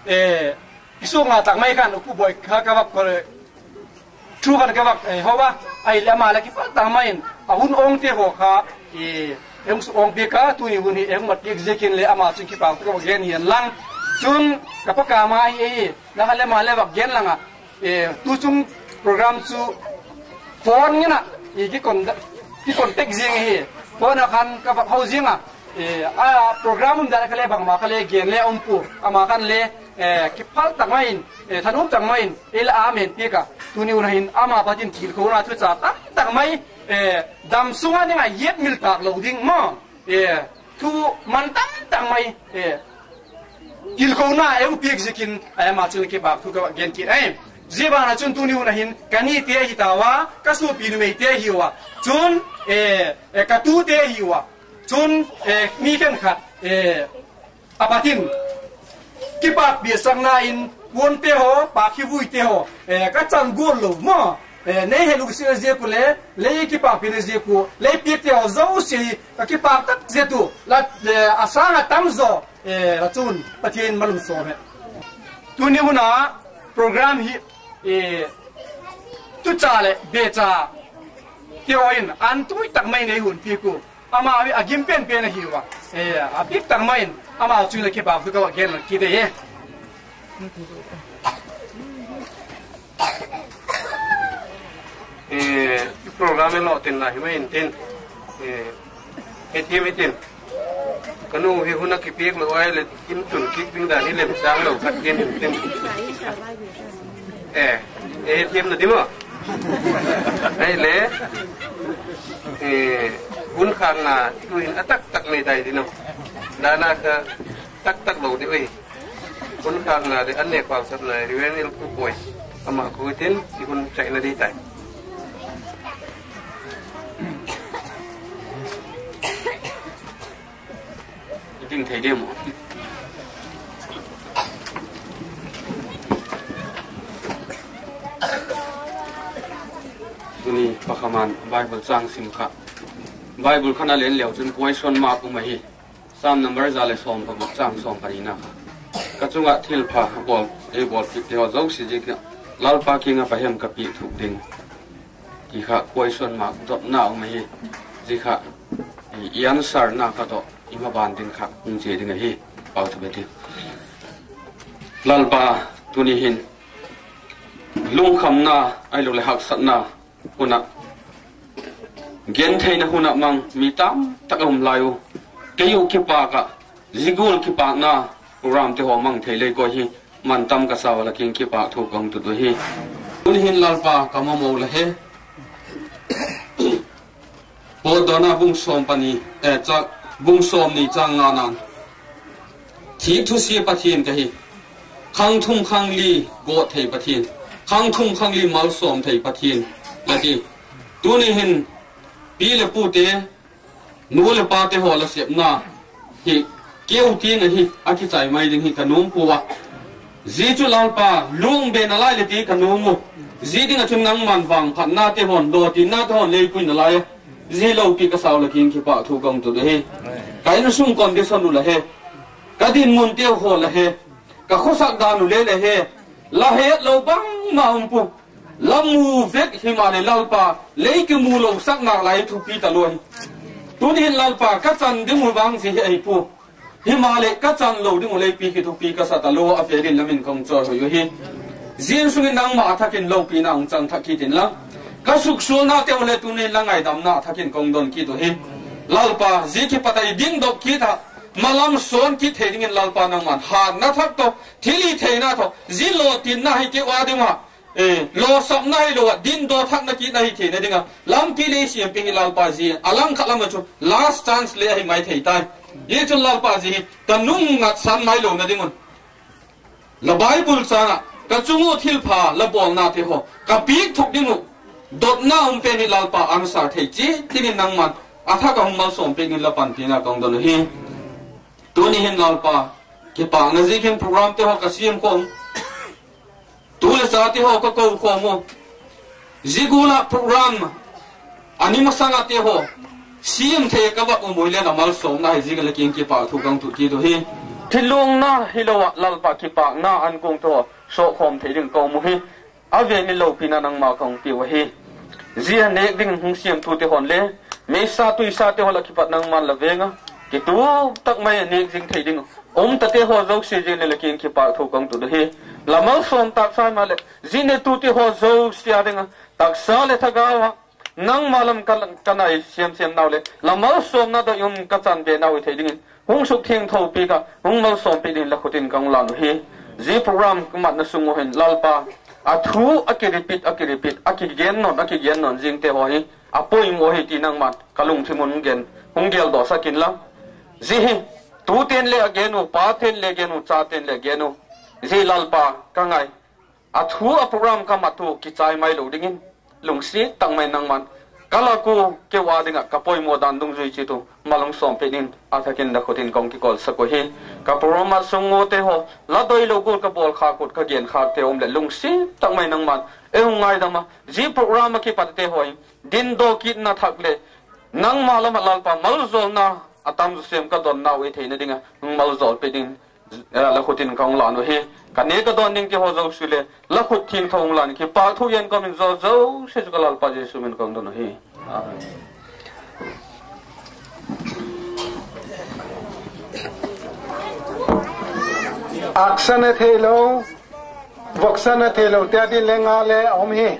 isu nga tak mai kan ku boy kha ka wak ko chu kan ka wak hawa ai le ma la ki pa tang mai a hun ong te ho kha em su ong be ka tu ni hun hi em mat ek jekin le ama chu ki pa ko gen hian lang chun ka pa ka ma ai na ha le ma le wak gen langa tu chung program chu phone ni na ki kon tek jing hi phone khan ka wak ho jing program da kale bang ma kale gen le ompu ama kan le ki phal tangmain thanum tangmain ila amen tika tuni unahin ama patin thil ko na thu cha tangmai dam sunga ni ngai yet mil tak lo ding mo thu man tangmai thil ko na em pik zikin ma chu ki bak thu ka gen ki ai ziba na chun tuni una hin kani te hi tawa kasu pinu me te hiwa chun ka tu te hiwa chun mi ken khat apatin kipak bi sangna in won te ho pa khi vui te ho ka chan gol lo mo nei he lu se je ku le kipak pin je ku le pi te ho zo si ka kipak tak je tu la asanga tamzo la chun pathin malum so me tuni una program hi tu cha le be cha in an tu tak mai nei hun pi ku ama agim pen pen hi wa a pi tak mai ama chu le ke ba ku ka gen ki de ye program Lawtinna hi mai tin tin kanu hi huna ki pek lo ai le kim tun ki bing da ni lem sang lo khat gen tin thêm là tím à đây lẽ cuốn khang là tôi tắc tắc này đây thì nào đã là tắc tắc đầu thì ơi cuốn khang là để ăn nè quảng sập này thì bên nó cùi mà cùi tiến thì cuốn chạy là đi tại tinh thấy đêm ni pakaman Bible sang simkha Bible khana len leo chun question mark ma hi sam number za le som pa chang som parina ka chunga thil pha bol ti ho zo si ji ka lal pa kinga pa hem ka pi thu ding ki kha question mark dot na ma hi ji kha i answer na ka to ima ban din kha ung je ding hi pau thu beti lal pa tuni hin lung kham na ai lo le hak sat na huna gen theina huna mang mitam takom layu keyu kipa ka zigul kipa na ram te ho mang thele ko hi man tam ka sawala king kipa thu kong tu du hi un hin lalpa kamamo la he po dona bung som pani cha bung som ni chang nga nan thi thu si pathin ka hi khang thum khang li go thei pathin khang thum khang li mal som thei pathin lati tuni hin pile pute nule pate hola sepna hi keu ti na hi aki chai mai ding hi kanum puwa ji chu lalpa lung be na lai le ti kanumu ji ding a chun nang man wang phat na te hon do ti na thon le kuin na lai ji lo ki ka saw la king ki pa thu gong tu de he kai na sum condition lu la he ka din mun te ho la he ka khosak da nu le he la he lo bang ma um pu lamu vek himane lalpa leike mu lo sak na lai thu pi ta loi tun hin lalpa ka chan ding mu bang ji ai pu himale ka chan lo ding le pi ki thu pi ka sa ta lo a fe din lamin kong cho ho yo hi zin sungin nang ma thakin lo pi na ong chang thaki tin la ka suk sul na te ole tun hin langai dam na thakin kong don ki to hi lalpa ji ki patai ding dok ki tha malam son ki theding in lalpa nang man ha na thak to thili theina tho zin lo tin na hi ke wa de ma lo sop nai lo din do thak na ki nai the na dinga lam ki le siam ping lalpa ji alang khalam chu last chance le hi mai thei tai ye chu lalpa ji kanung ngat san mai lo na dingun la bible sana ka chungu thil pha la bol na the ho ka pi thuk dingu dot na pe ni lalpa answer thei chi tin nang man atha ka hum som pe ni la pan ti na kong don hi tu ni hin lalpa ki pa na ji ken program te ho ka siam ko tule sati ho ka ko ko mo zigula program ani masanga te ho sim the ka ba mo le na mal som na zigala king ki pa thu kang tu ki do hi thilung na hilowa lalpa ki pa na an kong to so khom the ding ko mo hi ave ni lo pina nang ma kong ti wa hi zia ne ding hung siam tu te hon le me sa tu sa te ho la ki pa nang man la venga ki tu tak mai ne jing thei ding ta te ho zo se je le king ki pa thu kang tu do hi lamal som tak sai male zine tu ti ho zo sia denga tak sa le thagawa nang malam kanai siam naw le lamal som na da yum ka chan be naw thei ding hung suk theng tho pi ka hung mal som pi din la khutin kang la no hi ji program kumat na sungo hen lalpa a thu a ki repeat a ki gen non jing te ho hi a poi mo hi ti nang mat kalung thimun gen hung gel do sakin la ji hi tu ten le agenu pa ten le genu cha ten le genu ji lalpa kangai a thu a program ka matu ki chai mai lo dingin lungsi tang mai nang man kala ku ke wa dinga kapoi mo dan dung zui chi tu malong som pe nin a thakin da khotin kong ki kol sako hi ka program songo te ho la doi lo gol ka bol kha kut ka gen kha te om le lungsi tang mai nang man e ngai da ma ji program ki pat te hoi din do ki na thak le nang ma la ma lal pa mal zol na atam zu sem ka don na we theina dinga mal zol pe din la khotin kong la no hi ka ne ka don ning ki ho zo sule la khut thing thong lan ki pa thu yen ko min zo zo se ka lal pa je su min kong don hi aksana thelo voksana thelo tia di lenga le om hi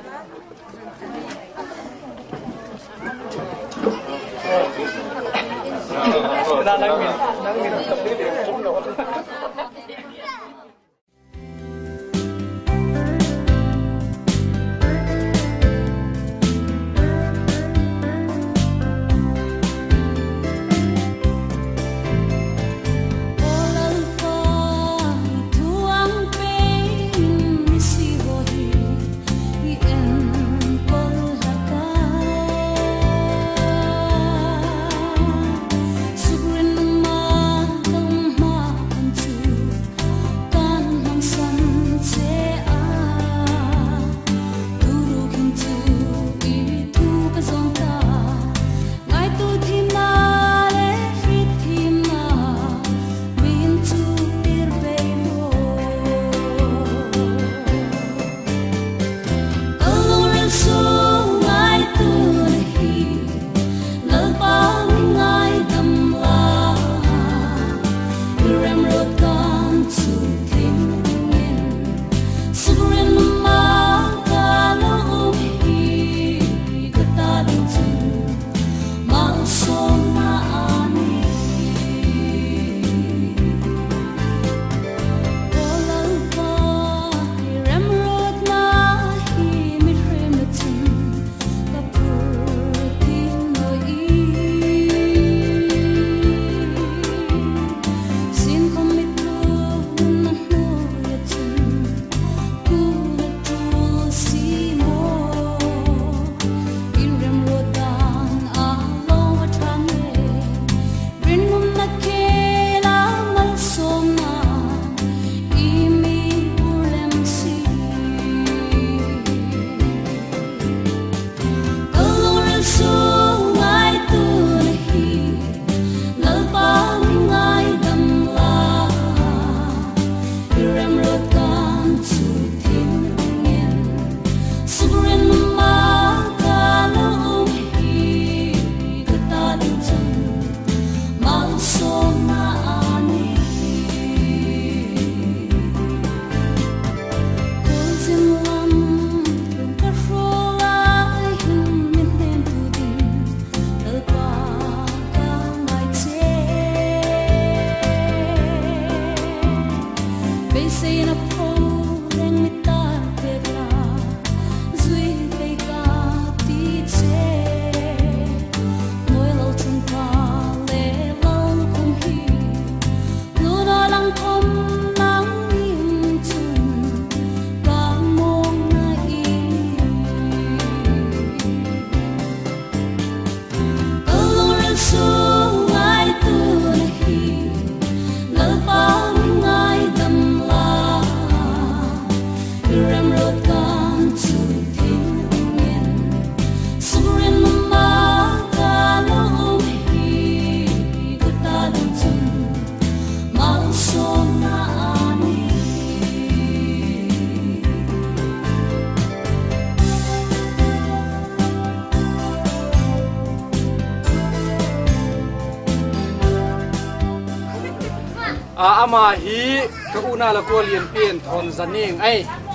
ama hi ka una la ko lian pen thon zaning ai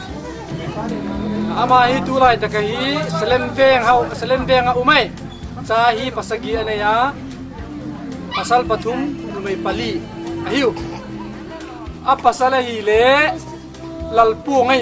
ama hi tu lai ta ka hi selem veng umai cha hi pasagi anaya pasal pathum numai pali ahiu a pasala hi le lalpu ngai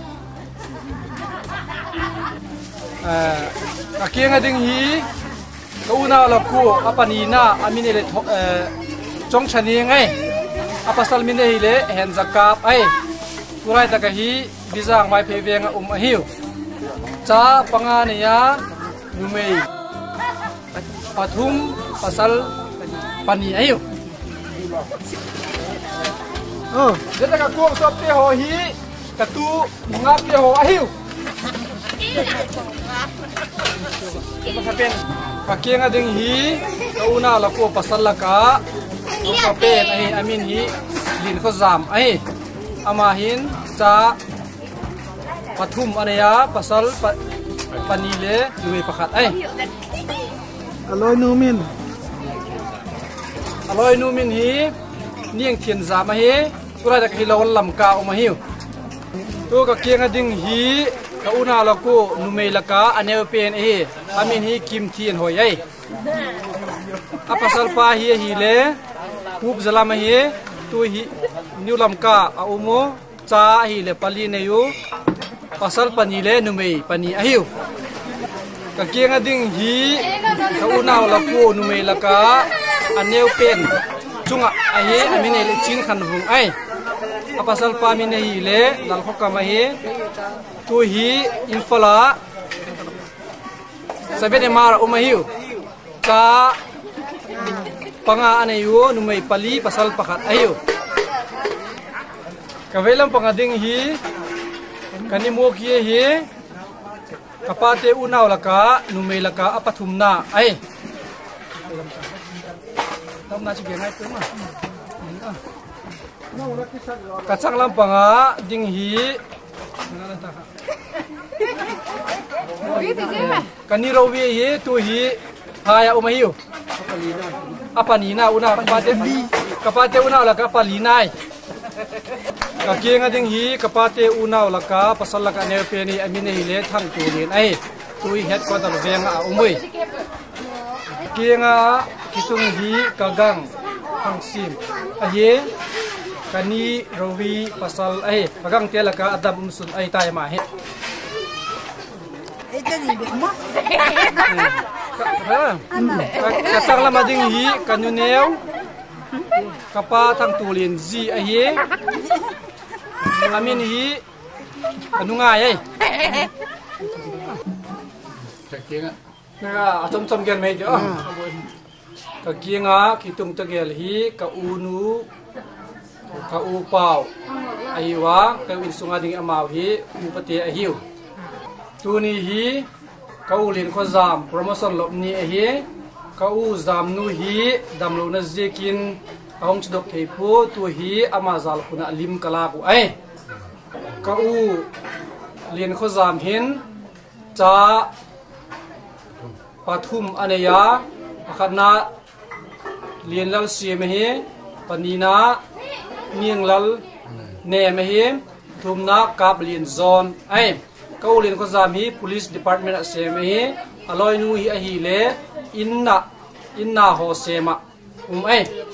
ka kenga ding hi ka una la ko apanina amine le chong chani ngai a pasal mine hi le hen zakap ai turai takahi bizang mai phevenga ahiu cha pangania numei pathum pasal pani ahiu deta ka kuang sop te ho hi katu ngap te ho ahiu kakianga ding hi kauna lako pasal laka kapen ahi amin hi lin kho zam ahi amahin cha pathum anaya pasal panile duwe pakhat ai aloi numin hi niang thian zam ahi turai dak hi lawan lam ka o mahiu to kakianga ding hi kauna lako numei laka aneu pen ahi amin hi kim thian hoi ai apasal pa hi le pup zalama hi tu hi niulam ka a umo cha hi le pali ne yu pasal pani le numei pani ahiu kakianga ding hi kauna lako numei laka aneu pen chunga ahi amine le chin khan hung ai apasal pa min hi le lal khokka ma hi tu hi infala sabene mar umahiu ka panga anayu numei pali pasal pakhat ayu kavelam pangading hi kanimo kie hi kapate unaw laka numei laka apathumna ai tamna chi gengai pe ma kacang lampanga ding hi kanirawi hi tu hi haya umahiu apanina una kapate una laka palinai kakianga ding hi kapate una laka pasal laka ne pe ni amine hi le thang tu nin ai tui het ko dal venga umui kianga kitung hi kagang hangsim ahe kani rawi pasal ai kagang te laka adab umsun ai tai ma he katang lama ding hi kanuneu kapa thang tulin ji ahi amin hi kanungai ai kakianga nga atom tom gen mai jo kakianga kitung tagel hi ka unu ka upau aiwa ka insunga ding amau hi upate ahiu tuni hi kaulin kho zam promotion lopni ahi kau zam nu hi damlo na zekin ahong chidok theipu tu hi amazal kuna lim kala ku ai kau lin kho zam hin cha pathum aneya akhana lin lal siam hi panina niang lal ne me hi thumna kap lin zone ai kaulin ko zam hi police department a sem hi aloi nu hi a hi le inna ho sema ai